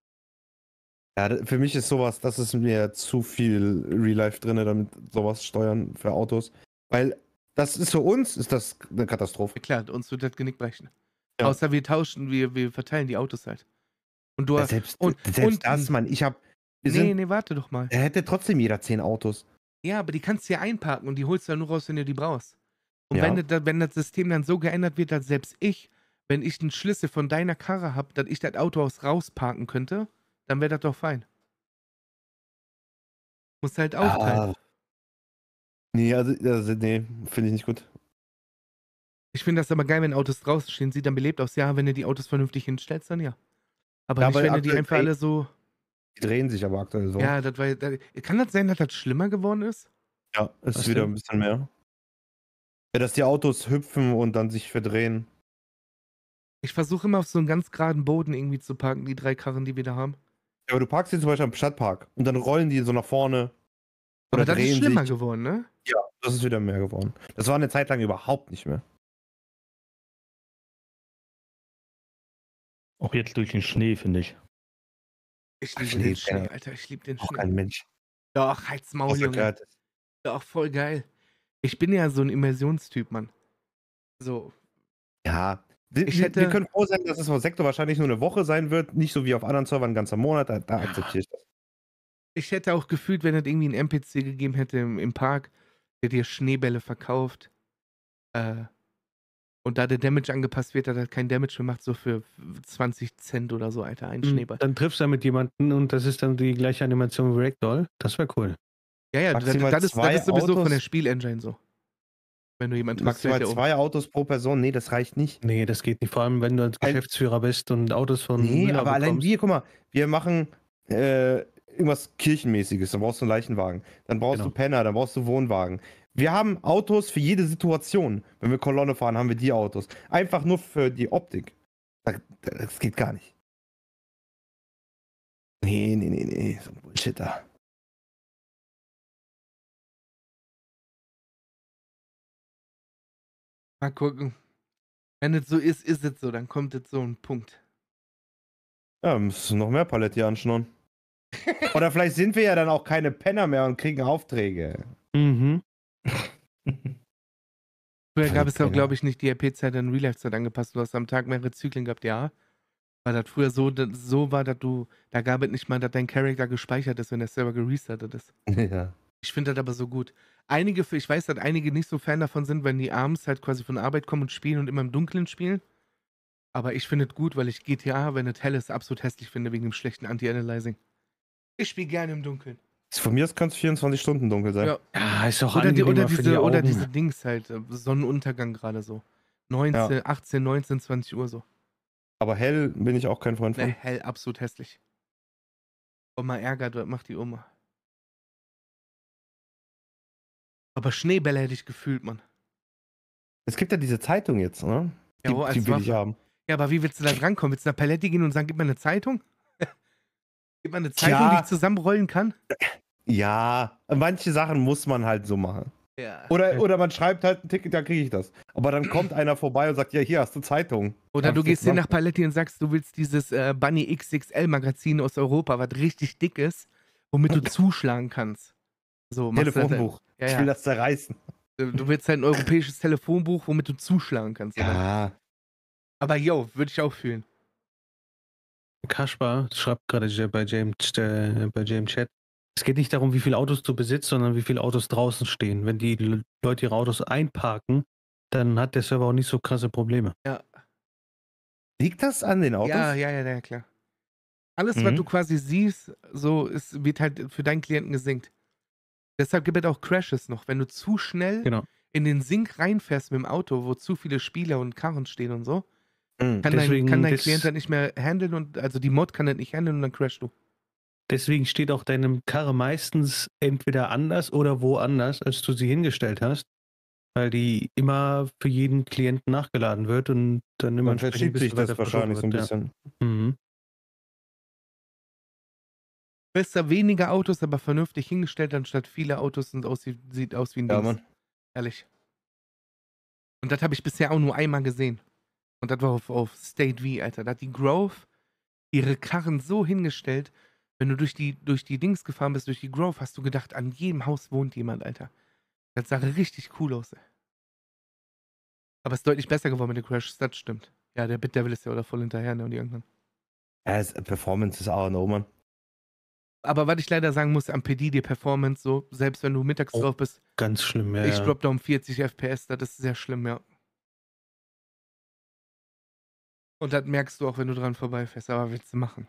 Ja, für mich ist sowas, das ist mir zu viel Real Life drin, damit sowas steuern für Autos. Weil das ist für uns, ist das eine Katastrophe. Ja, klar, uns wird das Genick brechen. Ja. Außer wir tauschen, wir verteilen die Autos halt. Und du Ja, selbst und das, Mann, nee, warte doch mal. er hätte trotzdem jeder 10 Autos. Ja, aber die kannst du ja einparken und die holst du ja nur raus, wenn du die brauchst. Und Ja. wenn das System dann so geändert wird, dass selbst ich, wenn ich einen Schlüssel von deiner Karre habe, dass ich das Auto aus rausparken könnte, dann wäre das doch fein. Musst halt aufteilen. Nee, nee, finde ich nicht gut. Ich finde das aber geil, wenn Autos draußen stehen, sieht dann belebt aus. Ja, wenn du die Autos vernünftig hinstellst, dann ja. Aber Ja, nicht, aber wenn du die aktuell einfach alle so. Die drehen sich aber aktuell so. Ja, kann das sein, dass das schlimmer geworden ist? Ja, es ist Was wieder denn? ein bisschen mehr. Ja, dass die Autos hüpfen und dann sich verdrehen. Ich versuche immer auf so einen ganz geraden Boden irgendwie zu parken, die 3 Karren, die wir da haben. Ja, aber du parkst sie zum Beispiel am Stadtpark und dann rollen die so nach vorne. Aber Oder das ist drehen schlimmer sich. geworden, ne? Ja, das ist wieder mehr geworden. Das war eine Zeit lang überhaupt nicht mehr. Auch jetzt durch den Schnee, finde ich. Ich Ach, liebe Schnee, den Schnee, ja. Alter. Ich liebe den Auch Schnee. kein Mensch. Doch, halt's Maul, Außer Junge. Curtis. Doch, voll geil. Ich bin ja so ein Immersionstyp, Mann. So. Ja. Ich hätte- Wir können froh sein, dass es auf Sektor wahrscheinlich nur eine Woche sein wird, nicht so wie auf anderen Servern ein ganzer Monat. Da akzeptiere ich das. Ich hätte auch gefühlt, wenn es irgendwie einen NPC gegeben hätte im Park, der dir Schneebälle verkauft. Und da der Damage angepasst wird, dass er kein Damage mehr macht, so für 20 Cent oder so, Alter, ein Schneeball. Dann triffst du mit jemanden und das ist dann die gleiche Animation wie Ragdoll. Das wäre cool. Ja, Maximal das ist 2 sowieso von der Autos. Spielengine so. Wenn du jemanden triffst, Maximal fällt der 2 Autos pro Person, nee, das reicht nicht. Nee, das geht nicht. Vor allem, wenn du als Ein- Geschäftsführer bist und Autos von Nee, Müller aber allein bekommst. wir, guck mal, wir machen irgendwas Kirchenmäßiges, dann brauchst du einen Leichenwagen, dann brauchst Genau. du Penner, dann brauchst du Wohnwagen. Wir haben Autos für jede Situation. Wenn wir Kolonne fahren, haben wir die Autos. Einfach nur für die Optik. Das geht gar nicht. Nee, so ein Bullshit da. Mal gucken. Wenn es so ist, ist es so. Dann kommt jetzt so ein Punkt. Ja, müssen noch mehr Paletti anschnurren. Oder vielleicht sind wir ja dann auch keine Penner mehr und kriegen Aufträge. Mhm. Früher gab es auch, Penner. glaube ich, nicht die RP-Zeit an Real-Life-Zeit angepasst. Du hast am Tag mehrere Zyklen gehabt, ja. Weil das früher so war, dass da gab es nicht mal, dass dein Charakter gespeichert ist, wenn der Server gerestartet ist. Ja. Ich finde das aber so gut. Ich weiß, dass einige nicht so Fan davon sind, wenn die abends halt quasi von der Arbeit kommen und spielen und immer im Dunkeln spielen. Aber ich finde es gut, weil ich GTA, wenn es hell ist, absolut hässlich finde, wegen dem schlechten Anti-Analyzing. Ich spiele gerne im Dunkeln. Von mir aus kann es 24 Stunden dunkel sein. Ja. Ja, ist auch Oder angenehmer für die Augen. diese Dings halt, Sonnenuntergang gerade so. 19, 18, 19, 20 Uhr so. Aber hell bin ich auch kein Freund von. Ne, hell, absolut hässlich. Oma ärgert, macht die Oma. Aber Schneebälle hätte ich gefühlt, Mann. Es gibt ja diese Zeitung jetzt, ne? Ja, wo als Die will ich Waffe. haben. Ja, aber wie willst du da drankommen? Willst du nach Paletti gehen und sagen, gib mir eine Zeitung? Gib mir eine Zeitung, die ich zusammenrollen kann? Ja, manche Sachen muss man halt so machen. Ja. Oder man schreibt halt ein Ticket, dann kriege ich das. Aber dann kommt einer vorbei und sagt, ja, hier hast du Zeitung. Oder du gehst hin nach Paletti und sagst, du willst dieses Bunny XXL Magazin aus Europa, was richtig dick ist, womit du zuschlagen kannst. So, machst du das- Telefonbuch. Ja, Ich ja. will das zerreißen. Du willst halt ein europäisches Telefonbuch, womit du zuschlagen kannst. Oder? Ja. Aber yo, würde ich auch fühlen. Kaspar schreibt gerade bei James Chat. Es geht nicht darum, wie viele Autos du besitzt, sondern wie viele Autos draußen stehen. Wenn die Leute ihre Autos einparken, dann hat der Server auch nicht so krasse Probleme. Ja. Liegt das an den Autos? Ja, klar. Alles, was du quasi siehst, so wird halt für deinen Klienten gesinkt. Deshalb gibt es auch Crashes noch. Wenn du zu schnell Genau. in den Sync reinfährst mit dem Auto, wo zu viele Spieler und Karren stehen und so, Mhm. kann Deswegen dein das- Klient dann nicht mehr handeln und also die Mod kann das nicht handeln und dann crashst du. Deswegen steht auch deine Karre meistens entweder anders oder woanders, als du sie hingestellt hast, weil die immer für jeden Klienten nachgeladen wird und dann immer Dann entsprechend verschiebt sich das weiter wahrscheinlich so ein verschoben bisschen. wird, ja. Mhm. Besser weniger Autos, aber vernünftig hingestellt, anstatt viele Autos und sieht aus wie ein Ja, Dings. Mann. Ehrlich. Und das habe ich bisher auch nur einmal gesehen. Und das war auf State V, Alter. Da hat die Grove ihre Karren so hingestellt, wenn du durch die Dings gefahren bist, durch die Grove, hast du gedacht, an jedem Haus wohnt jemand, Alter. Das sah richtig cool aus, ey. Aber es ist deutlich besser geworden mit den Crashes, das stimmt. Ja, der Bit Devil ist ja oder voll hinterher, ne, und irgendwann. Ja, Performance ist auch no, Mann. Aber was ich leider sagen muss, am PD, die Performance, so, selbst wenn du mittags Oh, drauf bist, Ganz schlimm, ja. ich ja. drop da um 40 FPS, das ist sehr schlimm, ja. Und das merkst du auch, wenn du dran vorbeifährst, aber willst du machen.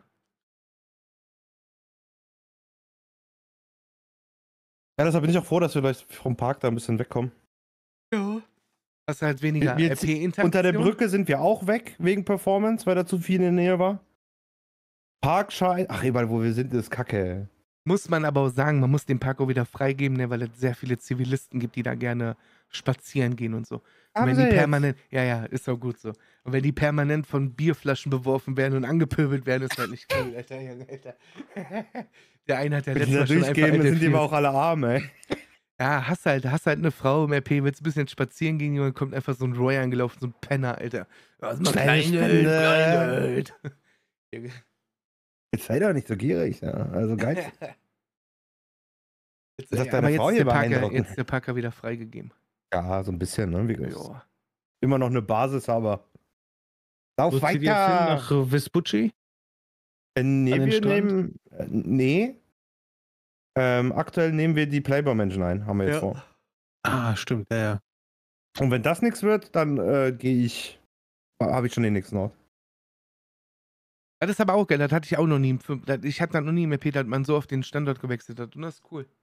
Ja, deshalb bin ich auch froh, dass wir gleich vom Park da ein bisschen wegkommen. Ja. Hast du halt weniger Wir- RP-Interaktion. Unter der Brücke sind wir auch weg, wegen Performance, weil da zu viel in der Nähe war. Parkschein. Ach, überall, wo wir sind, ist Kacke. Muss man aber auch sagen, man muss den Park auch wieder freigeben, ne, weil es sehr viele Zivilisten gibt, die da gerne spazieren gehen und so. Und wenn die permanent, ja, ist auch gut so. Und wenn die permanent von Bierflaschen beworfen werden und angepöbelt werden, ist halt nicht cool, Alter, Junge, Alter. Der eine hat ja Wenn die letztes da Mal schon einfach durchgehen, dann sind die LT4. aber auch alle arm, ey. Ja, hast halt eine Frau im RP, willst ein bisschen spazieren gehen, Junge, kommt einfach so ein Roy angelaufen, so ein Penner, Alter. Was mal Kleingeld. Junge. Jetzt sei doch nicht so gierig, ja. Also geil. Jetzt, Das hat aber deine jetzt Frau ist hier der Parker, beeindruckend. jetzt ist der Parker wieder freigegeben. Ja, so ein bisschen, ne? Wie gesagt. Ja. Immer noch eine Basis, aber. Lauf Wo zieht ihr jetzt hin? weiter! Nach Vespucci? Nee, an den wir Strand? nehmen. Nee. Aktuell nehmen wir die Playboy-Menschen ein, haben wir jetzt Ja. vor. Ah, stimmt, ja, ja. Und wenn das nichts wird, dann gehe ich. Habe ich schon den nächsten Ort. Das ist aber auch geil, das hatte ich auch noch nie. Ich hatte das noch nie mehr, Peter, dass man so auf den Standort gewechselt hat. Und das ist cool.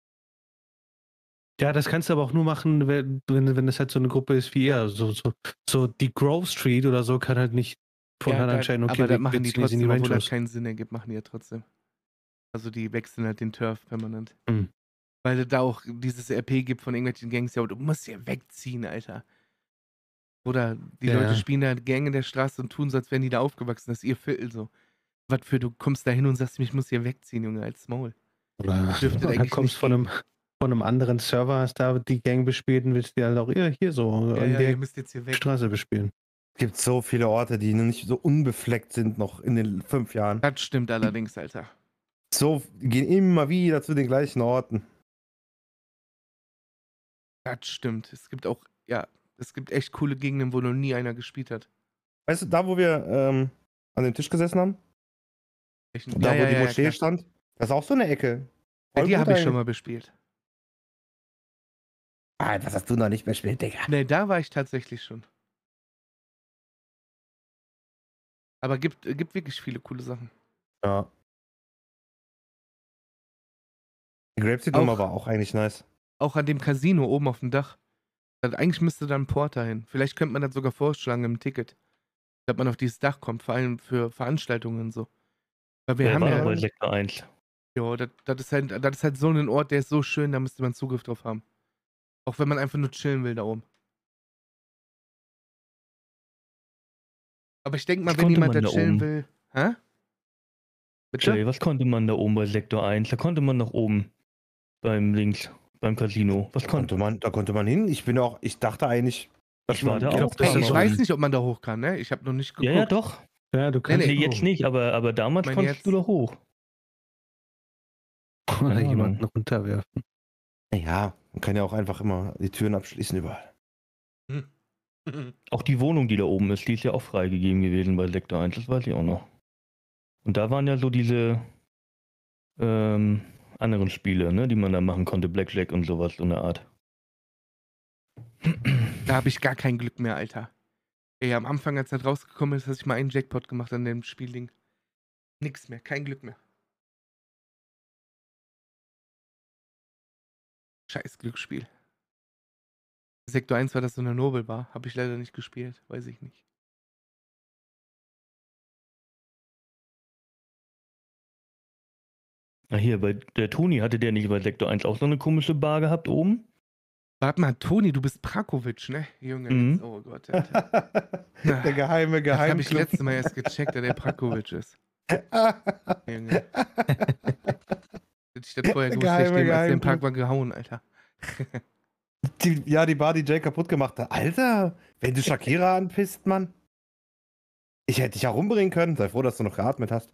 Ja, das kannst du aber auch nur machen, wenn das halt so eine Gruppe ist wie ihr. So die Grove Street oder so kann halt nicht von Hand entscheiden, okay, aber das wir machen die ziehen jetzt in trotzdem, obwohl Range das aus. keinen Sinn ergibt, machen die ja trotzdem. Also die wechseln halt den Turf permanent. Hm. Weil da auch dieses RP gibt von irgendwelchen Gangs, ja, du musst hier wegziehen, Alter. Oder die Ja, Leute ja. spielen da Gang in der Straße und tun so, als wären die da aufgewachsen. Das ist ihr Viertel so. Was für, du kommst da hin und sagst, ich muss hier wegziehen, Junge, als Maul. Oder Dürfte du eigentlich kommst nicht von einem anderen Server, hast da die Gang bespielt und willst die halt auch hier so Ja, an ja, der ihr müsst jetzt hier weg. Straße bespielen. Es gibt so viele Orte, die noch nicht so unbefleckt sind, noch in den 5 Jahren. Das stimmt allerdings, Alter. Die gehen immer wieder zu den gleichen Orten. Das stimmt. Es gibt auch, ja, es gibt echt coole Gegenden, wo noch nie einer gespielt hat. Weißt du, da wo wir an dem Tisch gesessen haben? Echt, Da wo die Moschee klar. stand? Das ist auch so eine Ecke. Bei Voll dir gut habe ich schon eigentlich. mal bespielt. Ah, das hast du noch nicht mehr gespielt, Digga. Ne, da war ich tatsächlich schon. Aber gibt wirklich viele coole Sachen. Ja. Die Grapeseed-Nummer Auch- war auch eigentlich nice. Auch an dem Casino oben auf dem Dach. Eigentlich müsste da ein Porter hin. Vielleicht könnte man das sogar vorschlagen im Ticket. Dass man auf dieses Dach kommt, vor allem für Veranstaltungen und so. Weil wir Der haben war ja, bei Sektor 1. ja, das ist halt so ein Ort, der ist so schön, da müsste man Zugriff drauf haben. Auch wenn man einfach nur chillen will da oben. Aber ich denke mal, Was wenn konnte jemand man da da chillen oben? will. Hä? Bitte? Jay, was konnte man da oben bei Sektor 1? Da konnte man nach oben beim Links, beim Casino. Was konnte Da konnte man hin. Ich dachte eigentlich, dass Ich war man. da Ich glaub, auch das Ey, ist ich so weiß ein- nicht, ob man da hoch kann, ne? Ich habe noch nicht Ja, ja, geguckt. doch. Ja, du Nee, kannst nee. Nee, jetzt nicht, aber damals Ich mein, konntest du jetzt- doch hoch. oder Keine jemanden Ahnung. runterwerfen. Ja, man kann ja auch einfach immer die Türen abschließen überall. Auch die Wohnung, die da oben ist, die ist ja auch freigegeben gewesen bei Sektor 1, das weiß ich auch noch. Und da waren ja so diese anderen Spiele, ne, die man da machen konnte, Blackjack und sowas, so eine Art. Da habe ich gar kein Glück mehr, Alter. Ey, am Anfang, als das rausgekommen ist, habe ich mal einen Jackpot gemacht an dem Spielding. Nix mehr, kein Glück mehr. Scheiß Glücksspiel. Sektor 1 war das so eine Nobelbar. Habe ich leider nicht gespielt, weiß ich nicht. Hier, bei der Toni, hatte der nicht bei Sektor 1 auch so eine komische Bar gehabt oben? Warte mal, Toni, du bist Prakovic, ne? Junge, Mhm. jetzt, oh Gott, Alter. Der geheime Das habe ich Geheimclub. letztes Mal erst gecheckt, dass der Prakovic ist. Junge. Hätte ich das vorher gewusst, hätte ich Geheime dem, als der im Geheimclub. Park war, gehauen, Alter. Die Bar, die Jay kaputt gemacht hat. Alter, wenn du Shakira anpisst, Mann. Ich hätte dich ja rumbringen können. Sei froh, dass du noch geatmet hast.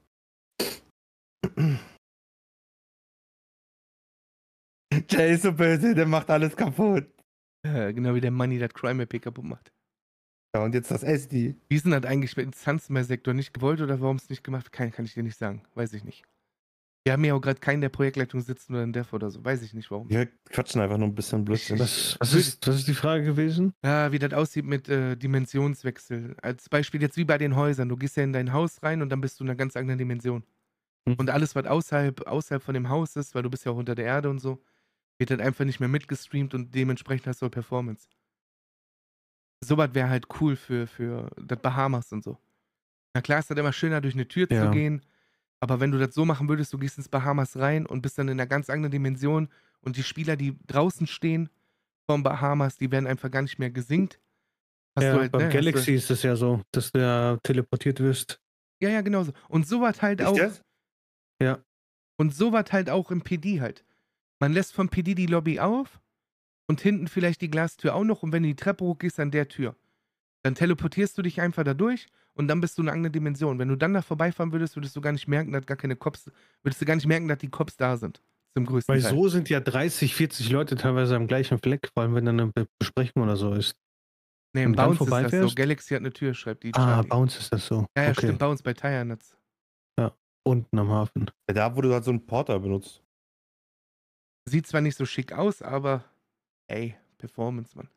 Jay ist so böse, der macht alles kaputt. Genau wie der Money das Crime Epic kaputt macht. Ja, und jetzt das SD. Wie ist denn das eigentlich mit Instanzen bei Sektor nicht gewollt oder warum es nicht gemacht wird? Kann ich dir nicht sagen. Weiß ich nicht. Wir haben ja auch gerade keinen der Projektleitung sitzen oder einen Dev oder so. Weiß ich nicht warum. Wir quatschen einfach nur ein bisschen Blödsinn. Was ist die Frage gewesen? Ja, wie das aussieht mit Dimensionswechsel. Als Beispiel jetzt wie bei den Häusern. Du gehst ja in dein Haus rein und dann bist du in einer ganz anderen Dimension. Hm. Und alles, was außerhalb von dem Haus ist, weil du bist ja auch unter der Erde und so, wird dann einfach nicht mehr mitgestreamt und dementsprechend hast du auch Performance. Sowas wäre halt cool für das Bahamas und so. Na klar ist das immer schöner, durch eine Tür zu Ja. gehen, aber wenn du das so machen würdest, du gehst ins Bahamas rein und bist dann in einer ganz anderen Dimension und die Spieler, die draußen stehen vom Bahamas, die werden einfach gar nicht mehr gesinkt. Hast Ja, du halt, beim ne, hast du- Galaxy ist es ja so, dass du ja teleportiert wirst. Ja, ja, genau so. Und sowas halt Echt auch. jetzt? Und sowas halt auch im PD halt. Man lässt vom PD die Lobby auf und hinten vielleicht die Glastür auch noch und wenn du die Treppe hochgehst, an der Tür. Dann teleportierst du dich einfach da durch und dann bist du in einer anderen Dimension. Wenn du dann da vorbeifahren würdest, würdest du gar nicht merken, dass gar keine Cops, würdest du gar nicht merken, dass die Cops da sind. Zum größten Weil Teil. so sind ja 30, 40 Leute teilweise am gleichen Fleck, vor allem wenn dann eine Besprechung oder so ist. Nee, wenn im du dann Bounce ist das so. vorbeifährst? Galaxy hat eine Tür, schreibt die Ah, Charlie. bei uns ist das so. Ja, ja, Okay. stimmt, Bounce bei Tyrnuts. Unten am Hafen. Ja, da, wo du halt so einen Porter benutzt. Sieht zwar nicht so schick aus, aber ey, Performance, Mann.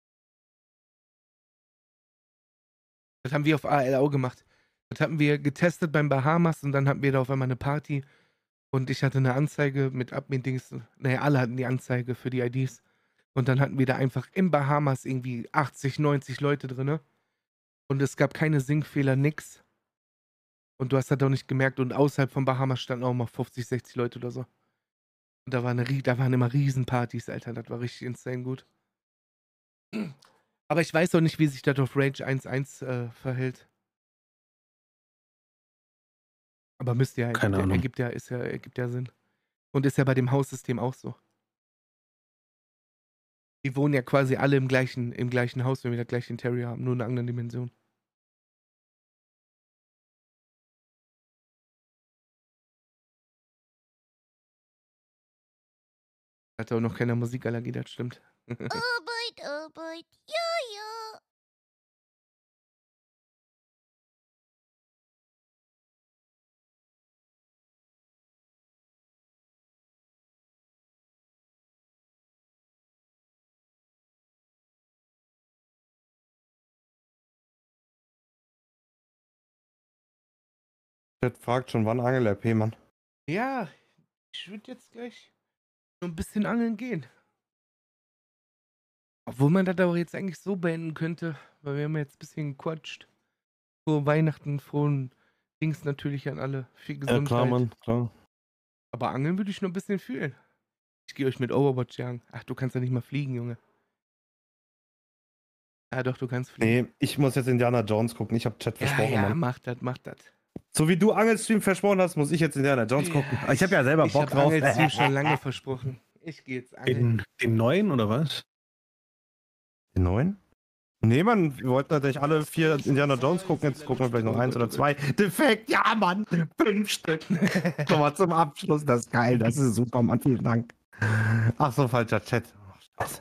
Das haben wir auf AL auch gemacht. Das hatten wir getestet beim Bahamas und dann hatten wir da auf einmal eine Party und ich hatte eine Anzeige mit Admin-Dings. Naja, alle hatten die Anzeige für die IDs. Und dann hatten wir da einfach im Bahamas irgendwie 80, 90 Leute drin. Und es gab keine Sinkfehler, nix. Und du hast das auch nicht gemerkt. Und außerhalb von Bahamas standen auch mal 50, 60 Leute oder so. Und da waren immer Riesenpartys, Alter. Das war richtig insane gut. Aber ich weiß auch nicht, wie sich das auf Rage 1.1 verhält. Aber müsste ja, Keine Ahnung. ergibt ja Sinn. Und ist ja bei dem Haussystem auch so. Die wohnen ja quasi alle im gleichen Haus, wenn wir das gleiche Interior haben, nur in einer anderen Dimension. Hat auch noch keiner Musikallergie, das stimmt. Arbeit, ja. Chat fragt schon, wann Angel-RP, Mann. Ja, ich würde jetzt gleich so ein bisschen angeln gehen. Obwohl man das aber jetzt eigentlich so beenden könnte, weil wir haben ja jetzt ein bisschen gequatscht. Frohe Weihnachten, frohen Dings natürlich an alle. Viel Ja, Gesundheit. klar, Mann, klar. Aber angeln würde ich noch ein bisschen fühlen. Ich gehe euch mit Overwatch jagen. Ach, du kannst ja nicht mal fliegen, Junge. Ah, doch, du kannst fliegen. Nee, ich muss jetzt Indiana Jones gucken. Ich habe Chat versprochen, Ja, Mann. mach das. So wie du Angelstream versprochen hast, muss ich jetzt Indiana Jones gucken. Ich habe ja selber Bock Ich drauf. habe Angelstream schon lange versprochen. Ich gehe jetzt angeln. Den neuen oder was? Den neuen? Nee, Mann, wir wollten natürlich alle 4 Indiana Jones gucken. Jetzt gucken wir vielleicht noch 1 oder 2. Defekt, ja, Mann. 5 Stück. Nochmal zum Abschluss. Das ist geil. Das ist super, Mann. Vielen Dank. Ach so, falscher Chat. Oh, Scheiße.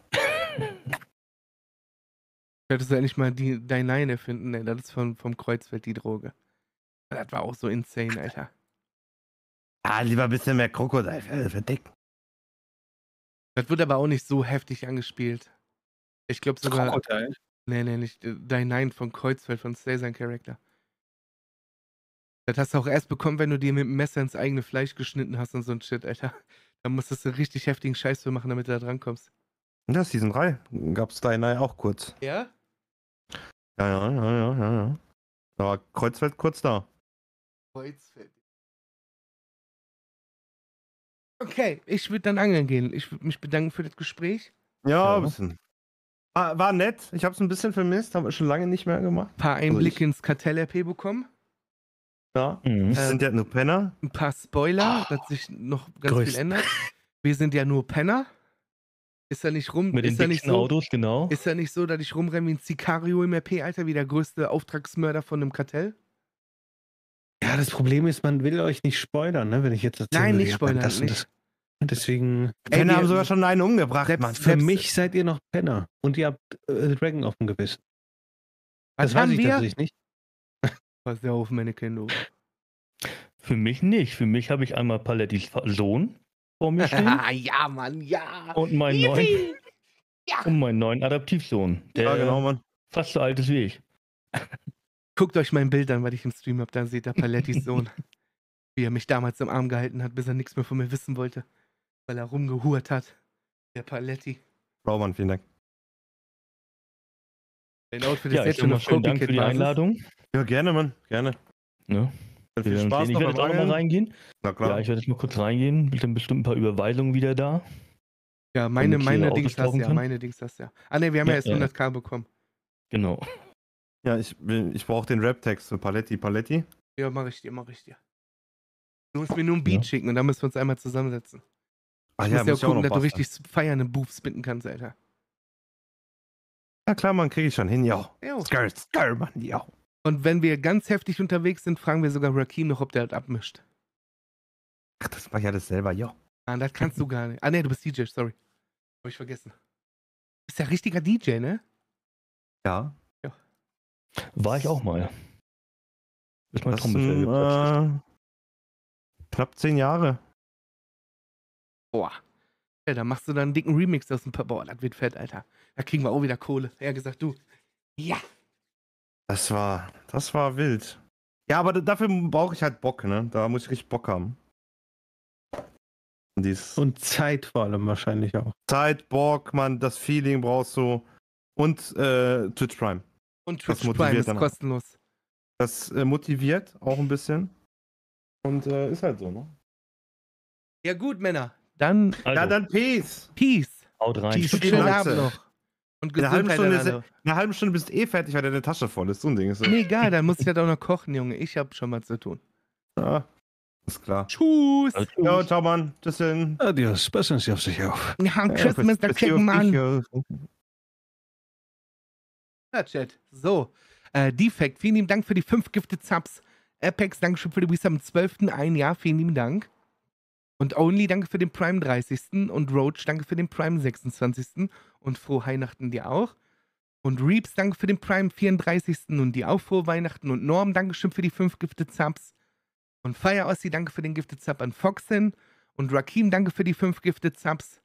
Könntest du endlich mal dein Nein erfinden? Ne, das ist vom Kreuzfeld, die Droge. Das war auch so insane, Alter. Ah, lieber ein bisschen mehr Krokodil. Verdeckt. Das wird aber auch nicht so heftig angespielt. Ich glaube sogar. Krokodil. Nee, nicht dein Nein von Kreuzfeld, von Stay sein Charakter. Das hast du auch erst bekommen, wenn du dir mit dem Messer ins eigene Fleisch geschnitten hast und so ein Shit, Alter. Da musstest du richtig heftigen Scheiß für machen, damit du da drankommst. Ja, Season 3 gab's da auch kurz. Ja? Ja. Da war Kreuzfeld kurz da. Kreuzfeld. Okay, ich würde dann angeln gehen. Ich würde mich bedanken für das Gespräch. Ja, Ja. ein bisschen. War nett. Ich habe es ein bisschen vermisst. Haben wir schon lange nicht mehr gemacht. Ein paar Einblicke ich- ins Kartell-RP bekommen. Ja. Mhm. Wir sind ja nur Penner. Ein paar Spoiler, dass sich noch ganz Grüß. viel ändert. Wir sind ja nur Penner. Ist ja nicht Mit den ist ja nicht dicksten so, Autos, genau. ist ja nicht so, dass ich rumrenne wie ein Sicario im RP, Alter, wie der größte Auftragsmörder von einem Kartell. Ja, das Problem ist, man will euch nicht spoilern, ne? Wenn ich jetzt erzähle, Nein, nicht ja, spoilern, das und nicht. das. Deswegen, Penner wir- haben sogar schon einen umgebracht, selbst- Mann. für mich seid ihr noch Penner. Und ihr habt Dragon auf dem Gewissen. Was Das weiß haben ich wir? tatsächlich nicht. Pass ja auf, meine Kinder. Für mich nicht. Für mich habe ich einmal Palettis Sohn vor mir stehen Ja, Mann, ja. und meinen neuen, und meinen neuen Adoptivsohn, der Ja, genau, Mann. fast so alt ist wie ich. Guckt euch mein Bild an, was ich im Stream habe. Dann seht ihr Palettis Sohn. Wie er mich damals im Arm gehalten hat, bis er nichts mehr von mir wissen wollte. Weil er rumgehurt hat. Der Paletti. Bro, Mann, vielen Dank. Dein Outfit Ja, ist ich jetzt schon nochmal auf schönen Dank für die Copycat-Basis. Einladung. Ja, gerne, Mann. Gerne. Ne? Dann Wir viel werden Spaß sehen. Ich noch werde beim jetzt auch nochmal Angeln. reingehen. Na Ja, klar. ich werde jetzt mal kurz reingehen. Sind bestimmt ein paar Überweisungen wieder da. Ja, meine Damit ich hier Dings Autos hast du kaufen ja, kann. meine Dings hast du ja. Ah ne, wir haben ja Ja, erst ja. 100k bekommen. Genau. Ja, ich brauche den Rap-Text für Paletti. Ja, mach ich dir. Du musst mir nur ein Beat Ja. schicken und dann müssen wir uns einmal zusammensetzen. Ah Ich muss ja muss gucken, noch dass du basteln. richtig feiern im Booth spitten kannst, Alter. Ja, klar, Mann, krieg ich schon hin, ja. Jo. Skr, Mann, ja. Und wenn wir ganz heftig unterwegs sind, fragen wir sogar Rakim noch, ob der das abmischt. Ach, das mach ich alles selber, ja. Ah, das kannst du gar nicht. Ah ne, du bist DJ, sorry. Hab ich vergessen. Bist ja richtiger DJ, ne? Ja. War ich auch mal. Bis mein Das Trommelfell sind geplatzt ist. knapp 10 Jahre. Boah. Ja, da machst du dann einen dicken Remix aus dem Boah, das wird fett, Alter. Da kriegen wir auch wieder Kohle. Er hat gesagt, du. Ja. Das war wild. Ja, aber dafür brauche ich halt Bock, ne? Da muss ich richtig Bock haben. Und dieses Und Zeit vor allem wahrscheinlich auch. Zeit, Bock, man, das Feeling brauchst du. Und Twitch Prime. Und Das Twitch motiviert Prime ist dann auch. kostenlos. Das motiviert auch ein bisschen. Und ist halt so, ne? Ja gut, Männer. Dann Also, Ja, dann Peace. Peace. haut rein. Peace. Und Vielen schönen Dank, Abend Sir. noch. Und In einer halben Gesundheit Stunde an alle. In einer halben Stunde bist du eh fertig, weil deine Tasche voll ist. So ein Ding ist so. Nee, egal, dann muss ich halt auch noch kochen, Junge. Ich hab schon mal zu tun. Ja, ist klar. Tschüss. Also, Ja, ciao, Mann. Tschüss. Adios, passen Sie auf sich auf. Ja, tschüss, Mr. Chicken-Mann. Ja, Chat. So. Defect, vielen lieben Dank für die 5 Gifted Subs. Apex, Dankeschön für die Wisdom am 12. Ein Jahr, vielen lieben Dank. Und Only, danke für den Prime 30. Und Roach, danke für den Prime 26. Und frohe Weihnachten dir auch. Und Reeps, danke für den Prime 34. Und dir auch frohe Weihnachten. Und Norm, dankeschön für die 5 Gifted Subs. Und Fire Ossi, danke für den Gifted Sub an Foxen. Und Rakim, danke für die 5 Gifted Subs.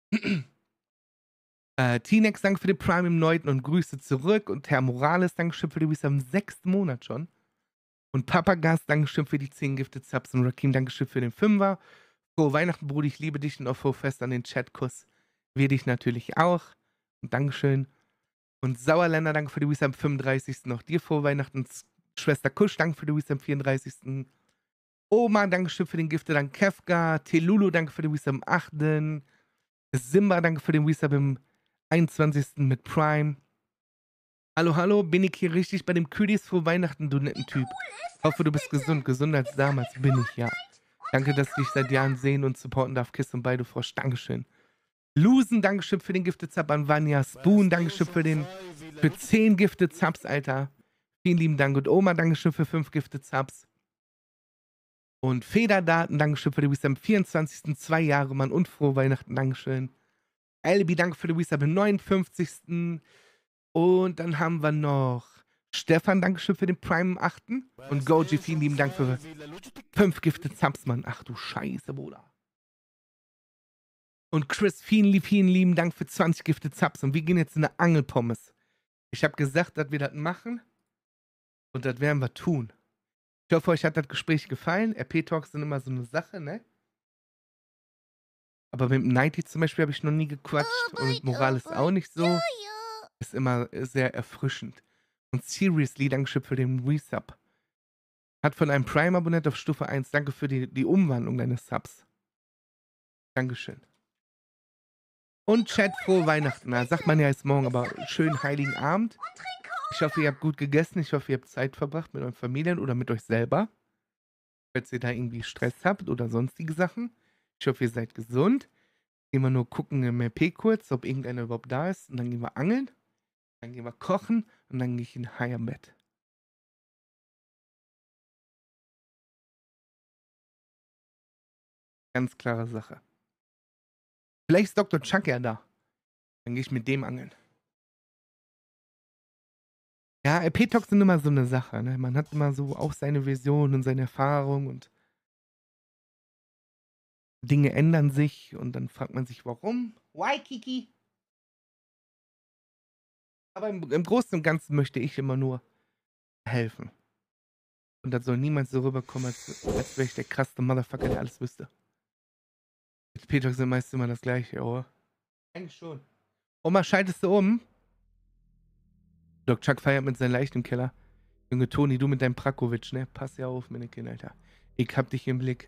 T-Nex, danke für den Prime im 9. und Grüße zurück. Und Herr Morales, dankeschön für die Wisdom am 6. Monat schon. Und Papagas, dankeschön für die 10 Gifted Subs. Und Rakim, dankeschön für den 5er. Frohe Weihnachten, Bruder, ich liebe dich und auch frohe Fest an den Chatkuss. Wir dich natürlich auch. Und Dankeschön. Und Sauerländer, danke für die Wisdom am 35. Auch dir frohe Weihnachten. Schwester Kusch, danke für die Wisdom am 34. Oma, dankeschön für den Gifted an Kefka. Telulu, danke für den Wisdom am 8. Simba, danke für den Wisdom am 21. mit Prime. Hallo, hallo, bin ich hier richtig bei dem Küdis? Frohe Weihnachten, du netten Typ. Hoffe, du bist gesund, gesünder als damals. Bin ich, ja. Danke, dass ich dich seit Jahren sehen und supporten darf. Kiss und beide Frosch. Dankeschön. Lusen, Dankeschön für den Gifted Sub an Vanya. Spoon, Dankeschön für 10 Gifted Subs, Alter. Vielen lieben Dank. Und Oma, Dankeschön für 5 Gifted Subs. Und Federdaten, Dankeschön für die Wisdom am 24. 2 Jahre, Mann. Und frohe Weihnachten, Dankeschön. Albi, danke für die Wisdom am 59. Und dann haben wir noch Stefan, Dankeschön für den Prime am 8. Und Goji, vielen lieben Dank für 5 Gifted Subs, Mann. Ach du Scheiße, Bruder. Und Chris, vielen lieben Dank für 20 Gifted Subs. Und wir gehen jetzt in eine Angelpommes. Ich habe gesagt, dass wir das machen. Und das werden wir tun. Ich hoffe, euch hat das Gespräch gefallen. RP-Talks sind immer so eine Sache, ne? Aber mit dem Nighty zum Beispiel habe ich noch nie gequatscht. Und mit Morales auch nicht so. Ist immer sehr erfrischend. Und seriously, Dankeschön für den Resub. Hat von einem Prime-Abonnent auf Stufe 1. Danke für die Umwandlung deines Subs. Dankeschön. Und Chat, frohe Weihnachten. Na, sagt man ja jetzt morgen, aber schönen heiligen Abend. Ich hoffe, ihr habt gut gegessen. Ich hoffe, ihr habt Zeit verbracht mit euren Familien oder mit euch selber. Falls ihr da irgendwie Stress habt oder sonstige Sachen. Ich hoffe, ihr seid gesund. Gehen wir nur gucken im RP kurz, ob irgendeiner überhaupt da ist. Und dann gehen wir angeln. Dann gehen wir kochen. Und dann gehe ich in ein Bett. Ganz klare Sache. Vielleicht ist Dr. Chuck ja da. Dann gehe ich mit dem angeln. Ja, RP-Talks sind immer so eine Sache, ne? Man hat immer so auch seine Vision und seine Erfahrung und Dinge ändern sich und dann fragt man sich, warum? Why, Kiki? Aber im Großen und Ganzen möchte ich immer nur helfen. Und das soll niemals so rüberkommen, als wäre ich der krasse Motherfucker, der alles wüsste. RP-Talks sind meist immer das Gleiche, oder? Eigentlich schon. Oma, schaltest du um? Doc Chuck feiert mit seinen Leichen im Keller. Junge Toni, du mit deinem Prakovic, ne? Pass ja auf, meine Kinder, Alter. Ich hab dich im Blick.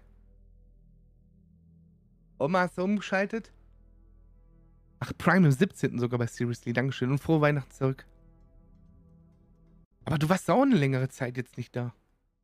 Oma, hast du umgeschaltet? Ach, Prime im 17. sogar bei Seriously. Dankeschön. Und frohe Weihnachten zurück. Aber du warst auch eine längere Zeit jetzt nicht da.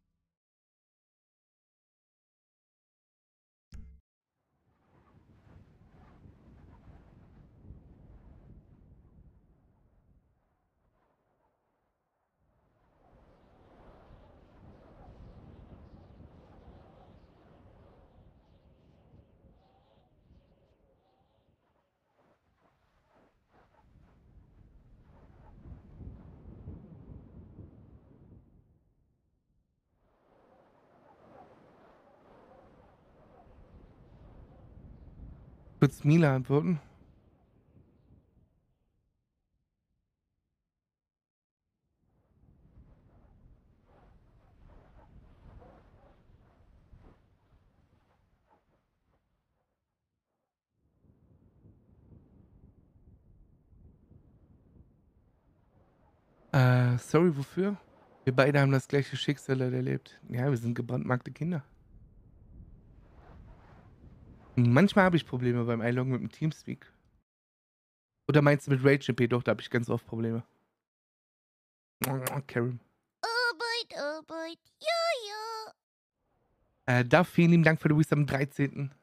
Kurz Mila antworten. Sorry, wofür? Wir beide haben das gleiche Schicksal erlebt. Ja, wir sind gebrandmarkte Kinder. Manchmal habe ich Probleme beim Einloggen mit dem Teamspeak. Oder meinst du mit RageP? Doch, da habe ich ganz oft Probleme. Karim. Arbeit, ja. Da vielen lieben Dank für die Wisdom am 13.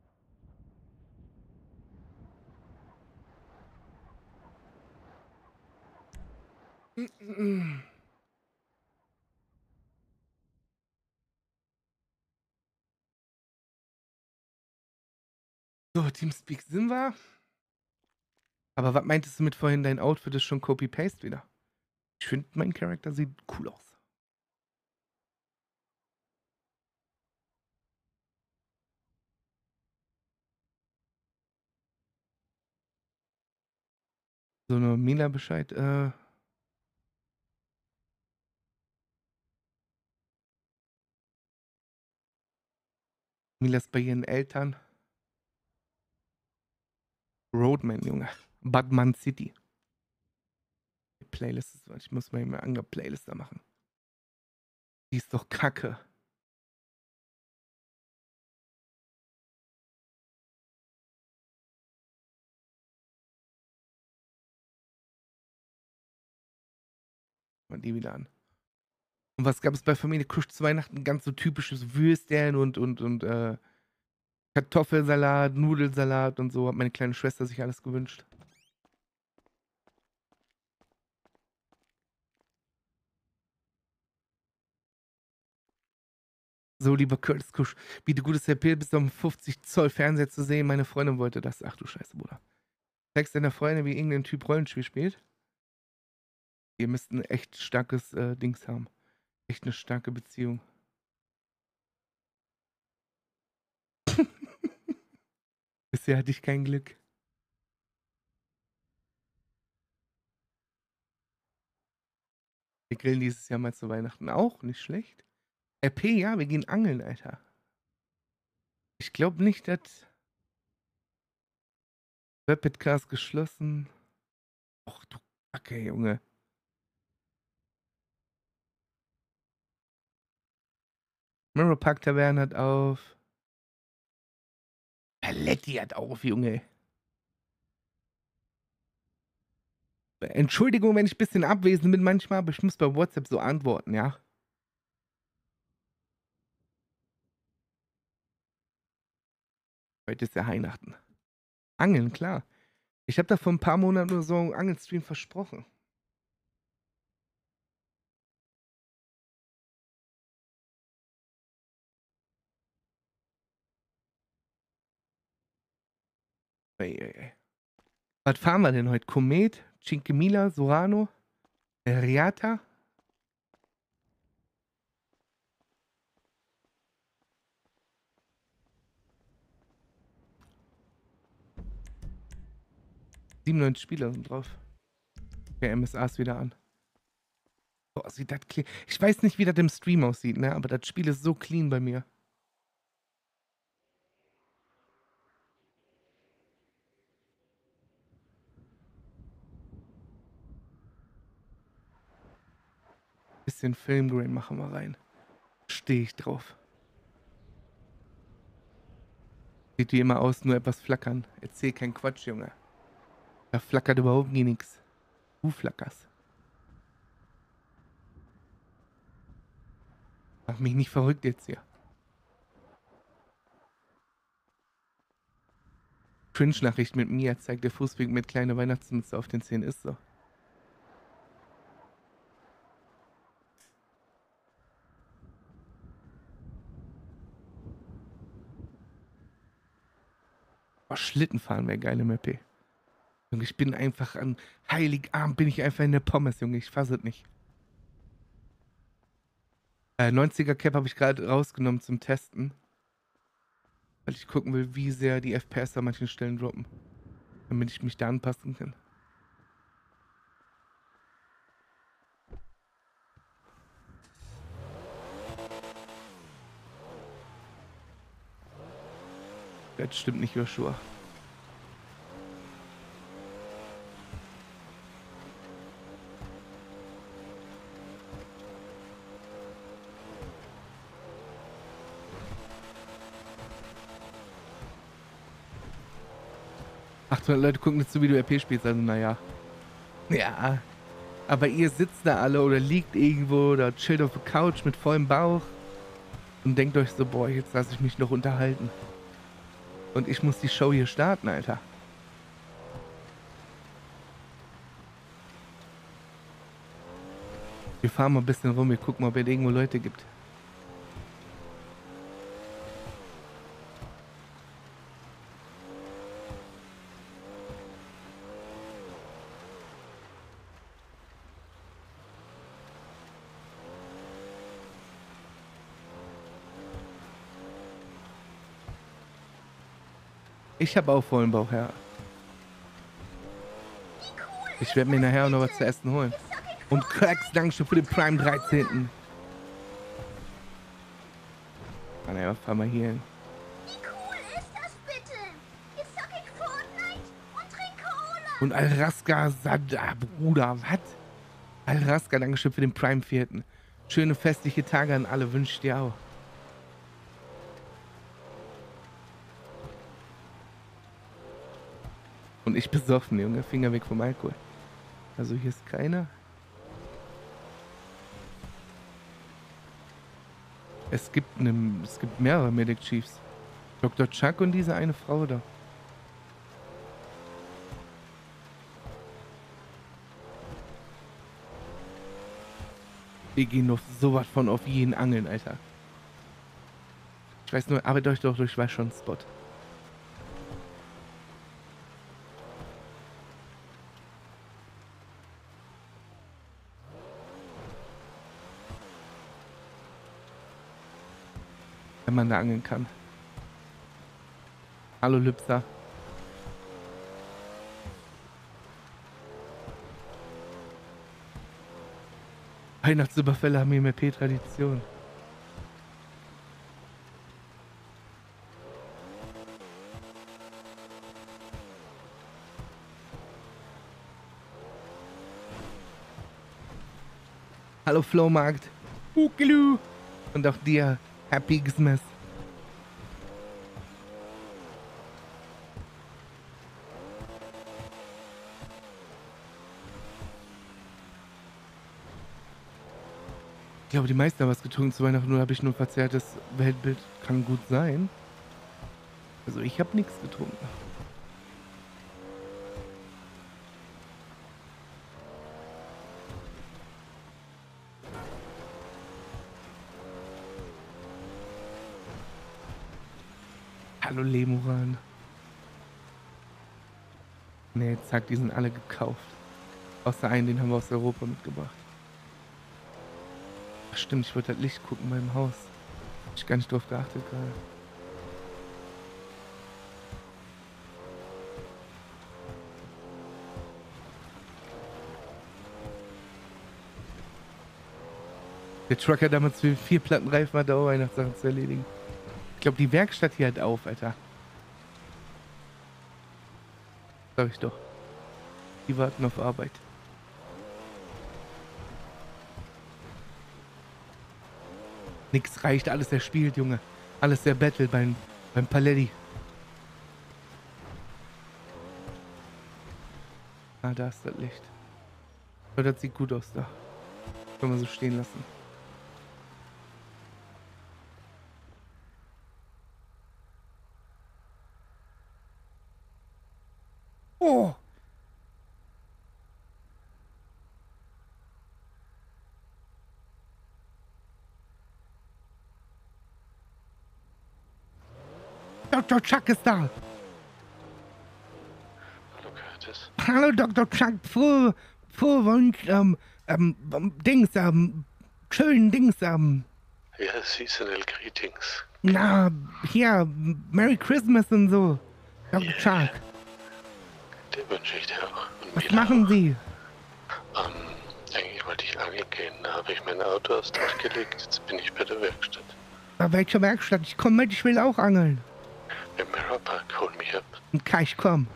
So, Teamspeak sind wir. Aber was meintest du mit vorhin, dein Outfit ist schon Copy-Paste wieder? Ich finde, mein Charakter sieht cool aus. So, eine Mila Bescheid. Mila ist bei ihren Eltern. Roadman, Junge. Badman City. Die Playlist ist, ich muss mal eine andere Playlist da machen. Die ist doch kacke. Mal die wieder an. Und was gab es bei Familie Kusch zu Weihnachten? Ganz so typisches Würstchen und Kartoffelsalat, Nudelsalat und so. Hat meine kleine Schwester sich alles gewünscht. So, lieber Curtis Kusch, wie du gutes Appeal bist, auf einem 50 Zoll Fernseher zu sehen. Meine Freundin wollte das. Ach du Scheiße, Bruder. Zeigst deiner Freundin, wie irgendein Typ Rollenspiel spielt? Ihr müsst ein echt starkes Dings haben. Echt eine starke Beziehung. Bisher hatte ich kein Glück. Wir grillen dieses Jahr mal zu Weihnachten auch, nicht schlecht. RP, ja, wir gehen angeln, Alter. Ich glaube nicht, dass Rapidcast geschlossen. Och du Kacke, Junge. Mirror Park Taverne hat auf. Paletti hat auf, Junge. Entschuldigung, wenn ich ein bisschen abwesend bin manchmal, aber ich muss bei WhatsApp so antworten, ja? Heute ist ja Weihnachten. Angeln, klar. Ich habe da vor ein paar Monaten nur so einen Angelstream versprochen. Ey, ey, ey. Was fahren wir denn heute? Komet, Cinque Mila, Sorano, Reata? ...97 Spieler sind drauf. Der MSA ist wieder an. Boah, sieht das clean. Ich weiß nicht, wie das im Stream aussieht, ne? Aber das Spiel ist so clean bei mir. Bisschen Filmgrain machen wir rein. Stehe ich drauf. Sieht wie immer aus, nur etwas flackern. Erzähl keinen Quatsch, Junge. Da flackert überhaupt nie nix. Du flackerst. Mach mich nicht verrückt jetzt hier. Cringe-Nachricht mit Mia zeigt der Fußweg mit kleiner Weihnachtsmütze auf den Zähnen. Ist so. Boah, Schlittenfahren wäre geil im RP. Junge, ich bin einfach an Heiligabend bin ich einfach in der Pommes, Junge. Ich fasse es nicht. 90er Cap habe ich gerade rausgenommen zum Testen. Weil ich gucken will, wie sehr die FPS an manchen Stellen droppen. Damit ich mich da anpassen kann. Das stimmt nicht, Joshua. Leute gucken jetzt so, wie du RP spielst, also naja. Ja. Aber ihr sitzt da alle oder liegt irgendwo oder chillt auf der Couch mit vollem Bauch und denkt euch so, boah, jetzt lasse ich mich noch unterhalten. Und ich muss die Show hier starten, Alter. Wir fahren mal ein bisschen rum, wir gucken mal, ob es irgendwo Leute gibt. Ich habe auch vollen Bauch, ja. Ich werde mir nachher auch noch was zu essen holen. Und Cracks, Dankeschön für den Prime 13. Ah, naja, fahr mal hier hin. Wie cool ist das bitte? Jetzt zock ich Fortnite und trink Cola. Und Alraska Sada, Bruder, was? Alraska, Dankeschön für den Prime 4. Schöne festliche Tage an alle, wünsche ich dir auch. Und ich besoffen, Junge, Finger weg vom Alkohol. Also hier ist keiner. Es gibt mehrere Medic Chiefs. Dr. Chuck und diese eine Frau da. Wir gehen auf sowas von auf jeden Angeln, Alter. Ich weiß nur, arbeitet euch doch durch, weiß schon Spot. Wenn man da angeln kann. Hallo Lübser. Weihnachtsüberfälle haben hier mehr Tradition. Hallo Flohmarkt. Ukelü. Und auch dir, Happy Xmas. Ich glaube, die meisten haben was getrunken zu Weihnachten, nur habe ich nur ein verzerrtes Weltbild. Kann gut sein. Also ich habe nichts getrunken. Hallo Lemuran. Ne, zack, die sind alle gekauft. Außer einen, den haben wir aus Europa mitgebracht. Ach stimmt, ich wollte das Licht gucken beim Haus. Hab ich gar nicht drauf geachtet gerade. Der Trucker damals für 4 Platten Reifen hat auch Weihnachtssachen zu erledigen. Ich glaube, die Werkstatt hier hat auf, Alter. Sag ich doch. Die warten auf Arbeit. Nix reicht, alles erspielt, Junge. Alles der Battle beim Paletti. Ah, da ist das Licht. Oh, das sieht gut aus da. Können wir so stehen lassen. Oh! Dr. Chuck ist da. Hallo Curtis. Hallo Dr. Chuck, frohe Wunsch, Dings, schönen Dings, Ja, seasonal greetings. na, hier, Merry Christmas und so. Dr. Chuck, Den wünsche ich dir auch. Und was mir machen auch. Sie? Eigentlich wollte ich angeln gehen, da habe ich mein Auto aufs Dach gelegt, jetzt bin ich bei der Werkstatt. Bei welcher Werkstatt? Ich komme mit, ich will auch angeln. Im Mirror Park, hol mich ab. Okay, ich komm.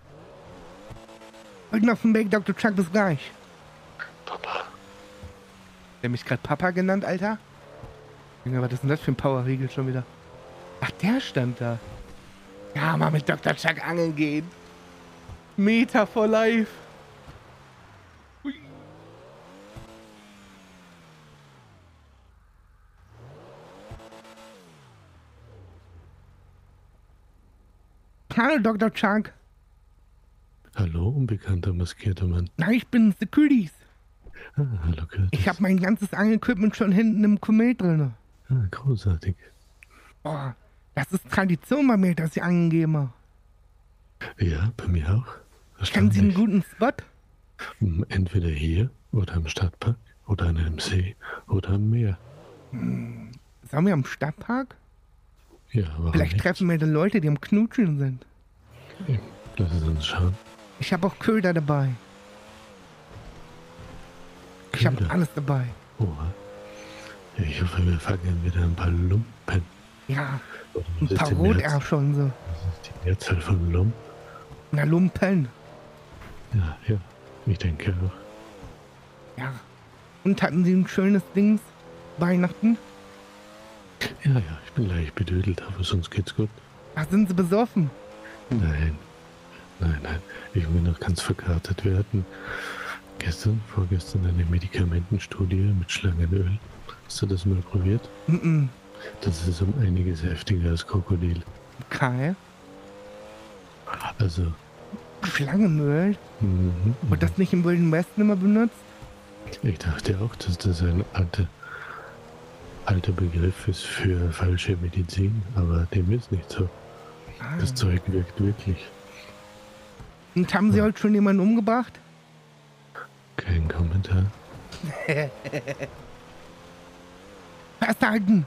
Bin auf dem Weg, Dr. Chuck, bis gleich. Papa, Der mich gerade Papa genannt, Alter? Junge, was ist denn das für ein Powerriegel schon wieder? Ach, der stand da. Ja, mal mit Dr. Chuck angeln gehen. Meta for life. Hui. Hallo, Dr. Chuck. hallo, unbekannter maskierter Mann. Nein, ich bin Securities. Ah, hallo Curtis. Ich habe mein ganzes Angelequipment schon hinten im Komet drin. Ah, großartig. Boah, das ist Tradition bei mir, dass ich angebe. Ja, bei mir auch. Kennen Sie einen Erstaunlich. guten Spot? Entweder hier oder im Stadtpark oder an einem See oder am Meer. Sollen wir am Stadtpark? Ja, warum Vielleicht nicht? treffen wir da Leute, die am Knutschen sind. Lass es uns schauen. Ich habe auch Köder dabei. Ich habe Köder. alles dabei. Oha. Ja, ich hoffe, wir fangen wieder ein paar Lumpen. Ja, Oder ein was paar ist die Mehrzahl- Rotärsche und so. was ist die Mehrzahl von Lump? Na, Lumpen. Ja, ja. Ich denke auch. Ja. Und hatten Sie ein schönes Dings? Weihnachten? Ja, ja, ich bin leicht bedödelt, aber sonst geht's gut. Ach, sind Sie besoffen? Nein. Nein. Ich bin noch ganz verkartet. Wir hatten vorgestern eine Medikamentenstudie mit Schlangenöl. Hast du das mal probiert? Mhm. Das ist um einiges heftiger als Krokodil. Okay. Also, Schlangenöl? Wird das nicht im Wilden Westen immer benutzt? ich dachte auch, dass das ein alter Begriff ist für falsche Medizin, aber dem ist nicht so. Das Zeug wirkt wirklich. Und haben Sie heute schon jemanden umgebracht? Kein Kommentar. Festhalten!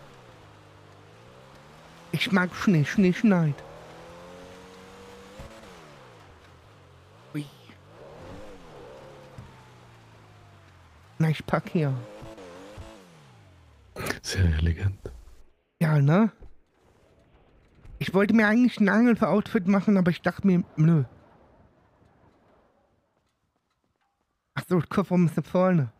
Ich mag Schnee, Schnee schneit. Ui. Na, ich pack hier. Sehr elegant. Ja, ne? Ich wollte mir eigentlich ein Angel-Outfit machen, aber ich dachte mir, nö. Ach so, der Kofferraum ist da vorne.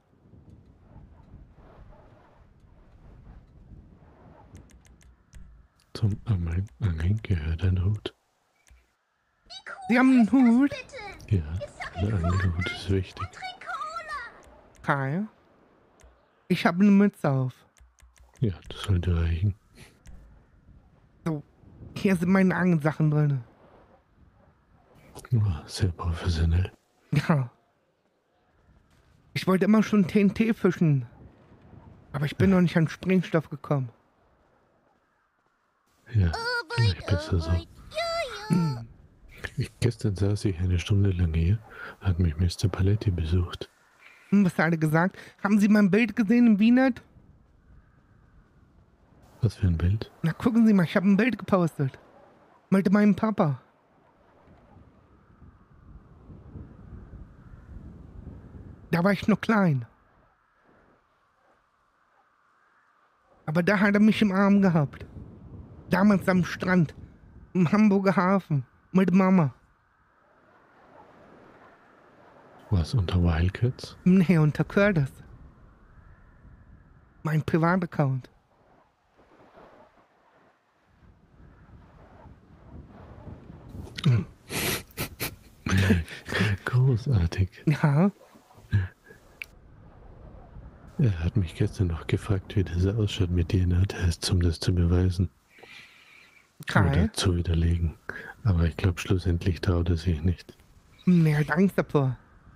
Zum Angeln gehört ein Hut. Sie haben einen Hut? Bitte. Ja, ein Angelhut ist wichtig. Trink Cola. Kai? Ich habe eine Mütze auf. Ja, das sollte reichen. So, hier sind meine Angelsachen drin. Oh, sehr professionell. Ja. Ich wollte immer schon TNT fischen. Aber ich bin noch nicht an Sprengstoff gekommen. Ja, vielleicht besser so. Gestern saß ich eine Stunde lang hier, hat mich Mr. Paletti besucht. Was hat er gesagt? Haben Sie mein Bild gesehen im Wienet? Was für ein Bild? Na, gucken Sie mal, ich habe ein Bild gepostet. Mit meinem Papa. Da war ich noch klein. Aber da hat er mich im Arm gehabt. Damals am Strand. Im Hamburger Hafen. Mit Mama. Was, unter Wildcats? Nee, unter Curtis. Mein Privataccount. Großartig. Ja, Er hat mich gestern noch gefragt, wie das ausschaut mit DNA-Tests, um das zu beweisen. Kai. Oder zu widerlegen. Aber ich glaube, schlussendlich traut er sich nicht. Nee, er hat Angst davor.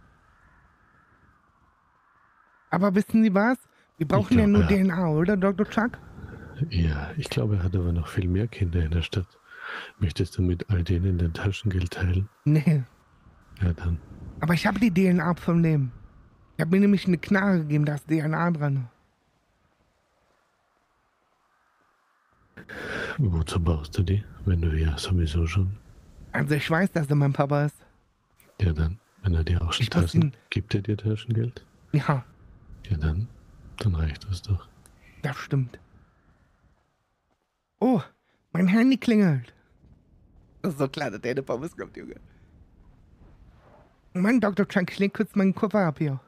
Aber wissen Sie was? Wir brauchen ja glaub, nur ja. DNA, oder, Dr. Chuck? Ja, ich glaube, er hat aber noch viel mehr Kinder in der Stadt. Möchtest du mit all denen dein Taschengeld teilen? Nee. Ja, dann. Aber ich habe die DNA vom Leben. Ich habe mir nämlich eine Knarre gegeben, da ist DNA dran. Wozu brauchst du die, wenn du ja sowieso schon... Also ich weiß, dass er mein Papa ist. Ja, dann, wenn er dir auch schon Ich muss ihn- gibt er dir Taschengeld? Ja, Ja, dann reicht das doch. das stimmt. Oh, mein Handy klingelt. Das ist so klar, dass der eine Pommes kommt, Junge. Mann, Dr. Chuck, ich leg kurz meinen Koffer ab hier.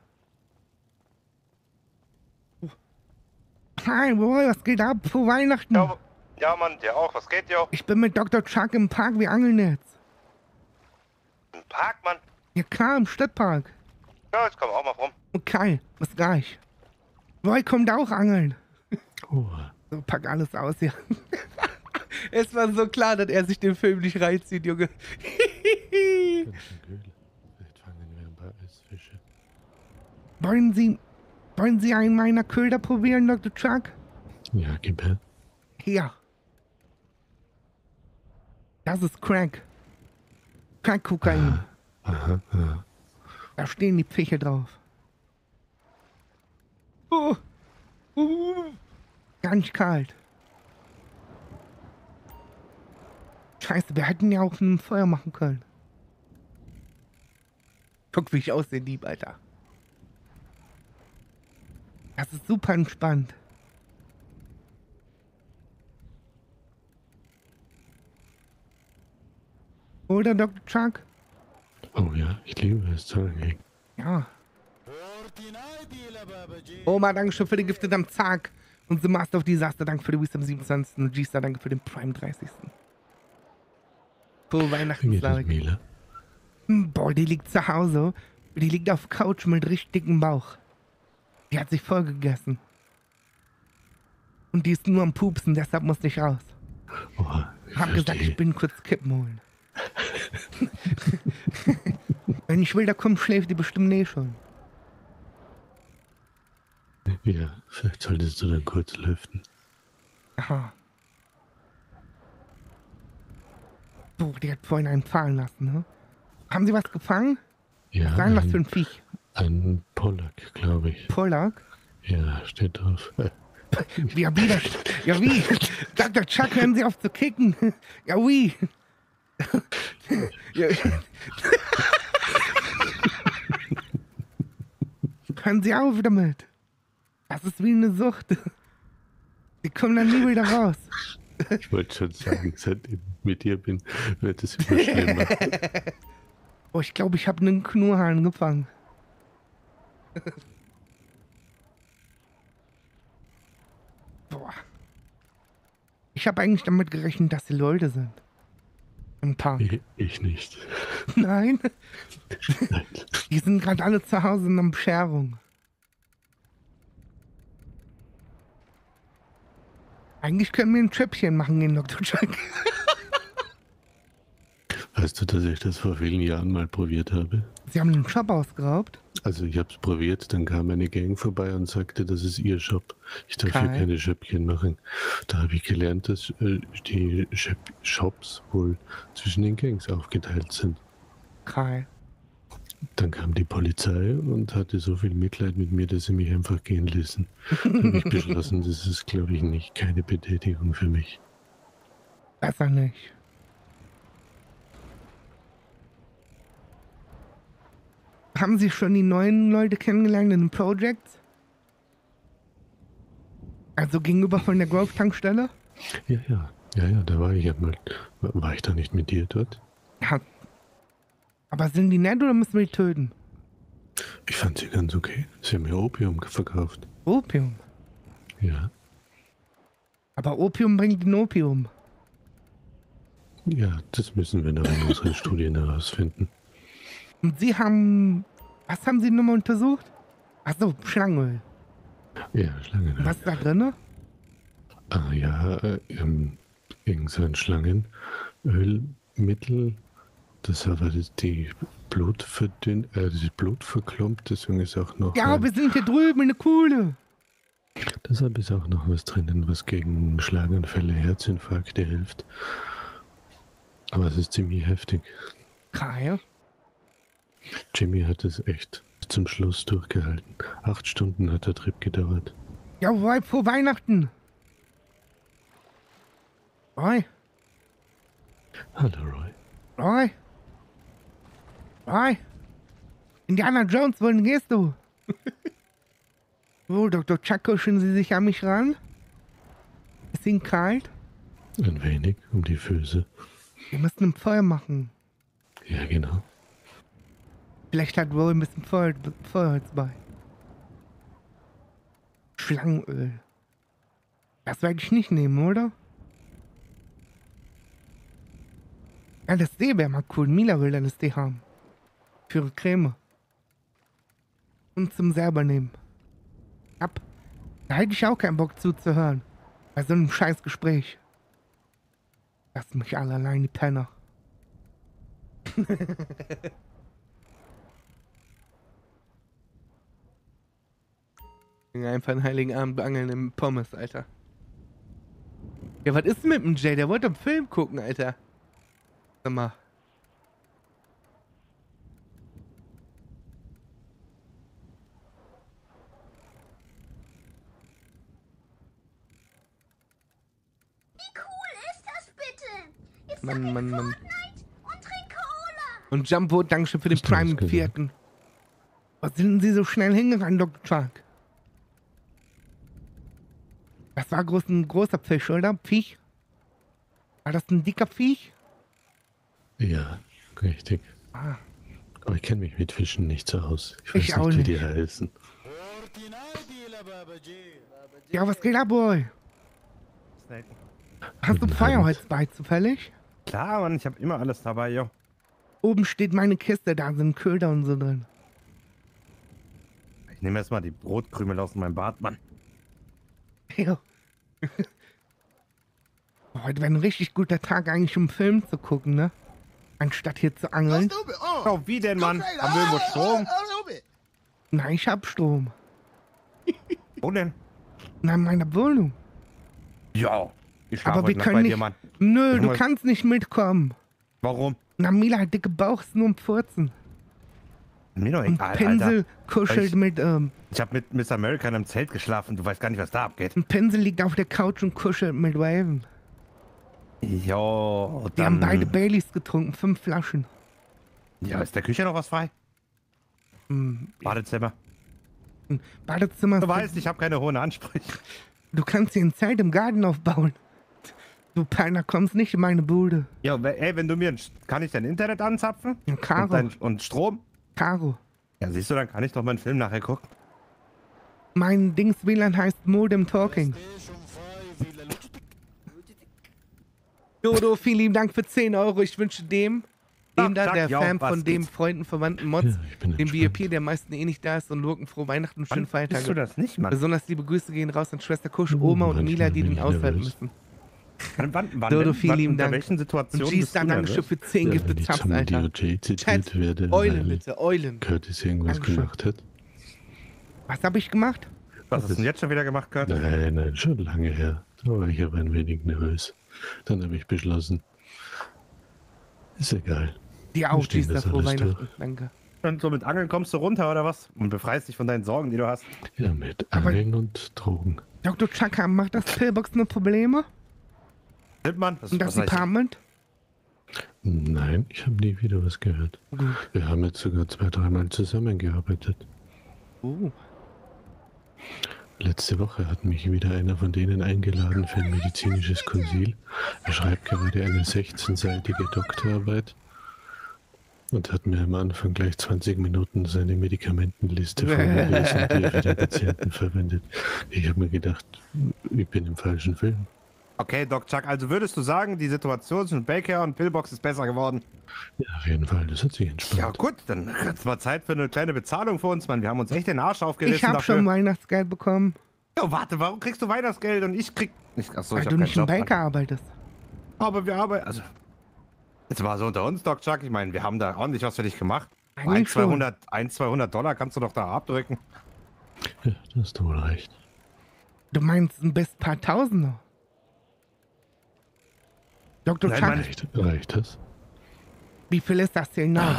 Oh. Hi, boy, was geht ab? Vor Weihnachten. Ja, Mann, dir auch. Was geht, jo? Ich bin mit Dr. Chuck im Park, wir angeln jetzt. Im Park, Mann. Ja klar, im Stadtpark. Ja, ich komm auch mal rum. Okay, bis gleich. Boy, kommt auch angeln. Oh, So, pack alles aus hier. Es war so klar, dass er sich den Film nicht reinzieht, Junge. ganz schön kühl. Vielleicht fangen wir ein paar Eisfische. Wollen Sie einen meiner Köder probieren, Dr. Chuck? Ja, gib her. Hier. Das ist Crack. Crack-Kokain. Aha, aha. Da stehen die Pfiche drauf. Oh. Ganz kalt. Scheiße, wir hätten ja auch ein Feuer machen können. Guck, wie ich aussehe, lieb, Alter. Das ist super entspannt. Oder, Dr. Chuck? Oh ja, ich liebe es zu angeln. Ja. Oma, danke schön für die Gifte am Tag. Und The Master of Disaster, danke für den Wisdom 27. Und G-Star, danke für den Prime 30. Frohe Weihnachten, Wie geht es, Slavik. Mila? Boah, die liegt zu Hause. Die liegt auf Couch mit richtig dickem Bauch. Die hat sich voll gegessen. Und die ist nur am Pupsen, deshalb musste ich raus. Oh, Hab gesagt, ich bin kurz Kippen holen. Wenn ich will, da kommt, schläft die bestimmt schon. Ja, vielleicht solltest du dann kurz lüften. Aha. So, die hat vorhin einen fallen lassen, ne? Haben Sie was gefangen? Ja, Sagen, was für ein Viech? ein Pollack, glaube ich. Pollack? Ja, steht drauf. Ja, wie? Ja, wie? Dr. Chuck, hören Sie auf zu kicken. Ja, wie? Ja. Hören Sie auf damit. Das ist wie eine Sucht. Sie kommen dann nie wieder raus. Ich wollte schon sagen, seit ich mit dir bin, wird es immer schlimmer. Oh, ich glaube, ich habe einen Knurrhahn gefangen. Boah. Ich habe eigentlich damit gerechnet, dass die Leute sind. Im Park. Ich nicht. Nein, Nein. die sind gerade alle zu Hause in der Bescherung. Eigentlich können wir ein Tröpfchen machen gehen, Dr. Chuck. Weißt du, dass ich das vor vielen Jahren mal probiert habe? Sie haben den Shop ausgeraubt? Also ich habe es probiert, dann kam eine Gang vorbei und sagte, das ist ihr Shop. Ich darf hier Geil. keine Schöppchen machen. Da habe ich gelernt, dass die Shops wohl zwischen den Gangs aufgeteilt sind. Kai. Dann kam die Polizei und hatte so viel Mitleid mit mir, dass sie mich einfach gehen ließen. Dann habe ich beschlossen, das ist, glaube ich, nicht keine Betätigung für mich. Besser nicht. Haben Sie schon die neuen Leute kennengelernt in den Projects? Also gegenüber von der Grove-Tankstelle? Ja, da war ich ja mal. War ich da nicht mit dir dort? Ja. Aber sind die nett oder müssen wir die töten? Ich fand sie ganz okay. Sie haben mir Opium verkauft. Opium. Ja. Aber Opium bringt den Opium. Ja, das müssen wir noch in unseren Studien herausfinden. Und Sie haben... Was haben Sie nochmal untersucht? Achso, Schlangenöl. Ja, Schlangenöl. Was ist da drin? Ah ja, irgend so ein Schlangenölmittel. Das aber die Blut verdünnt, das Blut verklumpt, deswegen ist auch noch... Ja, wir sind hier drüben in der Kuhle. Deshalb ist auch noch was drinnen, was gegen Schlaganfälle, Herzinfarkte hilft. Aber es ist ziemlich heftig. Kai. Jimmy hat es echt bis zum Schluss durchgehalten. 8 Stunden hat der Trip gedauert. Ja, Roy, vor Weihnachten. Roy, Hallo Roy. Roy. Roy. Indiana Jones, wohin gehst du? Oh, Dr. Chuck, kuscheln Sie sich an mich ran? Ist Ihnen kalt? Ein wenig um die Füße. Wir müssen ein Feuer machen. Ja, genau. Vielleicht hat Roy ein bisschen Feuerholz bei. Schlangenöl. Das werde ich nicht nehmen, oder? LSD wäre mal cool. Mila will LSD haben. Für ihre Creme. Und zum selber nehmen. Ab. Da hätte ich auch keinen Bock zuzuhören. Bei so einem scheiß Gespräch. Lass mich alle allein, die Penner. Einfach einen heiligen Abend angeln im Pommes, Alter. Ja, was ist denn mit dem Jay? Der wollte einen Film gucken, Alter. Sag mal. Wie cool ist das bitte? Ich Mann, zocke Mann, Mann. Fortnite und trinke Cola. Und Jumbo, Dankeschön für den Hast du das Prime gesagt? Vierten. Was sind Sie so schnell hingerannt, Dr. Chuck? Das war ein großer Fisch, oder? Viech? War das ein dicker Viech? Ja, richtig. Ah, Aber ich kenne mich mit Fischen nicht so aus. Ich Ich weiß auch nicht, wie nicht. die heißen. ja, was geht ab, Boy? Hast du Guten Feuerholz bei, zufällig? Klar, Mann, ich habe immer alles dabei, jo. Oben steht meine Kiste, da sind Köder und so drin. Ich nehme erstmal die Brotkrümel aus meinem Bart, Mann. Ja. Heute wäre ein richtig guter Tag eigentlich, um einen Film zu gucken, ne? Anstatt hier zu angeln. Oh, wie denn, Mann? Haben wir irgendwo Strom? Nein, ich hab Strom. Wo denn? Nein, meine Wohnung. Ja. Ich schlafe Aber heute wir Nacht können bei nicht. dir, Mann. Nö, Sag du mal- kannst nicht mitkommen. Warum? Na, Mila hat dicke Bauch, ist nur ein Furzen. Mir doch Und egal, Pinsel Alter. kuschelt Ich- mit, Ich habe mit Miss America in einem Zelt geschlafen. Du weißt gar nicht, was da abgeht. ein Pinsel liegt auf der Couch und kuschelt mit Waven. Jo, Wir haben dann... beide Baileys getrunken, 5 Flaschen. Ja, ist der Küche noch was frei? Hm, Badezimmer. Badezimmer. Du weißt, ich habe keine hohen Ansprüche. Du kannst hier ein Zelt im Garten aufbauen. Du Penner kommst nicht in meine Bude. Ja, ey, wenn du mir... Kann ich dein Internet anzapfen? Ja, Caro. Und Strom? Caro. Ja, siehst du, dann kann ich doch meinen Film nachher gucken. Mein Dings WLAN heißt Modem Talking. Dodo, vielen lieben Dank für 10 Euro. Ich wünsche dem da, Zack, der ja, Fan was von dem geht's? Freunden, Verwandten, Mods, Ja, ich bin dem entspannt. VIP, der meisten eh nicht da ist und Lurken, frohe Weihnachten und schönen Wann bist du Feiertage. das nicht, Mann? Besonders liebe Grüße gehen raus an Schwester Kusch, Oma und manchmal Mila, die bin den ich aushalten nervös. müssen. Wann Dodo, denn? vielen lieben unter Dank. welchen Und Situationen Cheese, bist du dann Dankeschön nervös? für 10 Ja, Gifted wenn ich Subs, zum Alter. DOJ zitiert Chat, werde, Eulen weil bitte, Eulen. Curtis irgendwas Dankeschön. gemacht hat. Was habe ich gemacht? Was hast du denn jetzt schon wieder gemacht, Kurt? Nein, schon lange her. Da war ich aber ein wenig nervös. Dann habe ich beschlossen, ist egal. Die auch, stehen Cheese, das frohe alles Weihnachten. Danke. Und so mit Angeln kommst du runter, oder was? Und befreist dich von deinen Sorgen, die du hast. Ja, mit Aber- Angeln und Drogen. Dr. Chaka, macht das Pillbox nur Probleme? Hildmann, Und das was heißt- Department? Nein, ich habe nie wieder was gehört. Gut. Wir haben jetzt sogar 2, 3 Mal zusammengearbeitet. Letzte Woche hat mich wieder einer von denen eingeladen für ein medizinisches Konsil. Er schreibt gerade eine 16-seitige Doktorarbeit und hat mir am Anfang gleich 20 Minuten seine Medikamentenliste vorgelesen, die er für den Patienten verwendet. Ich habe mir gedacht, ich bin im falschen Film. Okay, Doc Chuck, also würdest du sagen, die Situation zwischen Baker und Pillbox ist besser geworden? Ja, auf jeden Fall, das hat sich Ja entspannt. gut, dann ist mal Zeit für eine kleine Bezahlung für uns, Mann. Wir haben uns echt den Arsch aufgerissen Ich habe dafür. schon Weihnachtsgeld bekommen, Ja, warte, warum kriegst du Weihnachtsgeld und ich krieg... Achso, weil ich du hab nicht im keinen Job, Baker Mann. arbeitest. Aber wir arbeiten... Also, jetzt mal so unter uns, Doc Chuck. Ich meine, wir haben da ordentlich was für dich gemacht. Eigentlich schon. 200 Dollar kannst du doch da abdrücken. Ja, da hast du wohl recht. Du meinst ein bis paar Tausender? Dr. Nein, Chuck, Mann. Reicht das? wie viel ist das denn noch?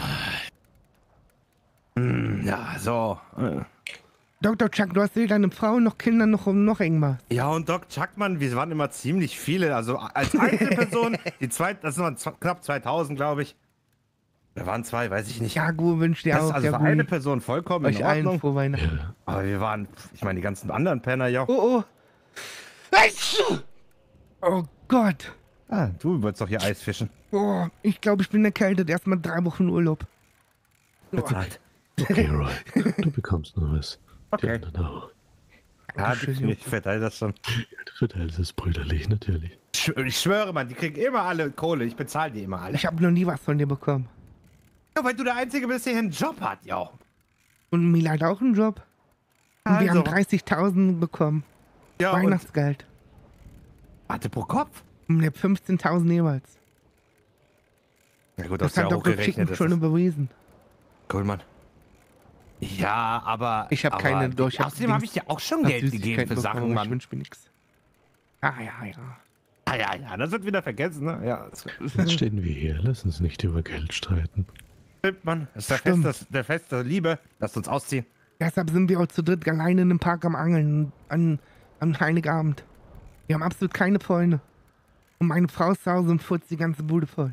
Ja, so. Dr. Chuck, du hast weder eine Frau noch Kinder noch irgendwas. Ja, und Doc Chuck, Mann, wir waren immer ziemlich viele. Also als Einzelperson, das waren knapp 2000, glaube ich. Da waren 2, weiß ich nicht. Ja, gut, wünsch dir Das ist auch. also Ja, für eine gut. Person vollkommen Euch in allen Ordnung. frohe Weihnachten. Ja, Aber wir waren, ich meine, die ganzen anderen Penner, ja. Oh, oh. Oh Gott. Ah, du wolltest doch hier Eis fischen. Oh, ich glaube, ich bin erkältet. Erstmal 3 Wochen Urlaub. okay, Roy. Du bekommst noch was. Die Okay. anderen auch. Ja, Dankeschön, ich verteile das schon. Du verteilst es brüderlich, natürlich. Ich schwöre, Mann, die kriegen immer alle Kohle. Ich bezahle die immer alle. Ich habe noch nie was von dir bekommen. Ja, weil du der Einzige bist, der hier einen Job hat, ja. Und Mila hat auch einen Job. Und wir Also. haben 30.000 bekommen. Ja, und, Weihnachtsgeld. warte, pro Kopf? Und ihr habt 15.000 jeweils. Ja gut, Das hast du ja hat Dr. hochgerechnet. Chicken Das schon ist überwiesen. cool, Mann. Ja, aber... Ich habe aber keine durch. Außerdem habe ich dir auch schon Geld gegeben für Sachen, Ich Mann. wünsche mir nichts. Ah, ja, ja. Ah, ja, das wird wieder vergessen, ne? Ja, das Jetzt stehen wir hier. Lass uns nicht über Geld streiten. stimmt, Mann. Das ist der Stimmt. Fest, der Fest der Liebe. Lasst uns ausziehen. Deshalb sind wir auch zu dritt alleine in dem Park am Angeln an Heiligabend. Wir haben absolut keine Freunde. Und meine Frau ist zu Hause und furzt die ganze Bude voll.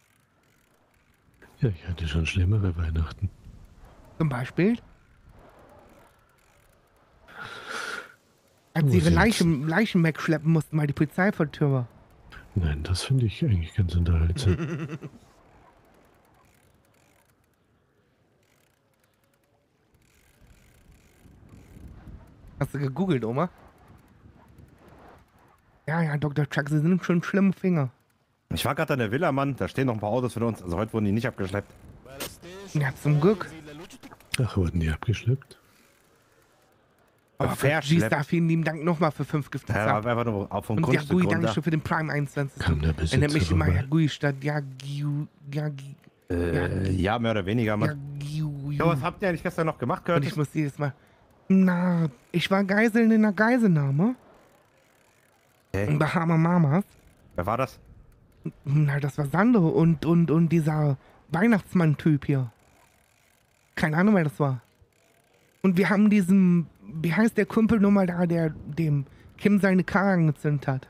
Ja, ich hatte schon schlimmere Weihnachten. Zum Beispiel? Als Wo sie ihre sind's? Leichen wegschleppen mussten, weil die Polizei vor der Tür war. Nein, das finde ich eigentlich ganz unterhaltsam. Hast du gegoogelt, Oma? Ja, Dr. Chuck, Sie sind schon schlimme Finger. Ich war gerade an der Villa, Mann. Da stehen noch ein paar Autos für uns. Also heute wurden die nicht abgeschleppt. Ja, zum Glück. Ach, wurden die abgeschleppt? Oh, Gee, verschleppt. Star, vielen lieben Dank nochmal für 5 Gifte. Ja, aber einfach nur auf vom Und ja, Grundstück Gui, runter. danke schön für den Prime 21. Kam der Er nennt mich Besitzer immer vorbei? Yagui statt Yagiu. Ja, mehr oder weniger, Mann. Yagiu. Ja, was habt ihr eigentlich gestern noch gemacht, Und Curtis? ich muss jedes Mal. Na, ich war Geiseln in einer Geiselnahme. Hä? Bei Hammer Mamas. Wer war das? Na, das war Sandro und dieser Weihnachtsmann-Typ hier. Keine Ahnung, wer das war. Und wir haben diesen, wie heißt der Kumpel nochmal da, der dem Kim seine Karre angezündet hat?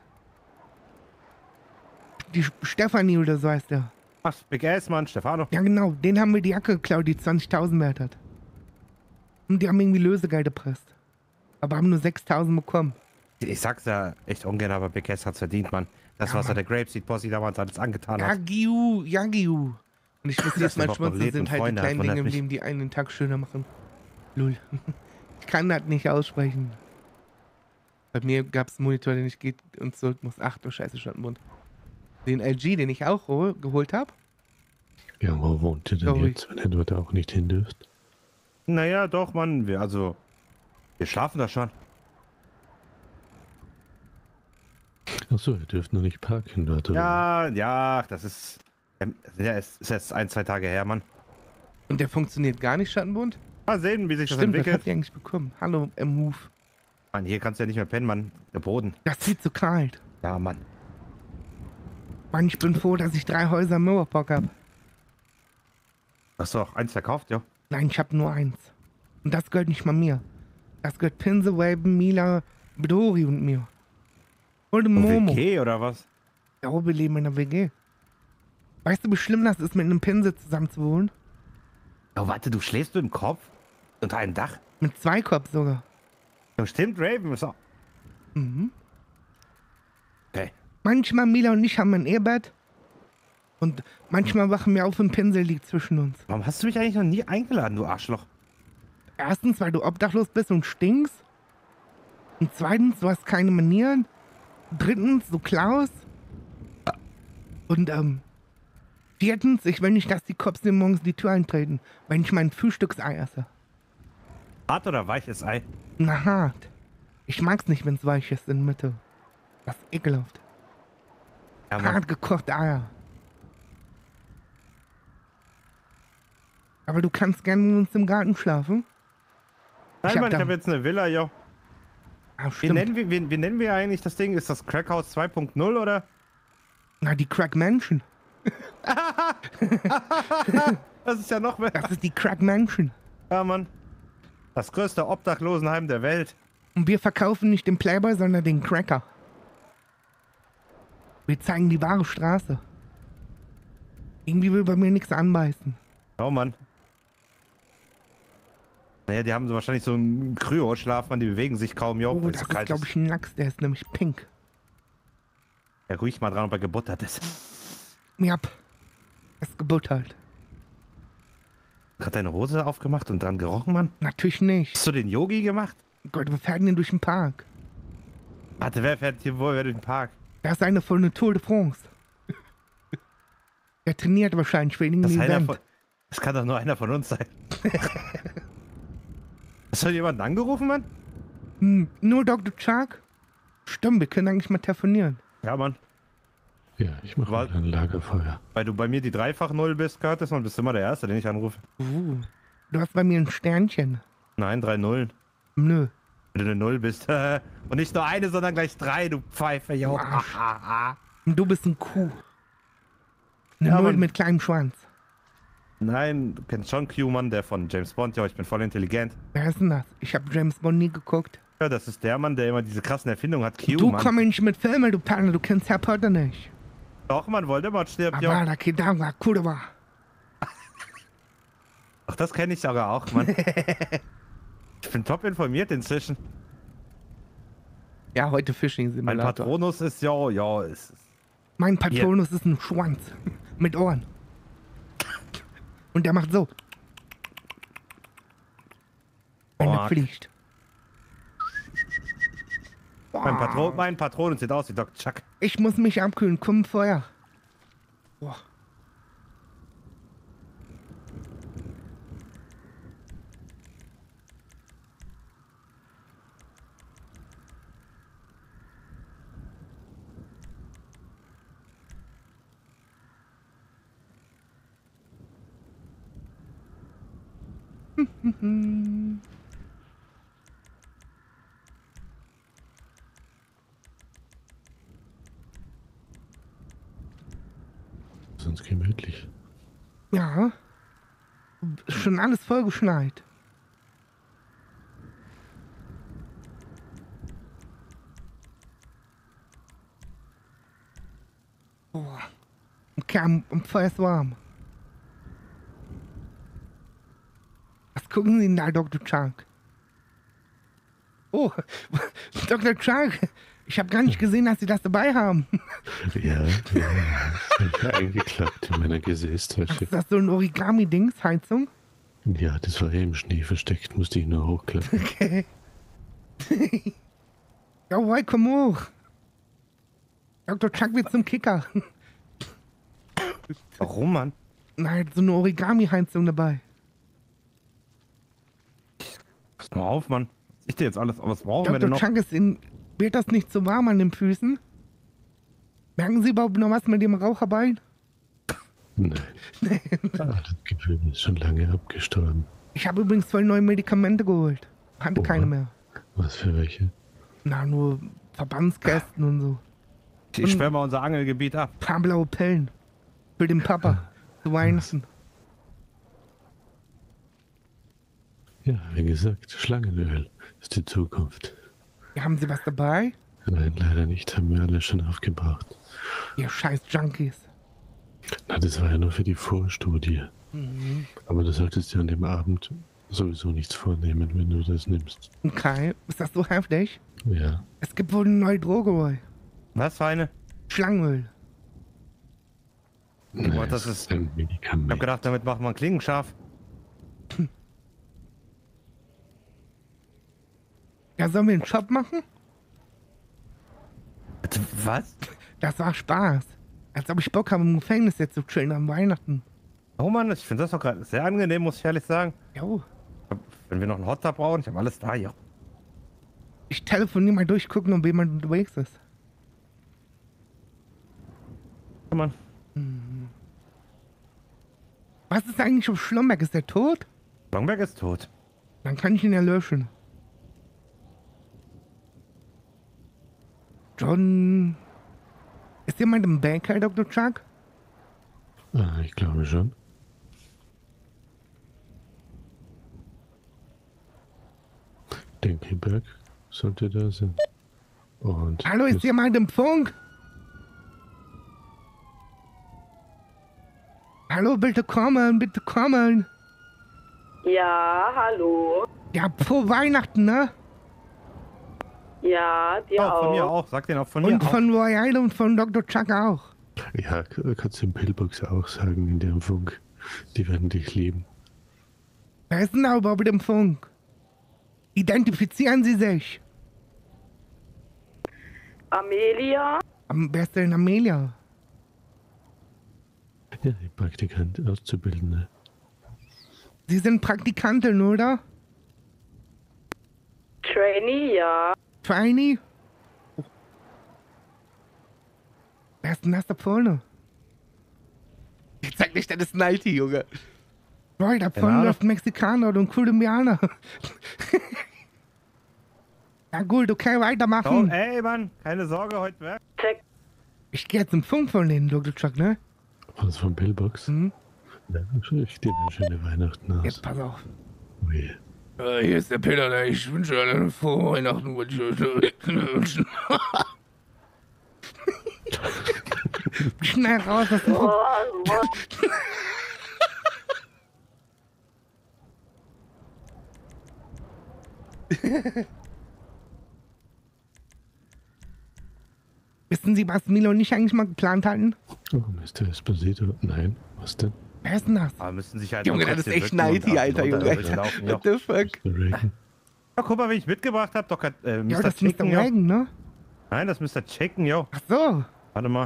Die Stefanie oder so heißt der. Ach, Big Ass, Mann, Stefano. Ja genau, den haben wir die Jacke geklaut, die 20.000 wert hat. Und die haben irgendwie Lösegeld gepresst. Aber haben nur 6.000 bekommen. Ich sag's ja echt ungern, aber Big Ass hat's verdient, Mann. Das, Ja, was er Mann. der Grapeseed Posse damals alles angetan hat. Yagiu. Und ich muss jetzt mal überhaupt noch schmunzeln, lebt sind und halt die Freunde hat, kleinen Dinge wundert im mich. Leben, die einen den Tag schöner machen. Lul. Ich kann das nicht aussprechen. Bei mir gab's einen Monitor, den ich geht und zurück muss. Ach du Scheiße, schon im Mund. Den LG, den ich auch geholt habe. Ja, wo wohnt ihr denn Sorry. jetzt, wenn ihr dort auch nicht hin dürft? Naja, doch, Mann. Wir schlafen da schon. Achso, ihr dürft noch nicht parken dort, oder? Ja, das ist. Ja, es ist jetzt 1-2 Tage her, Mann. Und der funktioniert gar nicht, Schattenbund? Mal sehen, wie sich das Stimmt, was entwickelt. habt ihr eigentlich bekommen? Hallo, Move. Mann, hier kannst du ja nicht mehr pennen, Mann. Der Boden. Das ist viel zu kalt. Ja, Mann. Mann, ich bin froh, dass ich 3 Häuser im Mauerpark habe. Hast du auch eins verkauft, ja? Nein, ich habe nur 1. Und das gehört nicht mal mir. Das gehört Pinse, Waben, Mila, Bedori und mir. Und dem Momo. WG oder was? Ja, wir leben in einer WG. Weißt du, wie schlimm das ist, mit einem Pinsel zusammen zu wohnen? Oh, warte, du schläfst du im Kopf? Unter einem Dach? Mit 2 Kopf sogar. Ja, stimmt, Raven ist auch. Mhm. Okay. Manchmal Mila und ich haben ein Ehebett. Und manchmal wachen wir auf und ein Pinsel liegt zwischen uns. Warum hast du mich eigentlich noch nie eingeladen, du Arschloch? Erstens, weil du obdachlos bist und stinkst. Und zweitens, du hast keine Manieren. Drittens, du klaust. Und viertens, ich will nicht, dass die Cops mir morgens die Tür eintreten, wenn ich mein Frühstücksei esse. Hart oder weiches Ei? Na hart. Ich mag's nicht, wenn's weich ist in der Mitte. Das ist ekelhaft. Ja, Mann. Hart gekochte Eier. Aber du kannst gerne mit uns im Garten schlafen. Nein, hab Mann, ich da- habe jetzt eine Villa, jo. Ah, Wie stimmt. nennen wir eigentlich das Ding? Ist das Crackhouse 2.0 oder? Na, die Crack Mansion. Das ist ja noch mehr. Das ist die Crack Mansion. Ja, Mann. Das größte Obdachlosenheim der Welt. Und wir verkaufen nicht den Playboy, sondern den Cracker. Wir zeigen die wahre Straße. Irgendwie will bei mir nichts anbeißen. Oh, Mann. Naja, die haben so wahrscheinlich so einen Kryo-Schlaf, man, die bewegen sich kaum, jo. Oh, weil es das so ist, kalt glaube ich, ein Lachs. Der ist nämlich pink. Ja, ruhig mal dran, ob er gebuttert ist. Ja, ist gebuttert. Hat deine Hose aufgemacht und dran gerochen, Mann? Natürlich nicht. Hast du den Yogi gemacht? Gott, wir fahren hier durch den Park. Warte, wer fährt hier wohl durch den Park? Das ist eine von der Tour de France. Der trainiert wahrscheinlich für irgendein Event. Das kann doch nur einer von uns sein. Hast du jemanden angerufen, Mann? Nur Dr. Chuck? Stimmt, wir können eigentlich mal telefonieren. Ja, Mann. Ja, ich mache Was? mal ein Lagerfeuer. Weil du bei mir die Dreifach-Null bist, Curtis, und bist immer der Erste, den ich anrufe. Du hast bei mir ein Sternchen. Nein, 3 Nullen. Nö. Wenn du eine Null bist. Und nicht nur eine, sondern gleich 3, du Pfeife, jo. Arsch. Und du bist ein Kuh. Eine Ja, Null Mann. mit kleinem Schwanz. Nein, du kennst schon Q, Mann, der von James Bond. Ja, ich bin voll intelligent. Wer ist denn das? Ich habe James Bond nie geguckt. Ja, das ist der Mann, der immer diese krassen Erfindungen hat. Q, Du Mann. komm nicht mit Filmen, du Panne, du kennst Harry Potter nicht. Doch, Mann, Voldemort stirbt, jo. Aber da Kedavra, Kudava. Ach, das kenne ich sogar auch, Mann. Ich bin top informiert inzwischen. Ja, heute Fishing Mein Simulator. Patronus ist, ja, ist. Mein Patronus ist ein Schwanz. Mit Ohren. Und der macht so. Wenn er Boah. fliegt. Mein Patronus sieht aus wie Dr. Chuck. Ich muss mich abkühlen. Komm, Feuer. Boah. Sonst gemütlich. Ja. Ist schon alles vollgeschneit. Boah. Okay, am Feuer ist warm. Was gucken Sie denn da, Dr. Chuck? Oh, Dr. Chuck, ich habe gar nicht gesehen, dass Sie das dabei haben. Ja, ich habe eingeklappt in meiner Gesäßtasche. Ist das so ein Origami-Dings, Heizung? Ja, das war im Schnee versteckt, musste ich nur hochklappen. Okay. Jawohl, komm hoch. Dr. Chuck wird zum Kicker. Warum, Mann? Nein, so eine Origami-Heizung dabei. Pass mal auf, Mann. Ich dir jetzt alles, aber was brauchen wir denn Dr. noch? Chuck, wird das nicht zu warm an den Füßen? Merken Sie überhaupt noch was mit dem Raucherbein? Nein. Das Gefühl ist schon lange abgestorben. Ich habe übrigens voll neue Medikamente geholt. Hatte Oha. keine mehr. Was für welche? Na, nur Verbandskästen und so. Ich sperre mal unser Angelgebiet ab. Paar blaue Pillen. Für den Papa. Zu Weihnachten. Ja, wie gesagt, Schlangenöl ist die Zukunft. Ja, haben Sie was dabei? Nein, leider nicht, haben wir alle schon aufgebraucht. Ihr scheiß Junkies. Na, das war ja nur für die Vorstudie. Aber du solltest ja an dem Abend sowieso nichts vornehmen, wenn du das nimmst. Okay, ist das so heftig? Ja. Es gibt wohl eine neue Droge, Roy. Was für eine? Schlangenöl. Nein, das es ist- ein Ich hab Medikament. gedacht, damit macht man Klingen scharf. Ja, sollen wir einen Shop machen? Was? Das war Spaß. Als ob ich Bock habe, im Gefängnis jetzt zu chillen an Weihnachten. Oh Mann, ich finde das doch gerade sehr angenehm, muss ich ehrlich sagen. Jo. Wenn wir noch einen Hottag brauchen, ich habe alles da, ja. Ich telefoniere mal durch, gucken, ob jemand unterwegs ist. Komm mal. Was ist eigentlich auf Schlomberg? Ist der tot? Longberg ist tot. Dann kann ich ihn ja löschen. John... Ist jemand im Banker, Dr. Chuck? Ah, ich glaube schon. Dinkelberg sollte da sein. Und Hallo, ist jemand im Funk? Hallo, bitte kommen, bitte kommen. Ja, hallo. Ja, frohe Weihnachten, ne? Ja, dir Ja, von mir auch. auch. Sag den auch von mir Und auch. von Royale und von Dr. Chuck auch. ja, kannst du im Pillbox auch sagen in dem Funk. Die werden dich lieben. Wer ist denn da überhaupt im Funk? Identifizieren Sie sich. Amelia? Wer ist denn Amelia? Ja, die Praktikant, Auszubildende. Sie sind Praktikantin, oder? Trainee, ja. Trainee? Oh. Wer ist denn das da vorne? Ich zeig nicht, das ist ein Alti, Junge. Roy, da vorne Ahnung. läuft Mexikaner und Kolumbianer. Ja gut, okay, Oh, weitermachen. ey, Mann, keine Sorge, heute weg. Check. Ich gehe jetzt im Funk von denen, Dr. Chuck, ne? War das von Pillbox? Mhm. Ja, ich dir eine schöne Weihnachten aus. Jetzt pass auf. Oh je. Hier ist der Peter, ne? Ich wünsche euch eine frohe Weihnachten. Schnell raus, das ist Oh, Mann. Wissen Sie, was Milo und ich eigentlich mal geplant hatten? Oh, Mr. Esposito. Nein, was denn? Wer ist denn das? Aber müssen sich halt Junge, nur das kurz ist echt hier ein bücken IT, und Alter, runter Junge. laufen, ja. What the fuck? Mr. Reagan. Ja, guck mal, wen ich mitgebracht habe. Doch, Ja, Mr. das ist Mr. Chicken, jo. Reagan, ne? Nein, das ist Mr. Chicken, jo. Ach so. Warte mal.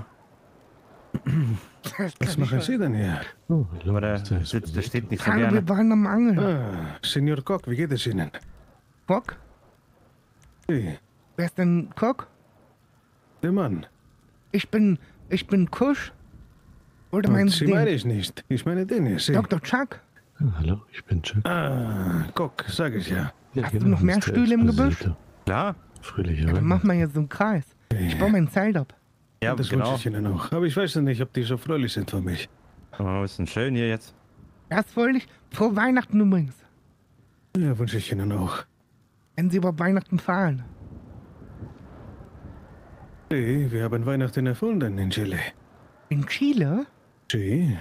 Was machen Sie denn hier? Oh, hallo, Aber der, Mr. der Esposito. steht nicht so Hallo, gerne. wir waren am Angeln. Ah, Senior Koch, wie geht es Ihnen? Kock? Hey, Wer ist denn Kock? der Mann. Ich bin Kusch. Oder Und meinen Sie Sie meine den ich nicht. Ich meine den hier. Sie. Dr. Chuck? Ja, hallo, ich bin Chuck. Guck, sag ich ja. Ja, Hast du noch mehr Mr. Stühle im Gebüsch? Exposito. Klar. Fröhliche Ja, dann Weihnachten. machen wir jetzt so einen Kreis. Ich baue mein Zelt ab. Ja, das genau. wünsche ich Ihnen auch. Aber ich weiß ja nicht, ob die so fröhlich sind für mich. Oh, ist denn schön hier jetzt. Das ist fröhlich. Frohe Weihnachten übrigens. Ja, wünsche ich Ihnen auch. Wenn Sie über Weihnachten fahren. Hey, wir haben Weihnachten erfunden in Chile. In Chile? Sí.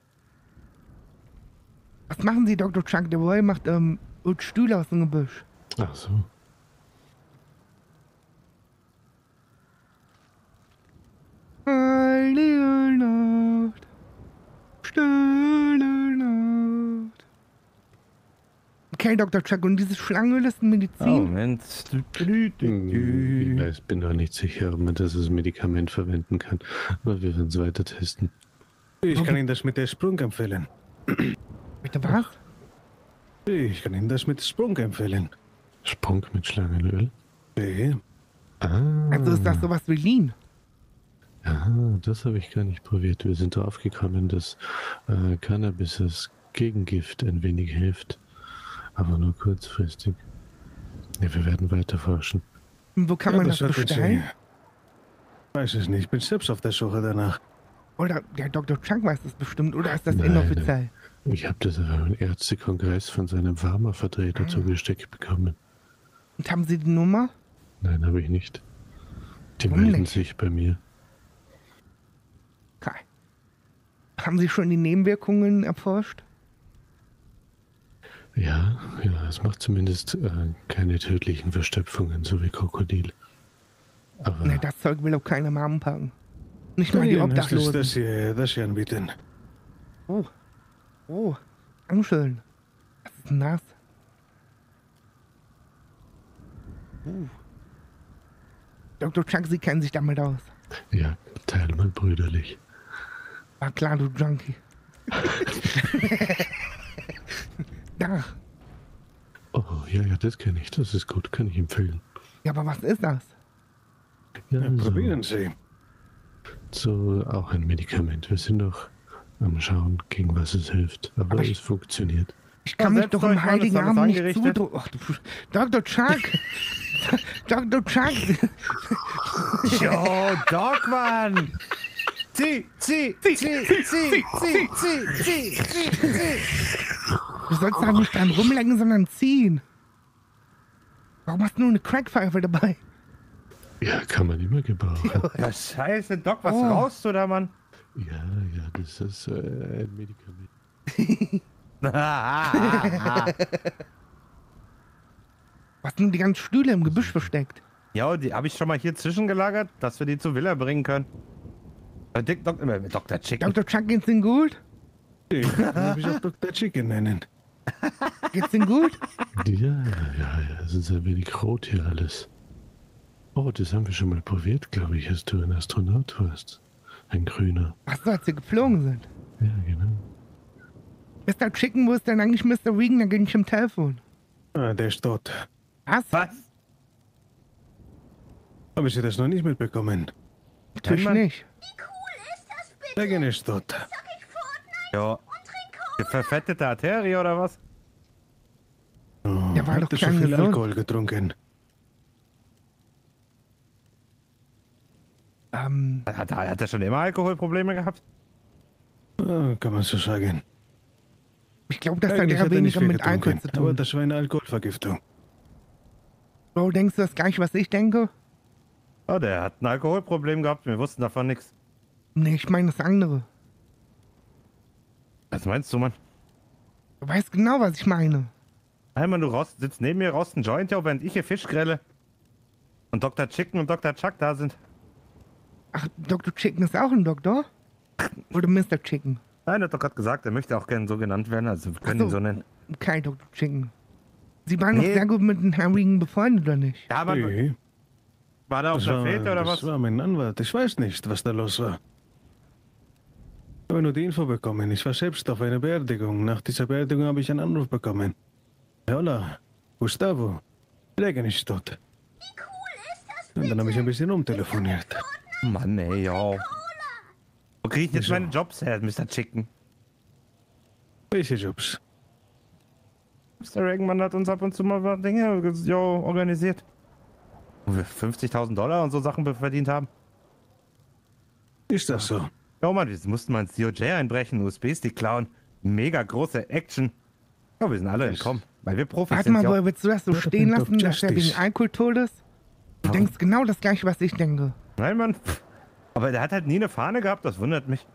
Was machen Sie, Dr. Chuck? Der Boy macht Stühle aus dem Gebüsch. Ach so. Heilige Nacht, stille Nacht. Okay, Dr. Chuck, und diese Schlangenöl ist Oh, Medizin? Moment. Ich bin noch nicht sicher, ob man das als Medikament verwenden kann. Aber wir werden es weiter testen. Ich kann Ihnen das mit der Sprung empfehlen. Bitte was? Ich kann Ihnen das mit Sprung empfehlen. Sprung mit Schlangenöl? Sí. Also ist das sowas wie Lean? Ja, das habe ich gar nicht probiert. Wir sind darauf gekommen, dass Cannabis als Gegengift ein wenig hilft. Aber nur kurzfristig. Ja, wir werden weiter forschen. Und wo kann man das sollten Sie- bestellen? Weiß es nicht. Ich bin selbst auf der Suche danach. Oder der Dr. Chuck weiß das bestimmt, oder ist das Nein, inoffiziell? Ich habe das auf einem Ärztekongress von seinem Pharmavertreter zugesteckt bekommen. Und haben Sie die Nummer? Nein, habe ich nicht. Die Warum melden nicht? sich bei mir. Okay. Haben Sie schon die Nebenwirkungen erforscht? Ja, es macht zumindest keine tödlichen Verstopfungen, so wie Krokodil. Aber Ne, das Zeug will auch keiner mal anpacken. Nicht mal die Nein, das ist Obdachlosen. das hier anbieten. Oh, Dankeschön. Was ist denn das? Dr. Chuck, Sie kennen sich damit aus. ja, teil mal brüderlich. War klar, du Junkie. Da. Oh, ja, das kenne ich. Das ist gut, kann ich empfehlen. Ja, aber was ist das? Ja, Ja, probieren Sie. so auch ein Medikament. Wir sind noch am Schauen, gegen was es hilft. Aber Aber es funktioniert. Ich kann mich setzt doch im euch mal, das Heiligen ist alles Abend nicht angerichtet. zudrücken. Ach, Dr. Chuck! Dr. Chuck! Jo, Dogman! Zieh! Du sollst da nicht dran rumlenken, sondern ziehen. Warum hast du nur eine Crackpfeife dabei? Ja, kann man immer gebrauchen. Ja, scheiße, Doc, was Oh. rauchst du da, Mann? Ja, das ist ein Medikament. Was sind die ganzen Stühle im Gebüsch versteckt? Ja, die habe ich schon mal hier zwischengelagert, dass wir die zu Villa bringen können. Dr. Chicken. Dr. Chuck, geht's Ihnen gut? Ich kann mich auch Dr. Chicken nennen. Geht's Ihnen gut? Ja, es ist ein wenig rot hier alles. Oh, das haben wir schon mal probiert, glaube ich, als du ein Astronaut warst. Ein grüner. Ach so, als Sie geflogen sind. Ja, genau. Mr. Chicken, wo ist denn eigentlich Mr. Regan? Da geht nicht am Telefon. Ah, der ist tot. Was? Was? Haben Sie das noch nicht mitbekommen? Natürlich Mann. nicht. Der ist tot. Ja. Die verfettete Arterie oder was? Oh, Der war doch hatte so kern viel gesund. Alkohol getrunken. Hat er schon immer Alkoholprobleme gehabt? Ah, kann man so sagen. Ich glaube, das hat Eigentlich eher hat er nicht weniger viel mit Alkohol getrunken, zu aber tun. das war eine Alkoholvergiftung. Bro, denkst du das gleich, was ich denke? Oh, der hat ein Alkoholproblem gehabt, wir wussten davon nichts. Nee, ich meine das andere. Was meinst du, Mann? Du weißt genau, was ich meine. Einmal, du sitzt neben mir, rauchst einen Joint, ja, während ich hier Fisch grelle. Und Dr. Chicken und Dr. Chuck da sind. Ach, Dr. Chicken ist auch ein Doktor? Oder Mr. Chicken? Nein, er hat doch gerade gesagt, er möchte auch gerne so genannt werden, also wir können Ach ihn so. so nennen. Okay, Dr. Chicken. Sie waren doch Nee. sehr gut mit den Herrn Regan befreundet, oder nicht? Ja, aber Nee, war da auf das der war, Fete oder das was? war mein Anwalt. Ich weiß nicht, was da los war. Ich habe nur die Info bekommen. Ich war selbst auf einer Beerdigung. Nach dieser Beerdigung habe ich einen Anruf bekommen. Hola, Gustavo. Regan ist tot. Und dann habe ich ein bisschen rumtelefoniert. Mann, ey, ja. Wo krieg ich jetzt Wieso? meine Jobs her, Mr. Chicken? Welche Jobs? Mr. Reagan hat uns ab und zu mal Dinge organisiert. Wo wir $50.000 und so Sachen verdient haben. Ist das so? Ja, Mann, wir mussten mal ins DOJ einbrechen, USB-Stick klauen. Mega große Action. Ja, wir sind alle entkommen, weil wir Profis Warte sind. mal, ja. woher willst du das so Warte, stehen Phantom lassen, dass er Justice. wegen Alkohol tot ist? Du Warum? denkst genau das gleiche, was ich denke. Nein, Mann. Aber der hat halt nie eine Fahne gehabt, das wundert mich.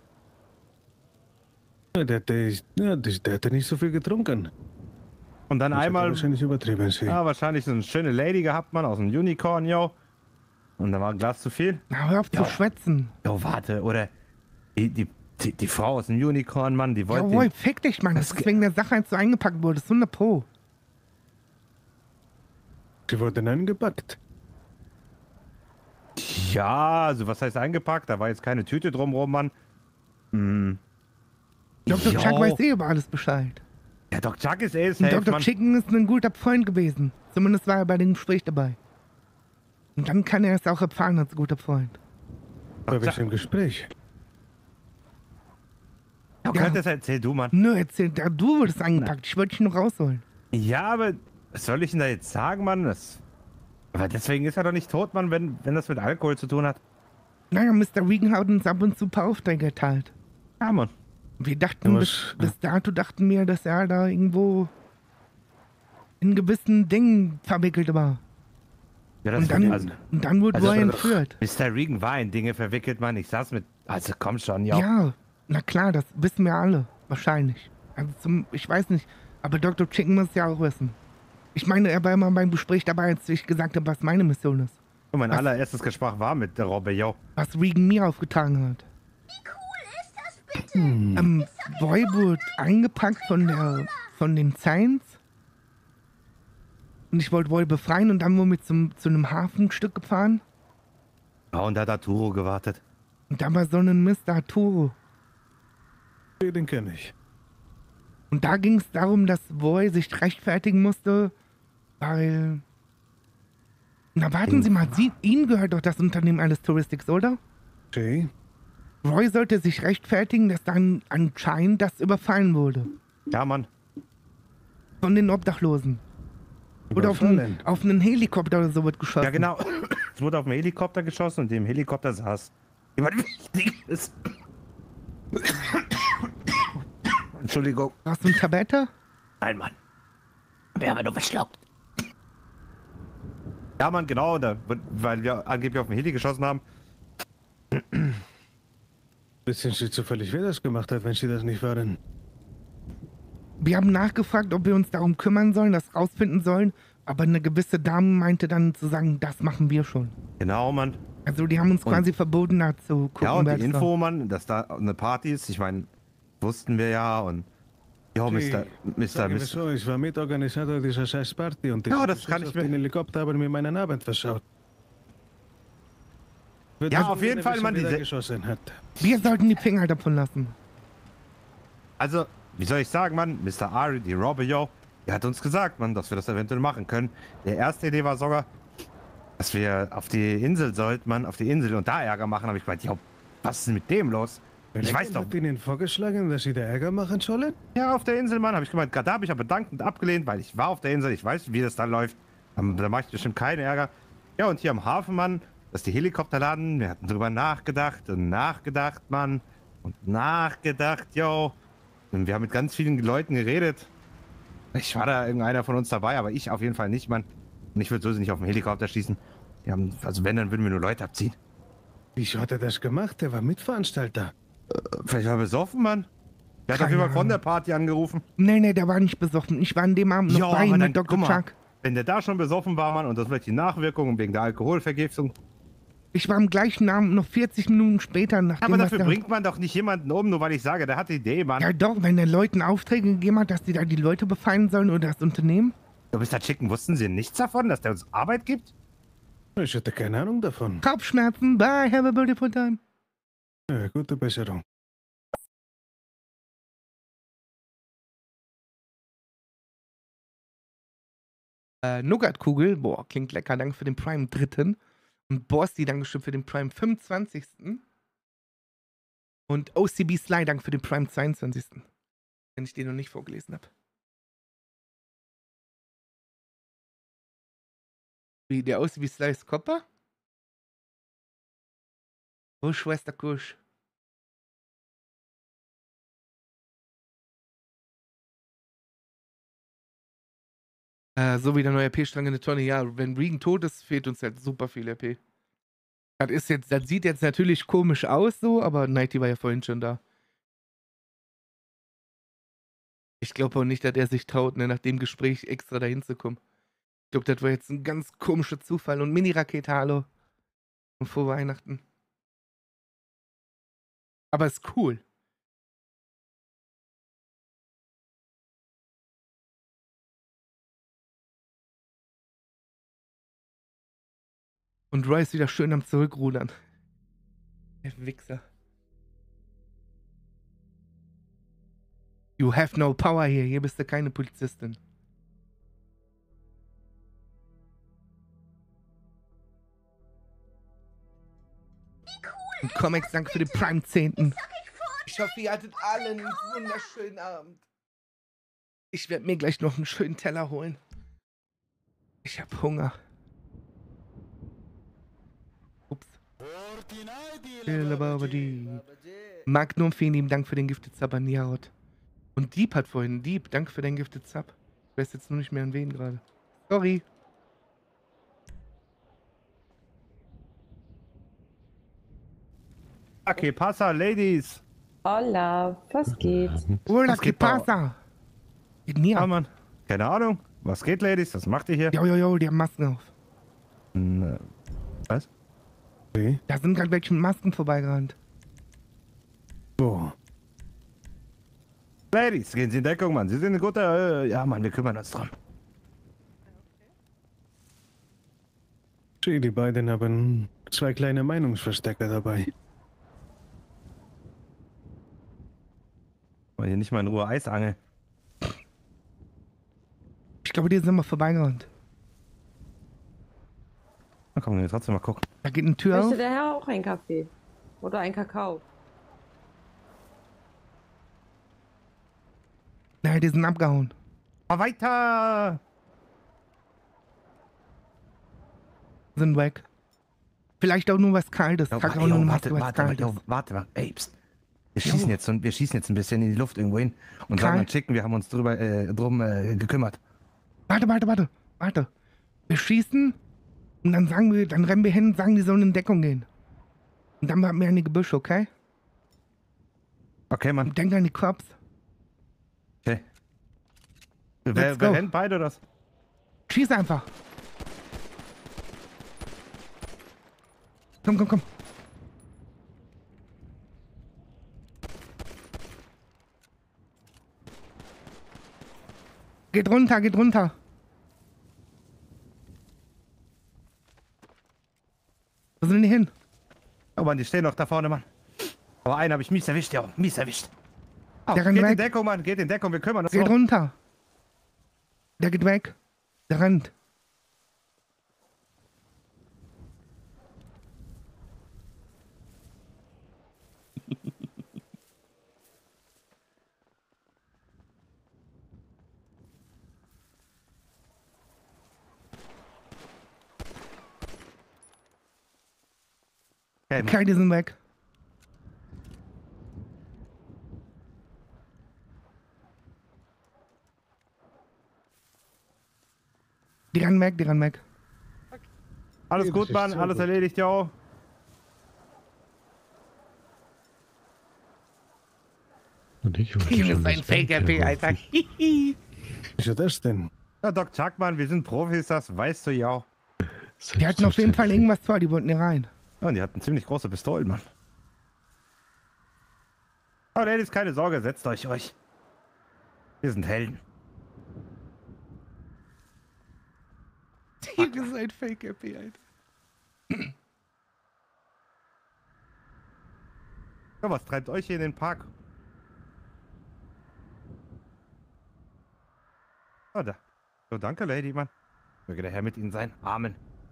Ja, der hat nicht so viel getrunken. Und dann Das hat er einmal, wahrscheinlich übertrieben. Sie. wahrscheinlich so eine schöne Lady gehabt, Mann, aus einem Unicorn, yo. Und da war ein Glas zu viel. Na, hör auf Ja. zu schwätzen. Jo, warte, oder die Frau aus dem Unicorn, Mann, die wollte... Jawohl, fick dich, Mann. Das ist wegen der Sache, als du eingepackt wurdest. 100 Pro. Sie wurden eingepackt. Ja, also was heißt eingepackt? Da war jetzt keine Tüte drumrum, Mann. Hm. Dr. Jo. Chuck weiß eh über alles Bescheid. Ja, Doc Chuck ist Und safe, Dr. Mann. Chicken ist ein guter Freund gewesen. Zumindest war er bei dem Gespräch dabei. Und dann kann er es auch erfahren als guter Freund. Bei welchem Gespräch? Doc Ja. Chuck, das erzähl du, Mann. Nö, erzähl, du wurdest eingepackt. Ich wollte dich nur rausholen. Ja, aber was soll ich denn da jetzt sagen, Mann? Aber deswegen ist er doch nicht tot, Mann, wenn das mit Alkohol zu tun hat. Naja, Mr. Regan hat uns ab und zu ein paar Aufträge erteilt. Ja, Mann. Wir dachten, Ja, bis dato dachten wir, dass er da irgendwo in gewissen Dingen verwickelt war. Ja, Und dann, also, und dann wurde also- Roy entführt. Mr. Regan war in Dinge verwickelt, Mann. Ich saß mit... Also komm schon, ja. Ja, na klar, das wissen wir alle. Wahrscheinlich. Also ich weiß nicht. Aber Dr. Chicken muss ja auch wissen. Ich meine, er war immer beim Gespräch dabei, als ich gesagt habe, was meine Mission ist. Und mein Was? allererstes Gespräch war mit der Robbe, yo. Was Regan mir aufgetragen hat. Wie cool ist das bitte? Roy wurde eingepackt von den Science. Und ich wollte Roy befreien und dann wurden wir zu einem Hafenstück gefahren. Ja, und da hat Arturo gewartet. Und da war so ein Mr. Arturo. Den kenne ich. Und da ging es darum, dass Roy sich rechtfertigen musste, weil... Na warten Sie mal, Ihnen gehört doch das Unternehmen Alice Touristics, oder? Sie? Roy sollte sich rechtfertigen, dass dann anscheinend das überfallen wurde. Ja, Mann. Von den Obdachlosen. Oder auf Überfallen? einen Helikopter oder so wird geschossen. Ja, genau. Es wurde auf einen Helikopter geschossen und im Helikopter saß jemand Wichtiges. Entschuldigung. Hast du eine Tablette? Nein, Mann. Wer aber nur verschluckt. Ja, Mann, genau. Weil wir angeblich auf den Heli geschossen haben. Wissen Sie zufällig, wer das gemacht hat, wenn Sie das nicht waren? Wir haben nachgefragt, ob wir uns darum kümmern sollen, das rausfinden sollen. Aber eine gewisse Dame meinte dann zu sagen, das machen wir schon. Genau, Mann. Also die haben uns Und- quasi verboten, da zu gucken, Ja, und wer die das war. Info, Mann, dass da eine Party ist, ich meine, wussten wir ja und... Jo, Mr. Sagen wir so, ich war Mitorganisator dieser scheiß Party und Ja, ich das kann ich auf mir- den Helikopter aber mir meinen Abend verschaut. Würde Ja, so auf jeden gerne Fall, wissen, Mann, wer da diese- geschossen hat. Wir sollten die Finger davon lassen. Also, wie soll ich sagen, Mann, Mr. Ari, die Robbe, yo, der hat uns gesagt, Mann, dass wir das eventuell machen können. Der erste Idee war sogar, dass wir auf die Insel sollten, Mann, auf die Insel und da Ärger machen. Habe ich gemeint, yo, was ist denn mit dem los? Ich weiß doch. Hat Ihnen vorgeschlagen, dass Sie da Ärger machen sollen? Ja, auf der Insel, Mann, habe ich gemeint. Da habe ich aber dankend abgelehnt, weil ich war auf der Insel, ich weiß, wie das da läuft. Da mache ich bestimmt keinen Ärger. Ja, und hier am Hafen, Mann, dass die Helikopter laden, wir hatten drüber nachgedacht und nachgedacht, Mann. Und nachgedacht, yo. Und wir haben mit ganz vielen Leuten geredet. Ich war da irgendeiner von uns dabei, aber ich auf jeden Fall nicht, Mann. Und ich würde sowieso nicht auf den Helikopter schießen. Die haben, also wenn, dann würden wir nur Leute abziehen. Wieso hat er das gemacht? Der war Mitveranstalter. Vielleicht war er besoffen, Mann. Der hat auf Keine jeden Fall von Ahnung. der Party angerufen. Nee, der war nicht besoffen. Ich war an dem Abend noch Ja, bei ihm aber dann, mit Dr. guck mal, Chuck. wenn der da schon besoffen war, Mann, und das vielleicht die Nachwirkungen wegen der Alkoholvergiftung. Ich war am gleichen Abend noch 40 Minuten später, nachdem Aber was dafür der- bringt man doch nicht jemanden um, nur weil ich sage, der hat die Idee, Mann. Ja doch, wenn der Leuten Aufträge gegeben hat, dass die da die Leute befallen sollen oder das Unternehmen. Du bist da Chicken, wussten sie nichts davon, dass der uns Arbeit gibt? Ich hatte keine Ahnung davon. Kopfschmerzen, bye, have a beautiful time. Ja, gute Besserung. Nougatkugel, boah, klingt lecker, danke für den Prime 3. Und Borsti, Dankeschön für den Prime 25. Und OCB Sly, danke für den Prime 22. Wenn ich den noch nicht vorgelesen habe. Wie der aussieht wie Slice Copper? Oh, Schwester Kusch. So wie der neue EP-Strang in der Tonne. Ja, wenn Regan tot ist, fehlt uns halt super viel EP. Das sieht jetzt natürlich komisch aus so, aber Nighty war ja vorhin schon da. Ich glaube auch nicht, dass er sich traut, ne, nach dem Gespräch extra dahin zu kommen. Ich glaube, das war jetzt ein ganz komischer Zufall. Und Mini-Rakete, hallo. Und vor Weihnachten. Aber ist cool. Und Roy ist wieder schön am Zurückrudern. Der Wichser. You have no power here. Hier bist du keine Polizistin. Und Comics, danke für den Prime 10. Ich hoffe, ihr hattet alle einen wunderschönen Abend. Ich werde mir gleich noch einen schönen Teller holen. Ich habe Hunger. Ups. Magnum, vielen lieben Dank für den Gifted Sub an Niarot. Und Dieb hat vorhin, Dieb, danke für den Gifted Sub. Ich weiß jetzt nur nicht mehr an wen gerade. Sorry. Okay, passa, Ladies. Hola, was geht? Hola, Was que geht da? pasa? Ja, Nia. Mann. Keine Ahnung. Was geht, Ladies? Was macht ihr hier? Jo, die haben Masken auf. Was? Okay. Da sind gerade welche mit Masken vorbeigerannt. Wo? Ladies, gehen Sie in Deckung, Mann. Sie sind eine gute... ja, Mann, wir kümmern uns drum. Die beiden haben 2 kleine Meinungsverstärker dabei. Wollen hier nicht mal in Ruhe Eis angeln? Ich glaube, die sind mal vorbeigerannt. Na komm, wir trotzdem mal gucken. Da geht eine Tür Möchte auf. der Herr auch einen Kaffee? Oder einen Kakao? Nein, die sind abgehauen. Mal weiter! Sind weg. Vielleicht auch nur was Kaltes. Jo, Trag auch jo, nur eine warte, Maske, was warte, Kaltes. warte. Ey, pst. Wir schießen jetzt ein bisschen in die Luft irgendwo hin und Karl? sagen dann Chicken, wir haben uns drum gekümmert. Warte. Wir schießen und dann dann rennen wir hin und sagen, die sollen in Deckung gehen. Und dann warten wir an die Gebüsche, okay? Okay, Mann. Und denk an die Cops. Okay. Let's Wer go. rennt beide oder was? Schieß einfach. Komm. Geht runter. Wo sind die hin? Oh Mann, die stehen noch da vorne, Mann. Aber einen habe ich mies erwischt, ja. Mies erwischt. Oh, Der rennt geht in weg. Deckung, Mann. Geht in Deckung, wir kümmern uns Geht drum. runter. Der geht weg. Der rennt. Okay, Mann. Okay, die sind weg. Die rennen weg. Alles Das gut, ist Mann. so Alles gut. erledigt, jo. Und ich wollte Hier schon ist ein das Fake-RP, Band Alter. rufen. Wieso das denn? Ja, Doc Chuck, Mann, wir sind Profis, das weißt du ja. Die hatten auf jeden Fall Selbstverständlich. irgendwas vor, die wollten hier rein. Ja, und die hatten ziemlich große Pistolen, Mann. Aber Ladies, keine Sorge, setzt euch. Wir sind Helden. Hier ist ein Fake-RP, Alter. Ja, was treibt euch hier in den Park? Oh, da. So, danke, Lady, Mann. Möge der Herr mit Ihnen sein. Amen.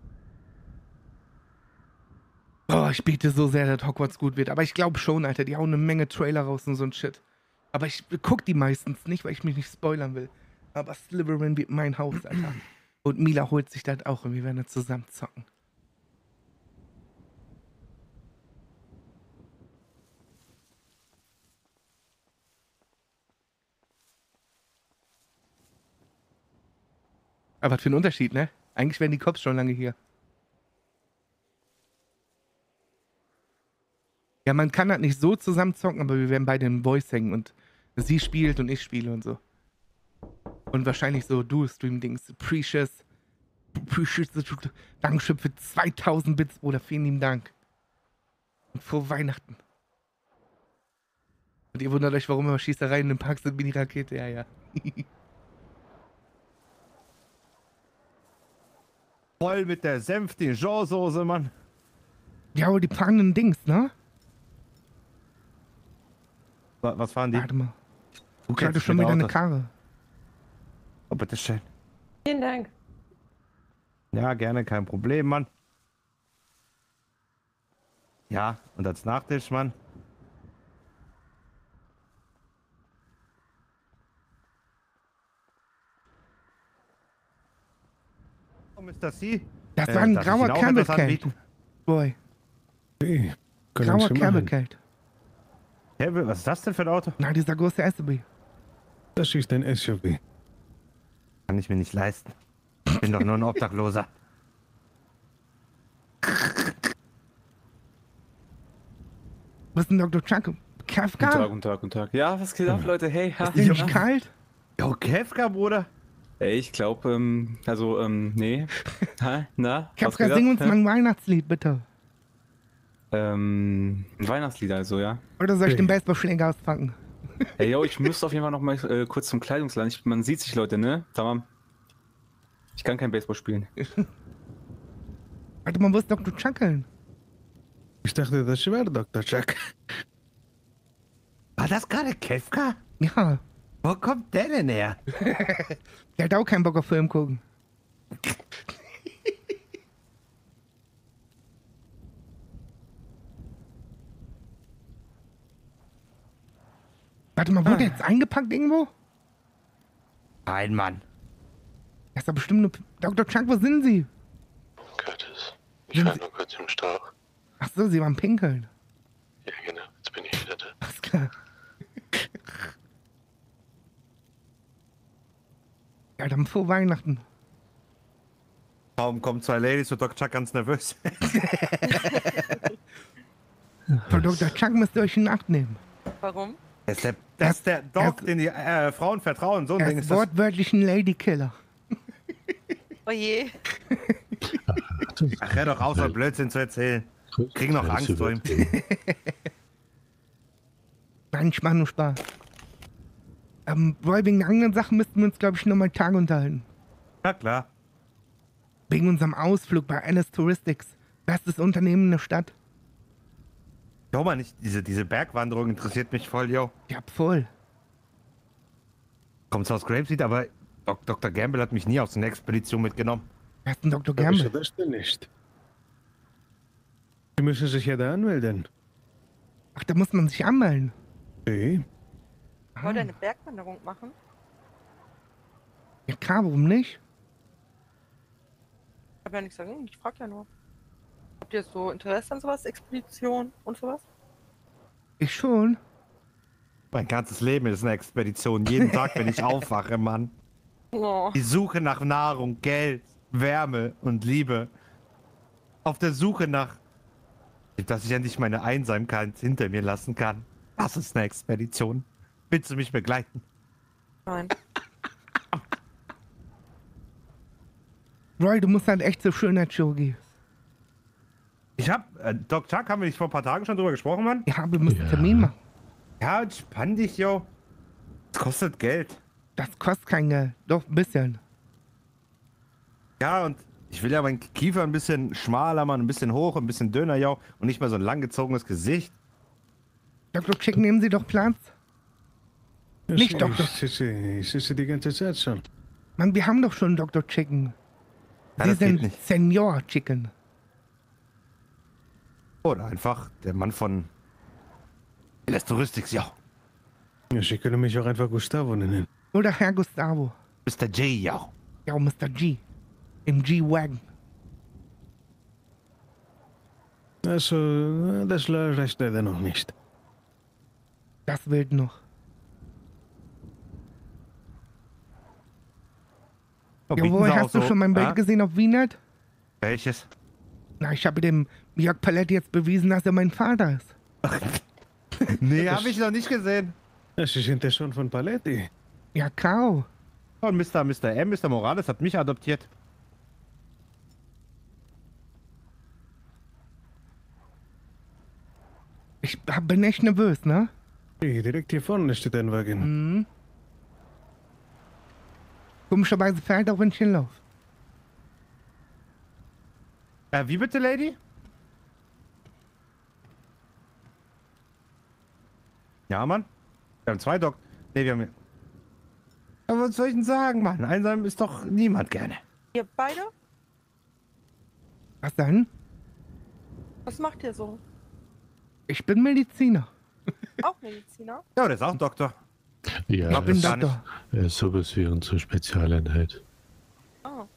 Oh, ich bete so sehr, dass Hogwarts gut wird. Aber ich glaube schon, Alter. Die hauen eine Menge Trailer raus und so ein Shit. Aber ich guck die meistens nicht, weil ich mich nicht spoilern will. Aber Slytherin wird mein Haus, Alter. Und Mila holt sich das auch und wir werden zusammen zocken. Aber was für ein Unterschied, ne? Eigentlich wären die Cops schon lange hier. Ja, man kann das nicht so zusammen zocken, aber wir werden beide im Voice hängen und sie spielt und ich spiele und so. Und wahrscheinlich so Dual-Stream-Dings. Precious, Dankeschön für 2000 Bits, Bruder. Vielen lieben Dank. Und frohe Weihnachten. Und ihr wundert euch, warum immer Schießereien im Park sind wie die Rakete. Ja, ja. Voll mit der Senf-Dijon-Soße, Mann. Ja, aber die fahrenden Dings, ne? Was fahren die? Warte mal. Guck Ich hatte jetzt schon mit wieder eine Autos. Karre. Oh, bitteschön. Vielen Dank. Ja, gerne, kein Problem, Mann. Ja, und als Nachtisch, Mann. Warum ist das Sie? Das war ein darf ich grauer Ihnen auch etwas Cavalcade. anbieten? Boy. Hey, können Grauer Sie machen. Cavalcade. Was ist das denn für ein Auto? Na, dieser große SUV. Das ist ein SUV. Kann ich mir nicht leisten. Ich bin doch nur ein Obdachloser. Was ist denn Dr. Chuck? Kafka? Guten Tag. Ja, was geht ab, Leute? Hey, ha. Ist dir nicht kalt? Jo, Kefka, Bruder. Ey, ich glaube, nee. Ha, na? was Kafka, geht ab? sing uns Ja? mal ein Weihnachtslied, bitte. Ein Weihnachtslied also, ja. Oder soll ich den Baseballschläger auspacken? Ey, yo, ich müsste auf jeden Fall noch mal kurz zum Kleidungsladen. Man sieht sich, Leute, ne? Tamam. Ich kann kein Baseball spielen. Warte mal, wo ist Dr. Chuckeln? Ich dachte, das wäre Dr. Chuck. War das gerade Kefka? Ja, Wo kommt der denn her? der hat auch keinen Bock auf Film gucken. Warte mal, wurde der jetzt eingepackt irgendwo? Ein Mann. Das ist doch bestimmt nur... Dr. Chuck, wo sind Sie? Curtis, ich Sind war Sie- nur kurz im Stau. Ach so, Sie waren pinkeln. Ja, genau, jetzt bin ich wieder da. Alles klar. Ja, dann frohe Weihnachten. Warum kommen zwei Ladies und Dr. Chuck ganz nervös? Von Dr. Chuck müsst ihr euch in Acht nehmen. Warum? Das ist der Doc, den die Frauen vertrauen. So ein Er Ding ist ist das. wortwörtlich ein Ladykiller. Oh je. Ach, hör doch auf, so Blödsinn zu erzählen. Krieg noch Angst vor ihm. Nein, ich mach nur Spaß. Boy, wegen der anderen Sachen müssten wir uns, glaube ich, nochmal Tage unterhalten. Na klar. Wegen unserem Ausflug bei Alice Touristics. Bestes Unternehmen in der Stadt. Schau mal nicht, diese Bergwanderung interessiert mich voll, yo. Ja, voll. Kommt's aus Grapeseed, aber Dr. Gamble hat mich nie auf so eine Expedition mitgenommen. Wer ist denn Dr. Aber ist Gamble? das denn nicht? Sie müssen sich ja da anmelden. Ach, da muss man sich anmelden. Hey, Wollt ihr eine Bergwanderung machen? Ja klar, warum nicht? Ich hab ja nichts dagegen, ich frag ja nur. Habt ihr so Interesse an sowas? Expedition und sowas? Ich schon. Mein ganzes Leben ist eine Expedition. Jeden Tag, wenn ich aufwache, Mann. Oh. Die Suche nach Nahrung, Geld, Wärme und Liebe. Auf der Suche nach, dass ich endlich meine Einsamkeit hinter mir lassen kann. Das ist eine Expedition. Willst du mich begleiten? Nein. Roy, du musst halt echt zur Schönheitschirurgie. Ich hab, Doc Chuck, haben wir nicht vor ein paar Tagen schon drüber gesprochen, Mann? Ja, wir müssen einen Termin machen. Ja, entspann dich, yo. Das kostet Geld. Das kostet kein Geld. Doch, ein bisschen. Ja, und ich will ja meinen Kiefer ein bisschen schmaler machen, ein bisschen hoch, ein bisschen dünner, yo. Und nicht mehr so ein langgezogenes Gesicht. Dr. Chick, nehmen Sie doch Platz. Nicht ich Doktor. sitze die ganze Zeit schon. Mann, wir haben doch schon Dr. Chicken. Ja, Sie das geht sind nicht. Senior Chicken. Oder einfach der Mann von Les Touristics, ja. Ja, Sie können mich auch einfach Gustavo nennen. Oder Herr Gustavo. Mr. J, ja. Ja, Mr. G. Im G-Wagon. Also, das reicht leider noch nicht. Das wird noch. Oh, Ja, bieten woher Sie auch hast du so- schon mein Bild Ah? gesehen auf Wienert? Welches? Na, ich habe dem Jörg Palett jetzt bewiesen, dass er mein Vater ist. Nee, habe ich noch nicht gesehen. Sie sind ja schon von Paletti. Ja, Kau. Und Mr. Morales hat mich adoptiert. Bin echt nervös, ne? Hey, direkt hier vorne steht ein Wagen. Mhm. Komischerweise fährt auch, wenn ich hinlaufe. Wie bitte, Lady? Ja, Mann. Wir haben 2 Doc. Nee, wir haben... Aber was soll ich denn sagen, Mann? Einsam ist doch niemand gerne. Ihr beide? Was dann? Was macht ihr so? Ich bin Mediziner. Auch Mediziner? Ja, der ist auch ein Doktor. Ja, Ich bin gar Doktor. er ist sowas wie unsere Spezialeinheit. Ah.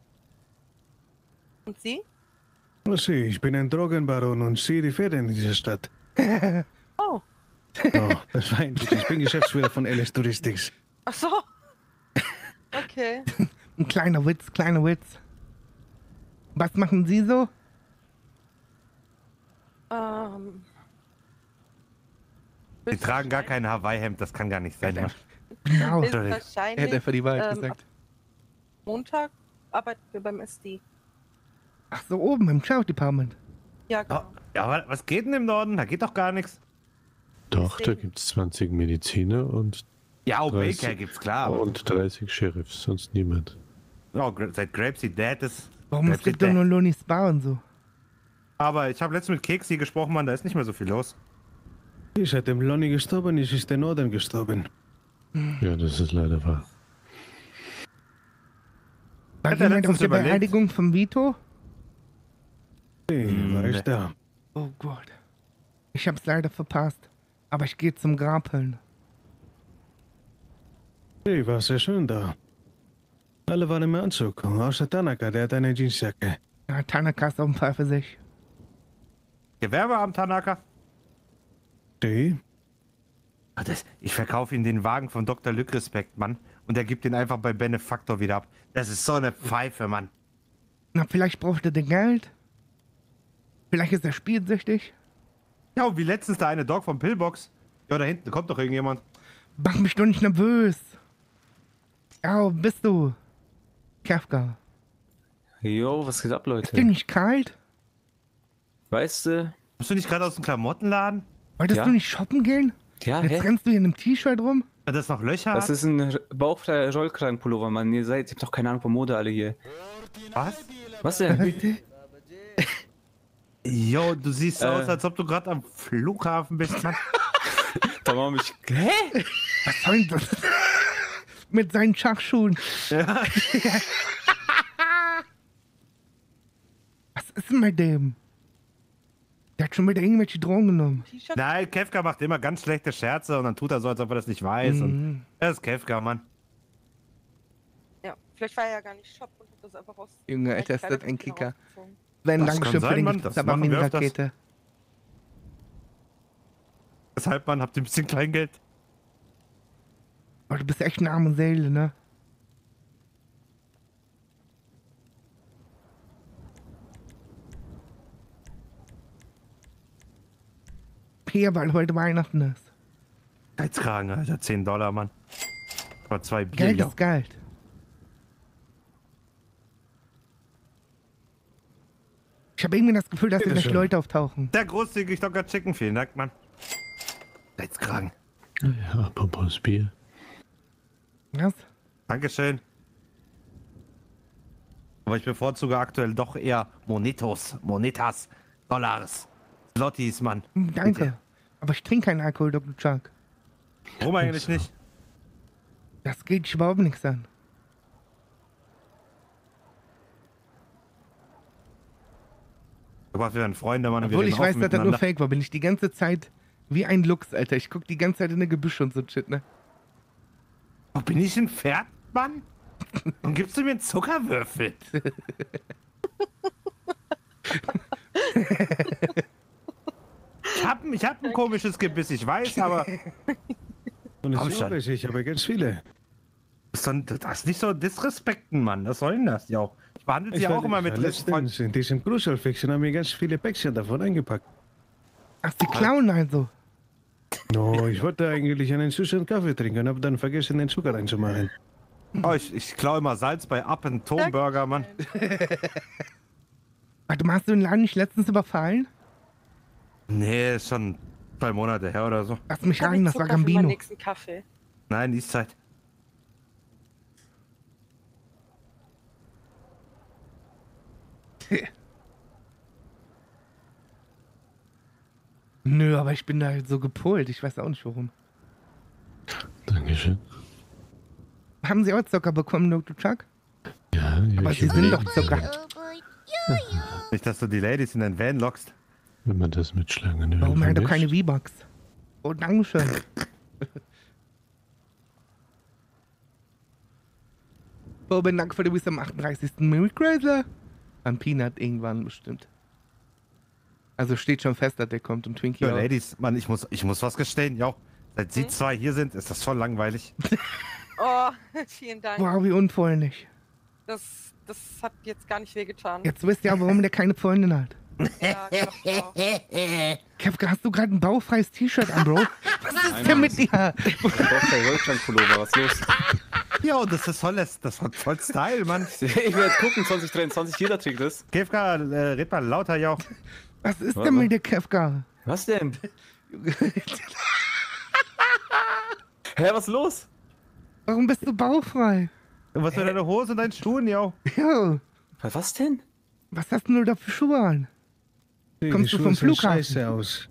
Und Sie? Sie, ich bin ein Drogenbaron und Sie die Fähre in dieser Stadt. Oh. Oh, das war eigentlich. Ich bin Geschäftsführer von LS Touristics. Ach so. Okay. Ein kleiner Witz, kleiner Witz. Was machen Sie so? Die tragen gar kein Hawaii-Hemd, das kann gar nicht sein. Mann. Genau. Ist Er wahrscheinlich. hat einfach die Wahrheit ab gesagt. Montag arbeiten wir beim SD. Ach so, oben im Sheriff Department. Ja, Oh, genau. ja, aber was geht denn im Norden? Da geht doch gar nichts. Doch, da gibt es 20 Mediziner und, Ja, auch 30 Baker gibt's, klar. Aber und 30 Sheriffs, sonst niemand. oh, seit Grapesy Dead ist... Warum es gibt doch nur Lonis Bar und so. Aber ich habe letztens mit Keksi gesprochen, Mann, da ist nicht mehr so viel los. Seitdem Lonnie gestorben ist, ist der Norden gestorben. Ja, das ist leider wahr. War Hat er jemand auf letztens der überlebt? Beerdigung von Vito? Hey, war ich da. Oh Gott. Ich hab's leider verpasst. Aber ich gehe zum Grabeln. Hey, war sehr schön da. Alle waren im Anzug, außer Tanaka, der hat eine Jeansjacke. Ja, Tanaka ist auf dem Fall für sich. Gewerbeamt, Tanaka. Die? Ach, ich verkaufe ihm den Wagen von Dr. Lückrespekt, Mann. Und er gibt den einfach bei Benefaktor wieder ab. Das ist so eine Pfeife, Mann. Na, vielleicht braucht er den Geld. Vielleicht ist er spielsüchtig. Ja, und wie letztens da eine Dog vom Pillbox. Ja, da hinten kommt doch irgendjemand. Mach mich doch nicht nervös. Ja, wo bist du? Kafka. Jo, was geht ab, Ist dir Leute? nicht kalt? Weißt du? Bist du nicht gerade aus dem Klamottenladen? Wolltest Ja. du nicht shoppen gehen? Ja, Jetzt hä? rennst du hier in einem T-Shirt rum? Hat das noch Löcher? Das hat? ist ein bauchfreier Rollkragenpullover, Mann. Ihr habt doch keine Ahnung von Mode alle hier. Was? Was denn? Jo, du siehst aus, als ob du gerade am Flughafen bist, Mann. Da machen mich. Hä? Was soll denn das? Mit seinen Schachschuhen. Ja. Was ist denn mit dem? Der hat schon wieder irgendwelche Drogen genommen. T-Shirt? Nein, Kefka macht immer ganz schlechte Scherze und dann tut er so, als ob er das nicht weiß. Und er ist Kefka, Mann. Ja, vielleicht war er ja gar nicht Shop und hat das einfach aus. Junge, Alter, ist das ein Kleiderschrank Kicker. rausgezogen. Sven, Das Dankeschön kann für sein, den Mann. Das machen wir Gipsabamin-Rakete. Deshalb, Mann, habt ihr ein bisschen Kleingeld? Oh, du bist echt eine arme Seele, ne? Hier, weil heute Weihnachten ist. Geizkragen, Alter. $10, Mann. Oder 2 Bier. Geld jo. ist Geld. Ich habe irgendwie das Gefühl, dass hier gleich Bitteschön. Leute auftauchen. Der großzügig Dr. Chicken. Vielen Dank, Mann. Geizkragen. Ja, apropos Bier. Was? Dankeschön. Aber ich bevorzuge aktuell doch eher Monetas, Dollars, Slotties, Mann. Danke. Aber ich trinke keinen Alkohol, Dr. Chuck. Warum eigentlich nicht? Das geht dich überhaupt nichts an. Aber wir werden Freunde, Mann. und wir Obwohl reden ich weiß, offen dass das nur miteinander. fake war, bin ich die ganze Zeit wie ein Luchs, Alter. Ich guck die ganze Zeit in der Gebüsch und so Shit, ne? Oh, bin ich ein Pferd, Mann? Warum gibst du mir einen Zuckerwürfel? Ich hab ein komisches Gebiss, ich weiß, aber... Und Komm es schon. ist ich habe ganz viele. Das ist nicht so disrespekten, Mann. Was soll denn das, ja? Ich behandle sie ja auch immer mit Respekt. letztens in diesem Gruselfixen haben wir ganz viele Päckchen davon eingepackt. Ach, sie klauen also. No, ich wollte eigentlich einen süßen Kaffee trinken und habe dann vergessen, den Zucker reinzumachen. Oh, ich klaue immer Salz bei Up and Tom Burger, Mann. Warte mal, hast du den Laden nicht letztens überfallen? Nee, ist schon 2 Monate her oder so. Lass mich Hab rein, ich das war Zucker für meinen Gambino. nächsten Kaffee. Nein, die ist Zeit. Nö, aber ich bin da halt so gepolt. Ich weiß auch nicht warum. Dankeschön. Haben Sie auch Zucker bekommen, Dr. Chuck? Ja, Aber ich Sie sind doch überlege Zucker. gerade, Nicht, dass du die Ladies in den Van lockst. wenn man das mit Schlangenöl Warum hat er vermischt. keine V-Bucks? Oh, Dankeschön. Boben, danke für die bis am 38. Merry Chrysler. An Peanut irgendwann bestimmt. Also steht schon fest, dass der kommt und Twinkie Ja, auch. Ladies, Mann, ich muss was gestehen, ja. Seit Sie 2 hier sind, ist das voll langweilig. Oh, vielen Dank. Wow, wie unfreundlich. Das hat jetzt gar nicht wehgetan. Jetzt wisst ihr auch, warum der keine Freundin hat. Ja, glaub ich auch. Kevka, hast du gerade ein baufreies T-Shirt an, Bro? Was ist denn mit dir? Ich brauch keinen Wolfgang-Pullover, was ist los? Ja, das ist voll Style, Mann. Ich werde gucken, 2023, jeder trägt das. Kefka, red mal lauter, ja. Was ist Warte denn mal. mit dir, Kevka? Was denn? Hä, was ist los? Warum bist du baufrei? Was mit deiner Hose und deinen Schuhen, ja? Ja, Was denn? was hast denn du da für Schuhe an? Kommst du Die vom Schuhe sehen Flughafen? scheiße aus.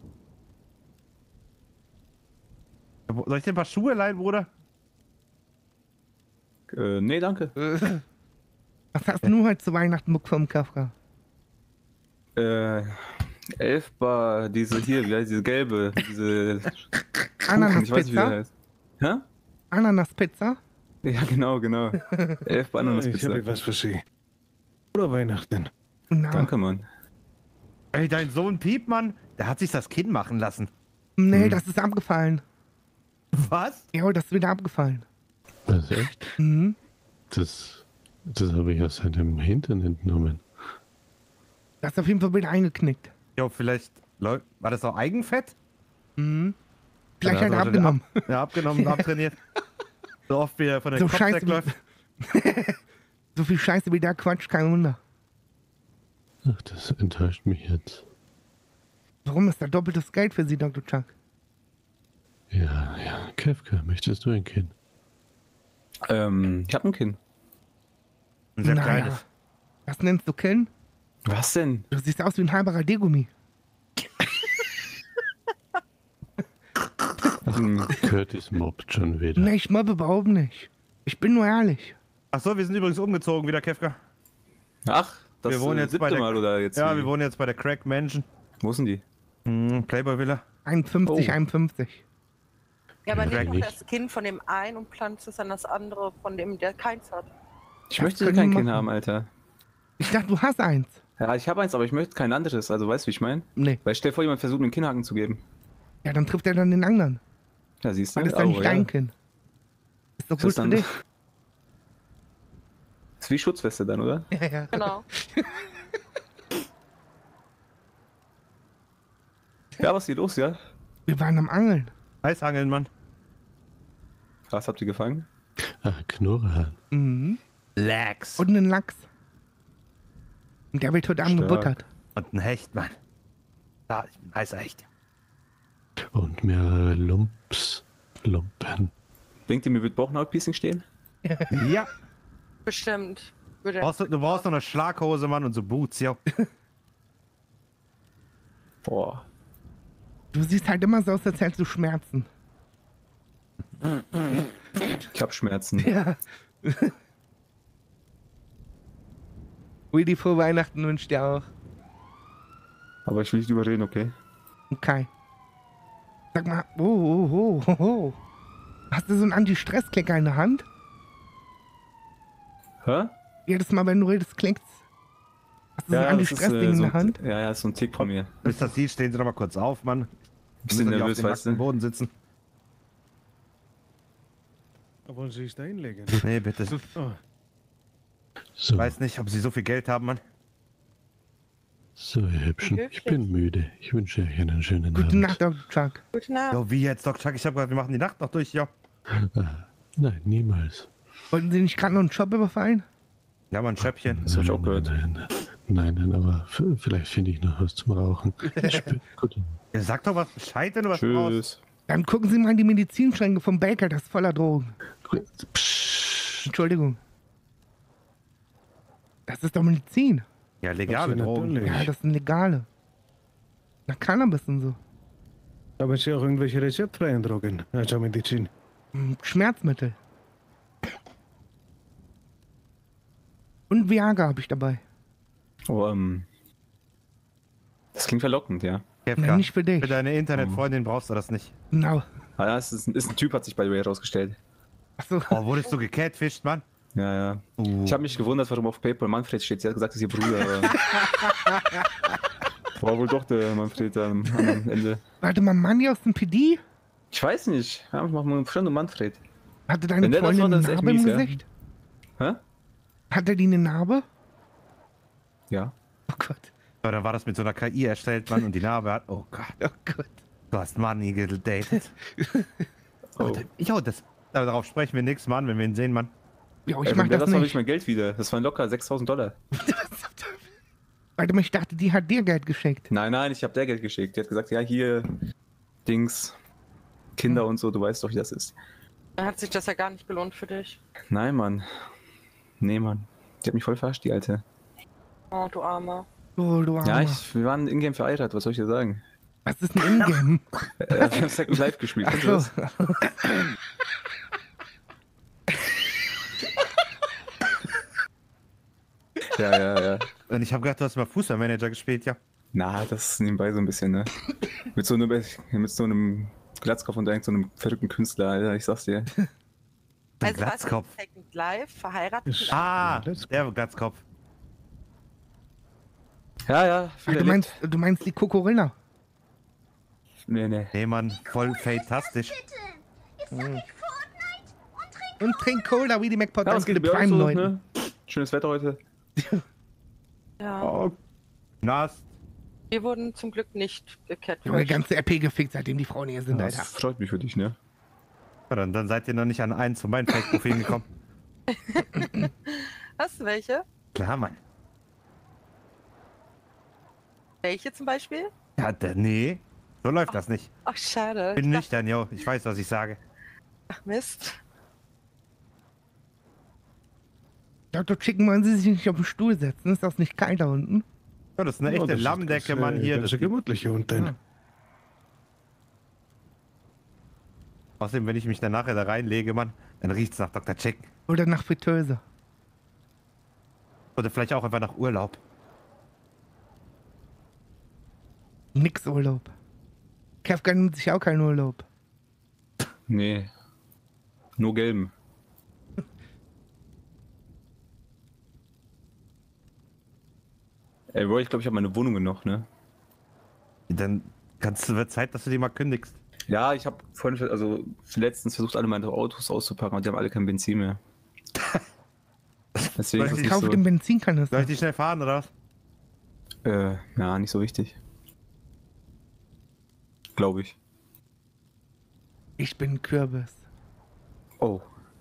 Soll ich dir ein paar Schuhe leihen, Bruder? Nee, danke. Was hast du heute zu Weihnachten bekommen, Kevka? 11 Bar, diese hier, wie heißt diese gelbe, diese Kuchen, ich weiß nicht, wie Ananaspizza? der heißt. Hä? Ananaspizza? Ja, genau. 11 Bar Ich Ananaspizza. habe was für Sie. Oder Weihnachten. Na, Danke, Mann. Ey, dein Sohn Piep, Mann, der hat sich das Kinn machen lassen. nee, das ist abgefallen. Was? Ja, das ist wieder abgefallen. Was, echt? Mhm. Das habe ich aus seinem Hintern entnommen. Das ist auf jeden Fall wieder eingeknickt. Jo, vielleicht, war das auch Eigenfett? Mhm. Vielleicht Ja, hat er also abgenommen. Ja, abgenommen, abtrainiert. So oft wie er von der So Kopf scheiße wegläuft. So viel Scheiße wie der Quatsch, kein Wunder. Ach, das enttäuscht mich jetzt. Warum ist da doppeltes Geld für Sie, Dr. Chuck? Ja. Kefka, möchtest du ein Kind? Ich hab ein Kind. Ein sehr Naja. kleines. Was nennst du Ken? Was denn? Du siehst aus wie ein halber Radiergummi. Curtis mobbt schon wieder. Nee, ich mobbe überhaupt nicht. Ich bin nur ehrlich. Achso, wir sind übrigens umgezogen wieder, Kefka. Ach, das Wir wohnen jetzt bei siebte der- Mal oder jetzt? Ja, wie? wir wohnen jetzt bei der Crack Mansion. Wo sind die? Playboy Villa. 51, Oh. 51. Ja, aber Ja, nimm doch nicht. das Kind von dem einen und pflanzt es an das andere, von dem der keins hat. Ich Das möchte können kein wir Kind machen. haben, Alter. Ich dachte, du hast eins. Ja, ich habe eins, aber ich möchte kein anderes. Also, weißt du, wie ich meine? Nee. Weil stell dir vor, jemand versucht, mir einen Kinnhaken zu geben. Ja, dann trifft er dann den anderen. Ja, siehst du? Weil das ist dann nicht dein Kind. Ist doch Das gut ist für dann- dich. Ist wie Schutzweste dann, oder? Ja, ja. Genau. Ja, was ist hier los, ja? Wir waren am Angeln. Eisangeln, Mann. Was habt ihr gefangen? Ach, Knurrhahn. Mhm. Lachs. Und einen Lachs. Und der wird heute Abend Stark. gebuttert. Und ein Hecht, Mann. Ja, ich bin ein heißer Hecht. Und mehrere Lumpen. Denkt ihr, mir wird Bauchnabelpiercing stehen? Ja. Bestimmt. Würde Du brauchst noch eine Schlaghose, Mann, und so Boots, ja. Boah. Du siehst halt immer so aus, als hättest du Schmerzen. Ich hab Schmerzen. Ja. Willi, frohe Weihnachten wünscht dir auch. Aber ich will nicht überreden, okay? Okay. Sag mal, oh. Hast du so einen Anti-Stress-Klicker in der Hand? Hä? Jedes Mal, wenn du redest, klingt's. Hast du so ein Anti-Stress-Ding in der Hand? Ja, ist so ein Tick von mir. Mr. C, stehen Sie doch mal kurz auf, Mann. Bisschen Müssen die nervös, auf dem weißt nackten du? Boden sitzen. Wollen Sie sich da hinlegen? Nee, bitte. Oh. So, Weiß nicht, ob Sie so viel Geld haben, Mann. so, ihr Hübschen. Ich bin müde. Ich wünsche euch einen schönen Gute Abend. Nacht, Dr. Chuck. Gute Nacht. Jo, wie jetzt, Doc Chuck? Ich hab gesagt, wir machen die Nacht noch durch, ja. Nein, niemals. Wollten Sie nicht gerade noch einen Job überfallen? Ja, mal ein Schöppchen. Das hab ich auch gehört. Nein, aber vielleicht finde ich noch was zum Rauchen. Gut. Ja, sag doch was Bescheid, wenn du was brauchst. Tschüss. Dann gucken Sie mal in die Medizinschränke vom Baker, das ist voller Drogen. Entschuldigung. Das ist doch Medizin. Ja, legale Das ist Drogen. natürlich. Ja, das sind legale. Na, Cannabis und so. Aber Sie auch irgendwelche rezeptfreien Drogen? Also Medizin. Schmerzmittel. Und Viagra habe ich dabei. Oh, das klingt verlockend, ja. Kefka, Ja, nicht für dich. für deine Internetfreundin brauchst du das nicht. Genau. Ah ja, es ist ein Typ, hat sich bei the way herausgestellt. Achso. Oh, wurdest du gecatfischt, Mann? Ja, ja. Ich habe mich gewundert, warum auf PayPal Manfred steht. Sie hat gesagt, das ist ihr Bruder, aber... War wohl doch der Manfred am Ende. Warte mal, Manni aus dem PD? Ich weiß nicht. Ja, mach mal schon Manfred. Hatte deine Wenn der das Freundin war, eine dann ist echt Narbe im mies, ja. Gesicht? Hä? Hatte die eine Narbe? Ja. Oh Gott. So, dann war das mit so einer KI erstellt, Mann, und die Narbe hat... Oh Gott. Oh Gott. Du hast Money gedatet. Oh. Jo, darauf sprechen wir nichts, Mann, wenn wir ihn sehen, Mann. Ja, ich Ey, mach wenn der das das war, will nicht. ich mein Geld wieder. Das waren locker $6.000. Warte mal, ich dachte, die hat dir Geld geschickt. Nein, ich habe der Geld geschickt. Die hat gesagt, ja, hier, Dings, Kinder und so, du weißt doch, wie das ist. Dann hat sich das ja gar nicht gelohnt für dich. Nein, Mann. Nee, Mann. Die hat mich voll verarscht, die Alte. Oh, du Armer. Oh, du Armer. Ja, wir waren in-game verheiratet, was soll ich dir sagen? Was ist ein Ingame? Wir haben Second Life gespielt. Kennst du das? Ja. Und ich habe gedacht, du hast mal Fußballmanager gespielt, ja. Na, das ist nebenbei so ein bisschen, ne? Mit so einem Glatzkopf und so einem verrückten Künstler, Alter, ich sag's dir. Also was Glatzkopf. ist Second Life, verheiratet mit Ah, der Glatzkopf. Ja, Ach, du meinst die Kokorilla? Nee. Nee, Mann, voll fantastisch. Bitte, ihr zockt Fortnite und trinkt Und trink Cola wie die McPot Ja, was geht bei euch Prime so, Leuten. ne? Schönes Wetter heute. Ja. Oh, nass. Wir wurden zum Glück nicht Die gecatfished. ganze RP gefickt, seitdem die Frauen hier sind, Das Alter. freut mich für dich, ne? Ja, dann seid ihr noch nicht an eins von meinen Fake-Profilen gekommen. Hast du welche? Klar, Mann. Welche zum Beispiel? Ja, nee, so läuft das nicht. Ach, schade. Bin Ich dachte, nüchtern, jo. Ich weiß, was ich sage. ach, Mist. Dr. Chicken, wollen Sie sich nicht auf den Stuhl setzen? Ist das nicht kalt da unten? Ja, das ist eine echte Lammdecke, Mann, hier. Das ist gemütlich hier unten. Ja. Außerdem, wenn ich mich dann nachher da reinlege, Mann, dann riecht's nach Dr. Chicken. Oder nach Fritteuse? Oder vielleicht auch einfach nach Urlaub. Nix Urlaub. Kefka nimmt sich auch keinen Urlaub. Nee. Nur gelben. Ey, Roy, ich glaube, ich habe meine Wohnungen noch, ne? Dann wird Zeit, dass du die mal kündigst. Ja, ich habe vorhin, also letztens versucht, alle meine Autos auszupacken und die haben alle kein Benzin mehr. Deswegen ist es Ich nicht Kaufe so, den Benzinkanister. Soll ich die schnell fahren, oder was? ja, nicht so wichtig. Glaube ich. Ich bin Kürbis. Oh.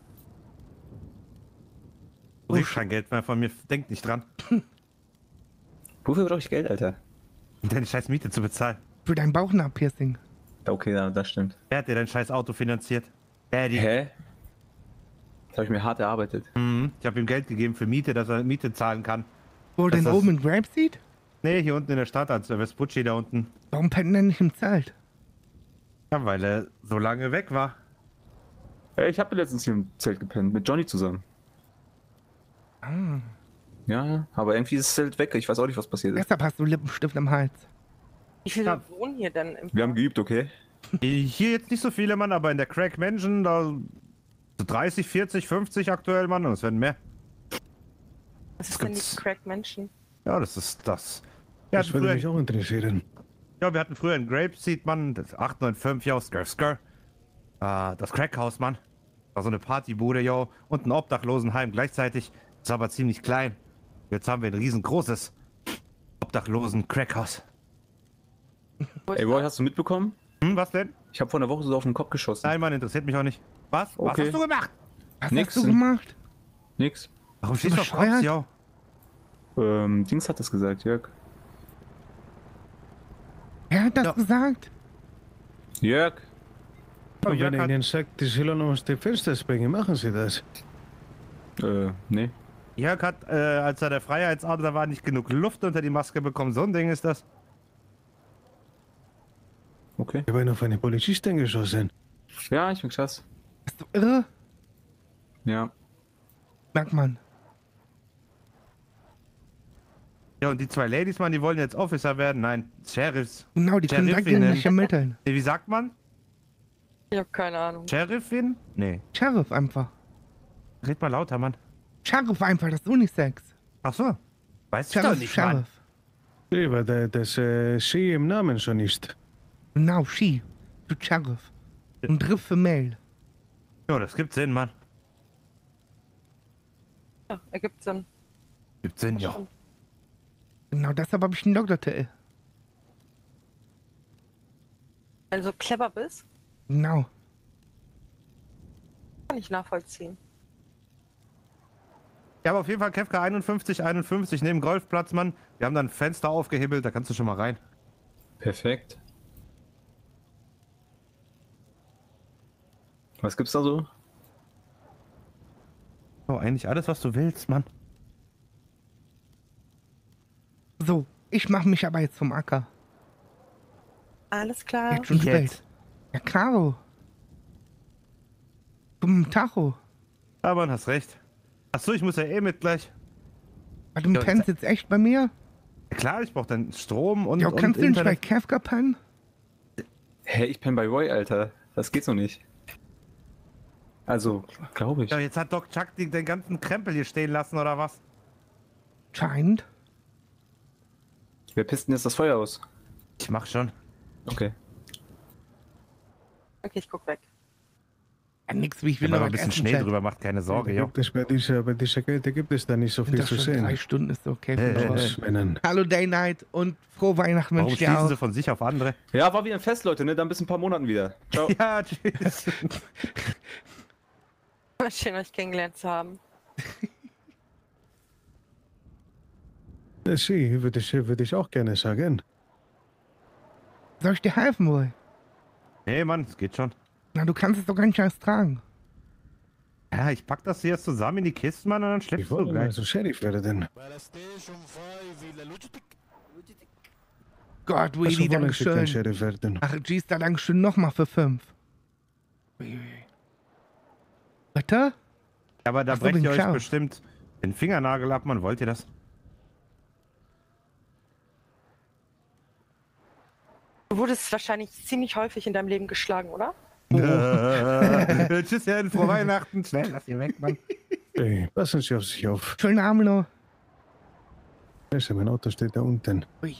Du kriegst kein Geld mehr von mir. Denk nicht dran. Wofür brauche ich Geld, Alter? Um deine scheiß Miete zu bezahlen. Für dein Bauchnabelpiercing. Ja, okay, ja, das stimmt. Wer hat dir dein scheiß Auto finanziert? Daddy. Hä? Das habe ich mir hart erarbeitet. Mhm. Ich habe ihm Geld gegeben für Miete, dass er Miete zahlen kann. Wo Das denn ist- oben in Grapeseed? Nee, hier unten in der Stadt, als der Vespucci da unten. Warum pennt er nicht im Zelt? Ja, weil er so lange weg war. Ey, ich habe letztens hier im Zelt gepennt, mit Johnny zusammen. Ah. Ja, aber irgendwie ist das Zelt weg. Ich weiß auch nicht, was passiert ist. Deshalb hast du Lippenstift im Hals. Wie viele wohnen hier denn im Wir haben geübt, okay? Hier jetzt nicht so viele, Mann, aber in der Crack Mansion, da so 30, 40, 50 aktuell, Mann, und es werden mehr. Was ist denn die Crack-Menschen? Ja, das ist das. Wir Das hatten würde früher, mich auch interessieren. ja, wir hatten früher ein Grapeseed, Mann. Das 895, ja, Skr. Das Crackhaus, Mann. War so eine Partybude, yo. Und ein Obdachlosenheim gleichzeitig. Ist aber ziemlich klein. Jetzt haben wir ein riesengroßes Obdachlosen-Crackhaus. Ey, Roy, hast du mitbekommen? Hm, was denn? Ich habe vor einer Woche so auf den Kopf geschossen. Nein, Mann, interessiert mich auch nicht. Was? Was Okay. hast du gemacht? Was Nix. hast du gemacht? Nix. Warum du stehst du auf bescheuert? Cops, yo? Dings hat das gesagt, Jörg. Wer hat das Ja. gesagt? Jörg. Und Jörg wenn hat- Ihnen sagt, die sollen aus dem Fenster springen, machen Sie das. Nee. Jörg hat, als er der Freiheitsadler war, nicht genug Luft unter die Maske bekommen. So ein Ding ist das. Okay. Ich habe auf eine Polizistin geschossen. Ja, ich bin krass. Bist du irre? Ja. Merkt man. Ja, und die zwei Ladies, Mann, die wollen jetzt Officer werden. Nein, Sheriffs. Genau, die können direkt Sheriffin. nicht ermitteln. Nee, wie sagt man? Ich habe keine Ahnung. Sheriffin? Nee. Sheriff einfach. Red mal lauter, Mann. Sheriff einfach, das ist Unisex. Ach so. Weiß ich doch Sheriff, nicht, Mann. Sheriff. Nee, weil das Sie im Namen schon ist. Genau, she. Du Sheriff. Ein Griff für Mail. Ja, das gibt Sinn, Mann. Ja, ergibt Sinn. Gibt Sinn, ja. Genau, deshalb habe ich einen Doktortitel. Also clever bist, Genau. kann ich nachvollziehen. Ja, aber auf jeden Fall Kefka 51 neben Golfplatz, Mann. Wir haben da ein Fenster aufgehibbelt, da kannst du schon mal rein. Perfekt. Was gibt's da so? Oh, eigentlich alles, was du willst, Mann. So, ich mache mich aber jetzt vom Acker. Alles klar. Jetzt schon spät. Jetzt. Ja, klaro. Zum Tacho. Ja, Mann, hast recht. Achso, ich muss ja eh mit gleich. Du Ja, pennst jetzt echt bei mir? Ja, klar, ich brauch dann Strom und, Ja, und kannst du nicht bei Internet. Kefka pennen? Hä, ich bin bei Roy, Alter. Das geht so nicht. Also, glaube ich. Ja, jetzt hat Doc Chuck den ganzen Krempel hier stehen lassen, oder was? Scheint. Wer pisst denn jetzt das Feuer aus? Ich mach schon. Okay. Okay, ich guck weg. Ja, nix, wie ich will Wenn man noch ein bisschen essen, Schnee Chat. drüber macht, keine Sorge, jo. Gibt es bei dieser Kälte gibt es da nicht so viel Das zu schon 3 sehen. Stunden ist okay. Auswennen. Hallo Day Night und frohe Weihnachten Warum wünsche ich dir schließen sie auch. von sich auf andere? Ja, war wieder ein Fest, Leute, ne? Dann bis in ein paar Monaten wieder. Ciao. Ja, tschüss. Schön, euch kennengelernt zu haben. Sie, würde ich auch gerne sagen. Soll ich dir helfen wohl? Nee, Mann, es geht schon. Na, du kannst es doch gar nicht erst tragen. Ja, ich pack das hier jetzt zusammen in die Kiste, Mann, und dann Ich schleppst du wollte mal gleich. so Sheriff werden. Gott, Also Willy, wollen Sie kein Dankeschön. Sheriff werden. Ach, G-Star, Dankeschön nochmal für 5. Bitte? Aber da Ach so, brecht wegen ihr euch Schau. bestimmt den Fingernagel ab, Mann. Wollt ihr das? Du wurdest wahrscheinlich ziemlich häufig in deinem Leben geschlagen, oder? Tschüss, ja, frohe Weihnachten. Schnell, lass ihn weg, Mann. Hey, passen Sie auf sich auf. Schönen Abend noch. Scheiße, mein Auto steht da unten. Ui.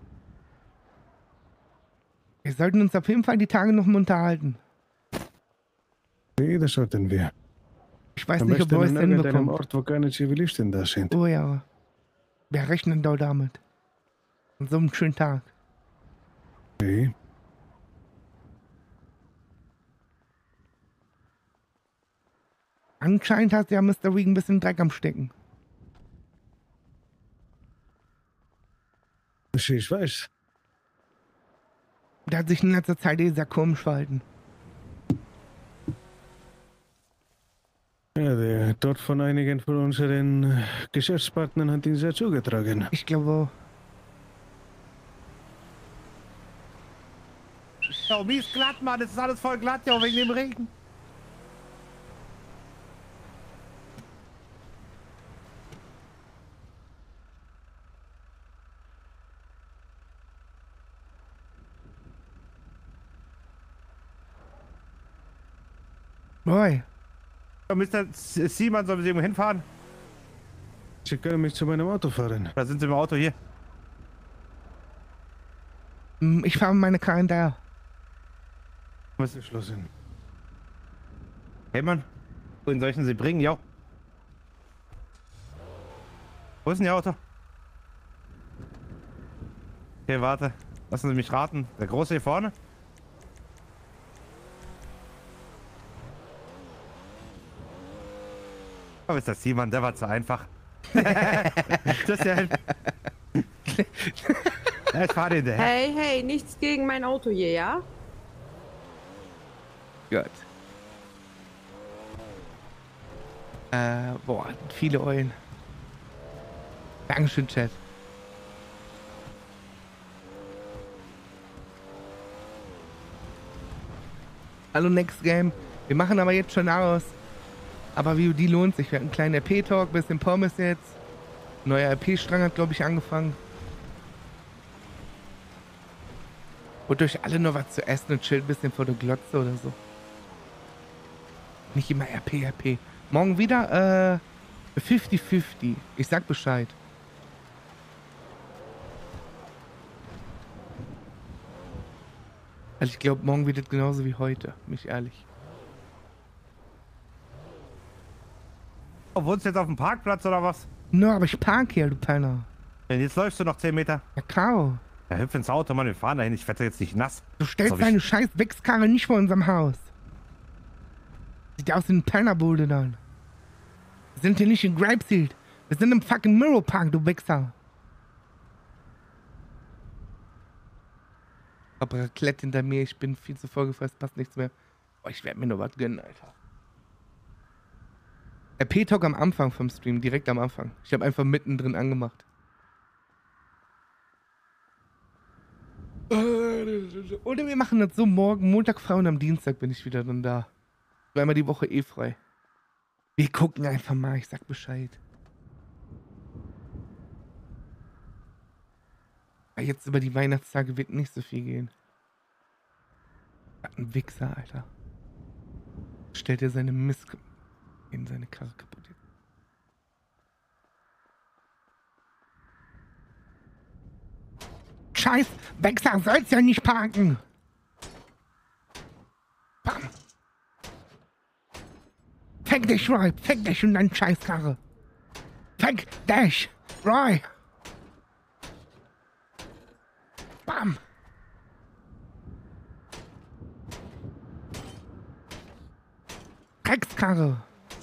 Wir sollten uns auf jeden Fall die Tage noch mal unterhalten. Nee, das sollten wir. Ich weiß Am nicht, ob besten wir es an irgendeinem hinbekommen. Ort, wo keine Zivilisten da sind. Oh ja. Wir rechnen da damit. An so einem schönen Tag. Okay. Anscheinend hat ja Mr. Regan ein bisschen Dreck am Stecken. Ich weiß. Der hat sich in letzter Zeit sehr komisch verhalten. Ja, der Tod von einigen von unseren Geschäftspartnern hat ihn sehr zugetragen. Ich glaube, Ja, mies glatt, Mann. Das ist alles voll glatt, ja, wegen dem Regen. boy, Ja, Mr. Seaman, sollen wir sie irgendwo hinfahren? Sie können mich zu meinem Auto fahren. Da sind Sie im Auto hier. Ich fahre meine Karre hinterher. Was ist geschlossen? Hey Mann, wohin soll ich denn Sie bringen? Ja. Wo ist denn Ihr Auto? Okay, warte. Lassen Sie mich raten. Der Große hier vorne? Aber ist das Simon? Der war zu einfach. Das ist ja... Ja, ich fahr den hinterher. Hey, hey, nichts gegen mein Auto hier, ja? Gut. Boah, viele Eulen. Dankeschön, Chat. Hallo, Next Game. Wir machen aber jetzt schon aus. Aber VOD lohnt sich. Wir hatten einen kleinen RP-Talk, bisschen Pommes jetzt. Neuer RP-Strang hat, glaube ich, angefangen. Holt euch alle noch was zu essen und chillt ein bisschen vor der Glotze oder so. Nicht immer RP. Morgen wieder 50-50. Ich sag Bescheid. Also ich glaube, morgen wird es genauso wie heute. Mich ehrlich. Oh, wohnst du jetzt auf dem Parkplatz oder was? No, aber ich park hier, du Penner. Ja, jetzt läufst du noch 10 Meter. Ja, Karo. Ja, hüpf ins Auto, Mann, wir fahren dahin. Ich werde jetzt nicht nass. Du stellst deine scheiß Wichskarre nicht vor unserem Haus. Sieht aus wie ein Pennerbude dann. Wir sind hier nicht in Grapeseed. Wir sind im fucking Mirror Park, du Wichser. Aber Raclette hinter mir, ich bin viel zu vollgefressen, passt nichts mehr. Oh, ich werde mir nur was gönnen, Alter. RP-Talk am Anfang vom Stream, direkt am Anfang. Ich habe einfach mittendrin angemacht. Oder wir machen das so morgen, Montag frei und am Dienstag bin ich wieder dann da. Zweimal die Woche eh frei. Wir gucken einfach mal, ich sag Bescheid. Aber jetzt über die Weihnachtstage wird nicht so viel gehen. Ein Wichser, Alter. Stellt er seine Mist in seine Karre kaputt. Scheiß Wichser, sollst ja nicht parken. Bam. Fick dich, Roy. Fick dich und deine Scheißkarre. Fick dich, Roy. Bam. Dreckskarre.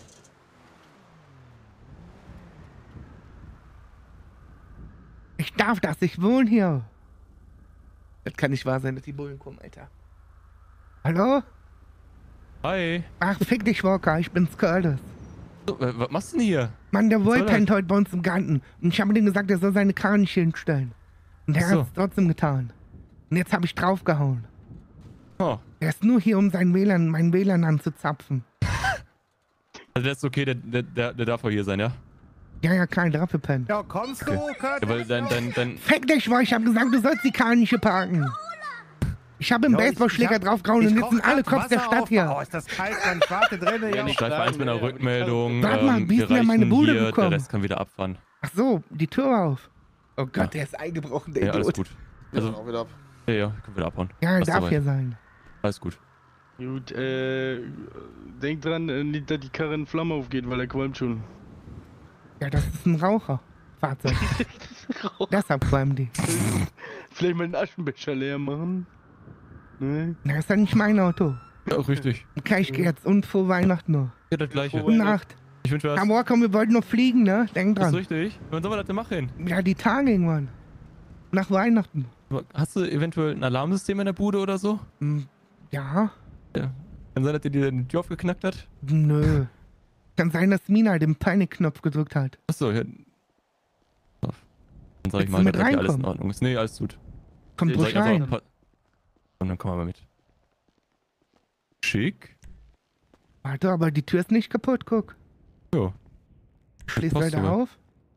Ich darf das, ich wohne hier. Das kann nicht wahr sein, dass die Bullen kommen, Alter. Hallo? Hi. Ach, fick dich, Walker, ich bin's Curtis. So, was machst du denn hier? Mann, der Wohl pennt heute bei uns im Garten. Und ich habe ihm gesagt, er soll seine Karre nicht hinstellen. Und er hat es trotzdem getan. Und jetzt habe ich draufgehauen. Oh. Er ist nur hier, um mein WLAN anzuzapfen. Also der ist okay, der darf auch hier sein, ja? Ja, kein Draffelpen. Ja, kommst du, Curtis? Ja, weil dein... Fick dich, Roy, ich habe gesagt, du sollst die Karre nicht hier parken. Ich habe einen Baseballschläger draufgehauen und jetzt sind alle Cops der Stadt hier. Oh, ist das kalt, man warte drin. Ja, ich schreibe eins mit einer Rückmeldung. Warte mal, wie ist denn meine Bude hier, gekommen? Der Rest kann wieder abfahren. Ach so, die Tür auf. Oh Gott, ja. Der ist eingebrochen, der Ja, alles Idiot. gut. Also, auch wieder ab. Ja, können wieder abhauen. Ja, er darf hier sein. Alles gut. Gut, denk dran, nicht, dass die Karre in Flamme aufgeht, weil er qualmt schon. Ja, das ist ein Raucherfahrzeug. Deshalb qualmen die. Vielleicht mal den Aschenbecher leer machen. Ne? Das ist ja nicht mein Auto. Ja, richtig. Okay, ich gehe jetzt und frohe Weihnachten noch. Ja, das gleiche. Gute Nacht. Ich wünsche was. Aber komm, wir wollten noch fliegen, ne? Denk dran. Das ist richtig. Wann sollen wir das denn machen? Ja, die Tage irgendwann. Nach Weihnachten. Hast du eventuell ein Alarmsystem in der Bude oder so? Ja. Ja. Kann sein, dass dir die Tür aufgeknackt hat? Nö. Kann sein, dass Mina den Panikknopf gedrückt hat. Achso, ja. Dann sag ich Willst mal, du mit dass hier alles in reinkommen? Ordnung ist. Nee, alles gut. Kommt Soll ruhig ich einfach- rein. Und dann kommen wir mal mit. Schick. Warte, aber die Tür ist nicht kaputt, guck. Ja. Schließ passt weiter sogar. auf.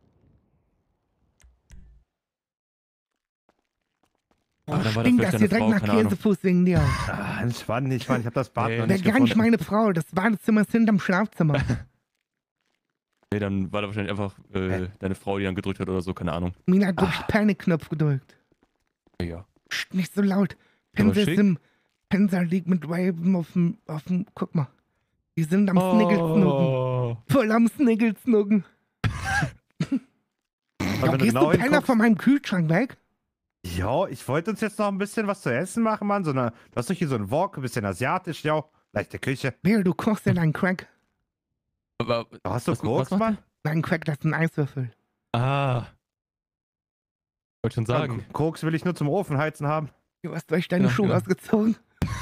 Ah, dann war Stinkt vielleicht das hier deine direkt Frau, nach keine Ahnung. Käsefuß wegen dir. Ah, entspann dich, Mann, ich hab das Bad noch Wäre nicht gar nicht gefunden. meine Frau, das Badezimmer ist hinterm Schlafzimmer. Nee, dann war da wahrscheinlich einfach deine Frau, die dann gedrückt hat oder so, keine Ahnung. Mina hat durch Panikknopf gedrückt. Ja. Psst, nicht so laut. Aber Pinsel ist schick. im Pinsel liegt mit Raven auf dem, guck mal. Die sind am Snigglesnuggen. Voll am Snigglesnuggen. Ja, gehst du Penner von meinem Kühlschrank weg? Ja, ich wollte uns jetzt noch ein bisschen was zu essen machen, Mann. Du hast doch hier so einen Wok, ein bisschen asiatisch, ja. Leichte Küche. Bill, du kochst ja deinen Crack. Aber, Hast du was Koks, macht Mann? Dein Crack, das ist ein Eiswürfel. wollte schon sagen. Koks will ich nur zum Ofen heizen haben. Du hast durch deine Schuhe ausgezogen.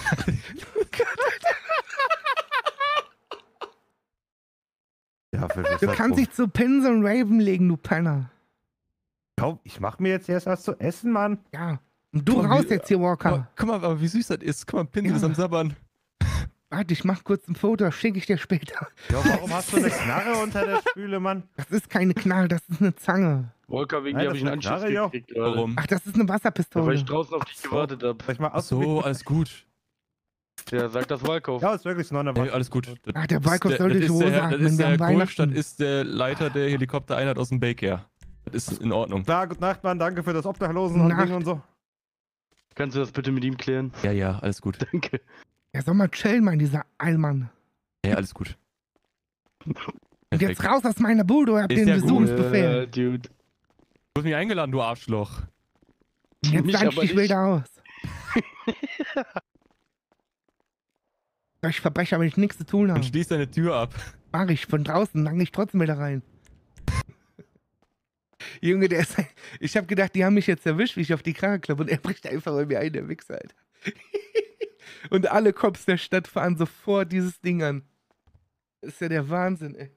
Ja, Du kannst dich zu Pinsel und Raven legen, du Penner. Ja, ich mach mir jetzt erst was zu essen, Mann. Ja. Und du raus jetzt hier, Walker. Guck mal, aber wie süß das ist. Guck mal, Pinsel ist am Sabbern. Warte, ich mach kurz ein Foto, schicke ich dir später. Ja, warum hast du eine Knarre unter der Spüle, Mann? Das ist keine Knarre, das ist eine Zange. Walker, wegen Nein, dir das habe ich einen ist eine Anschluss Knarre, gekriegt. gerade. Warum? Ach, das ist eine Ja, Wasserpistole. weil ich draußen auf dich gewartet habe. Soll ich mal Ach so, alles gut. Ja, sag das Walker. Ja, ist wirklich noch eine Nee, alles gut. Ach, der Walkow sollte das ich ist wohl der, sagen, das wenn ist wir der am Kohlstadt Weihnachten... ist der Leiter der Helikoptereinheit aus dem Baker. Das ist in Ordnung. Klar, gute Nacht, Mann. Danke für das Obdachlosen und Nacht. Ding und so. Kannst du das bitte mit ihm klären? Ja, alles gut. Danke. Der soll mal chillen, mein dieser Allmann. Ja, alles gut. Und jetzt raus aus meiner Bude, ihr habt Ist den ja gut. Besuchsbefehl. Dude. Du hast mich eingeladen, du Arschloch. Jetzt Mich sag aber ich nicht. wieder aus. Ich Verbrecher, wenn ich nichts zu tun Dann habe. schließ deine Tür ab. Mach ich von draußen, lang ich trotzdem wieder rein. Junge, der ist. Ich hab gedacht, die haben mich jetzt erwischt, wie ich auf die Krake klappe und er bricht einfach bei mir ein, der Wichser, Alter. Und alle Cops der Stadt fahren sofort dieses Ding an. Das ist ja der Wahnsinn, ey.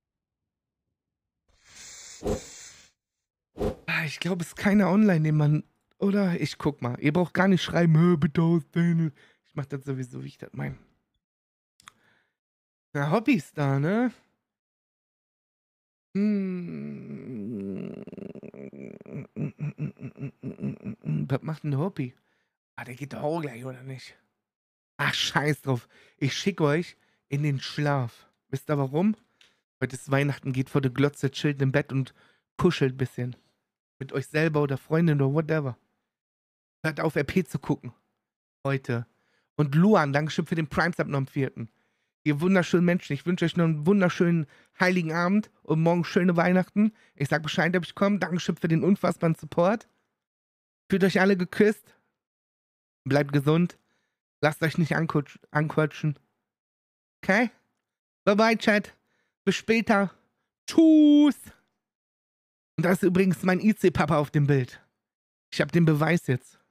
Ich glaube, es ist keiner online, den man. Oder? Ich guck mal. Ihr braucht gar nicht schreiben, hör bitte ausdehnen. Ich mach das sowieso, wie ich das meine. Na, Hobbys da, ne? Was macht ein Hobby? Ah, der geht doch auch gleich, oder nicht? Ach, scheiß drauf. Ich schicke euch in den Schlaf. Wisst ihr warum? Heute ist Weihnachten, geht vor der Glotze, chillt im Bett und kuschelt ein bisschen. Mit euch selber oder Freundin oder whatever. Hört auf, RP zu gucken. Heute. Und Luan, Dankeschön für den Prime-Sub noch am 4. Ihr wunderschönen Menschen, ich wünsche euch noch einen wunderschönen Heiligen Abend und morgen schöne Weihnachten. Ich sag Bescheid, ob ich komme. Dankeschön für den unfassbaren Support. Fühlt euch alle geküsst. Bleibt gesund. Lasst euch nicht anquatschen. Okay? Bye bye, Chat. Bis später. Tschüss. Und da ist übrigens mein IC-Papa auf dem Bild. Ich habe den Beweis jetzt.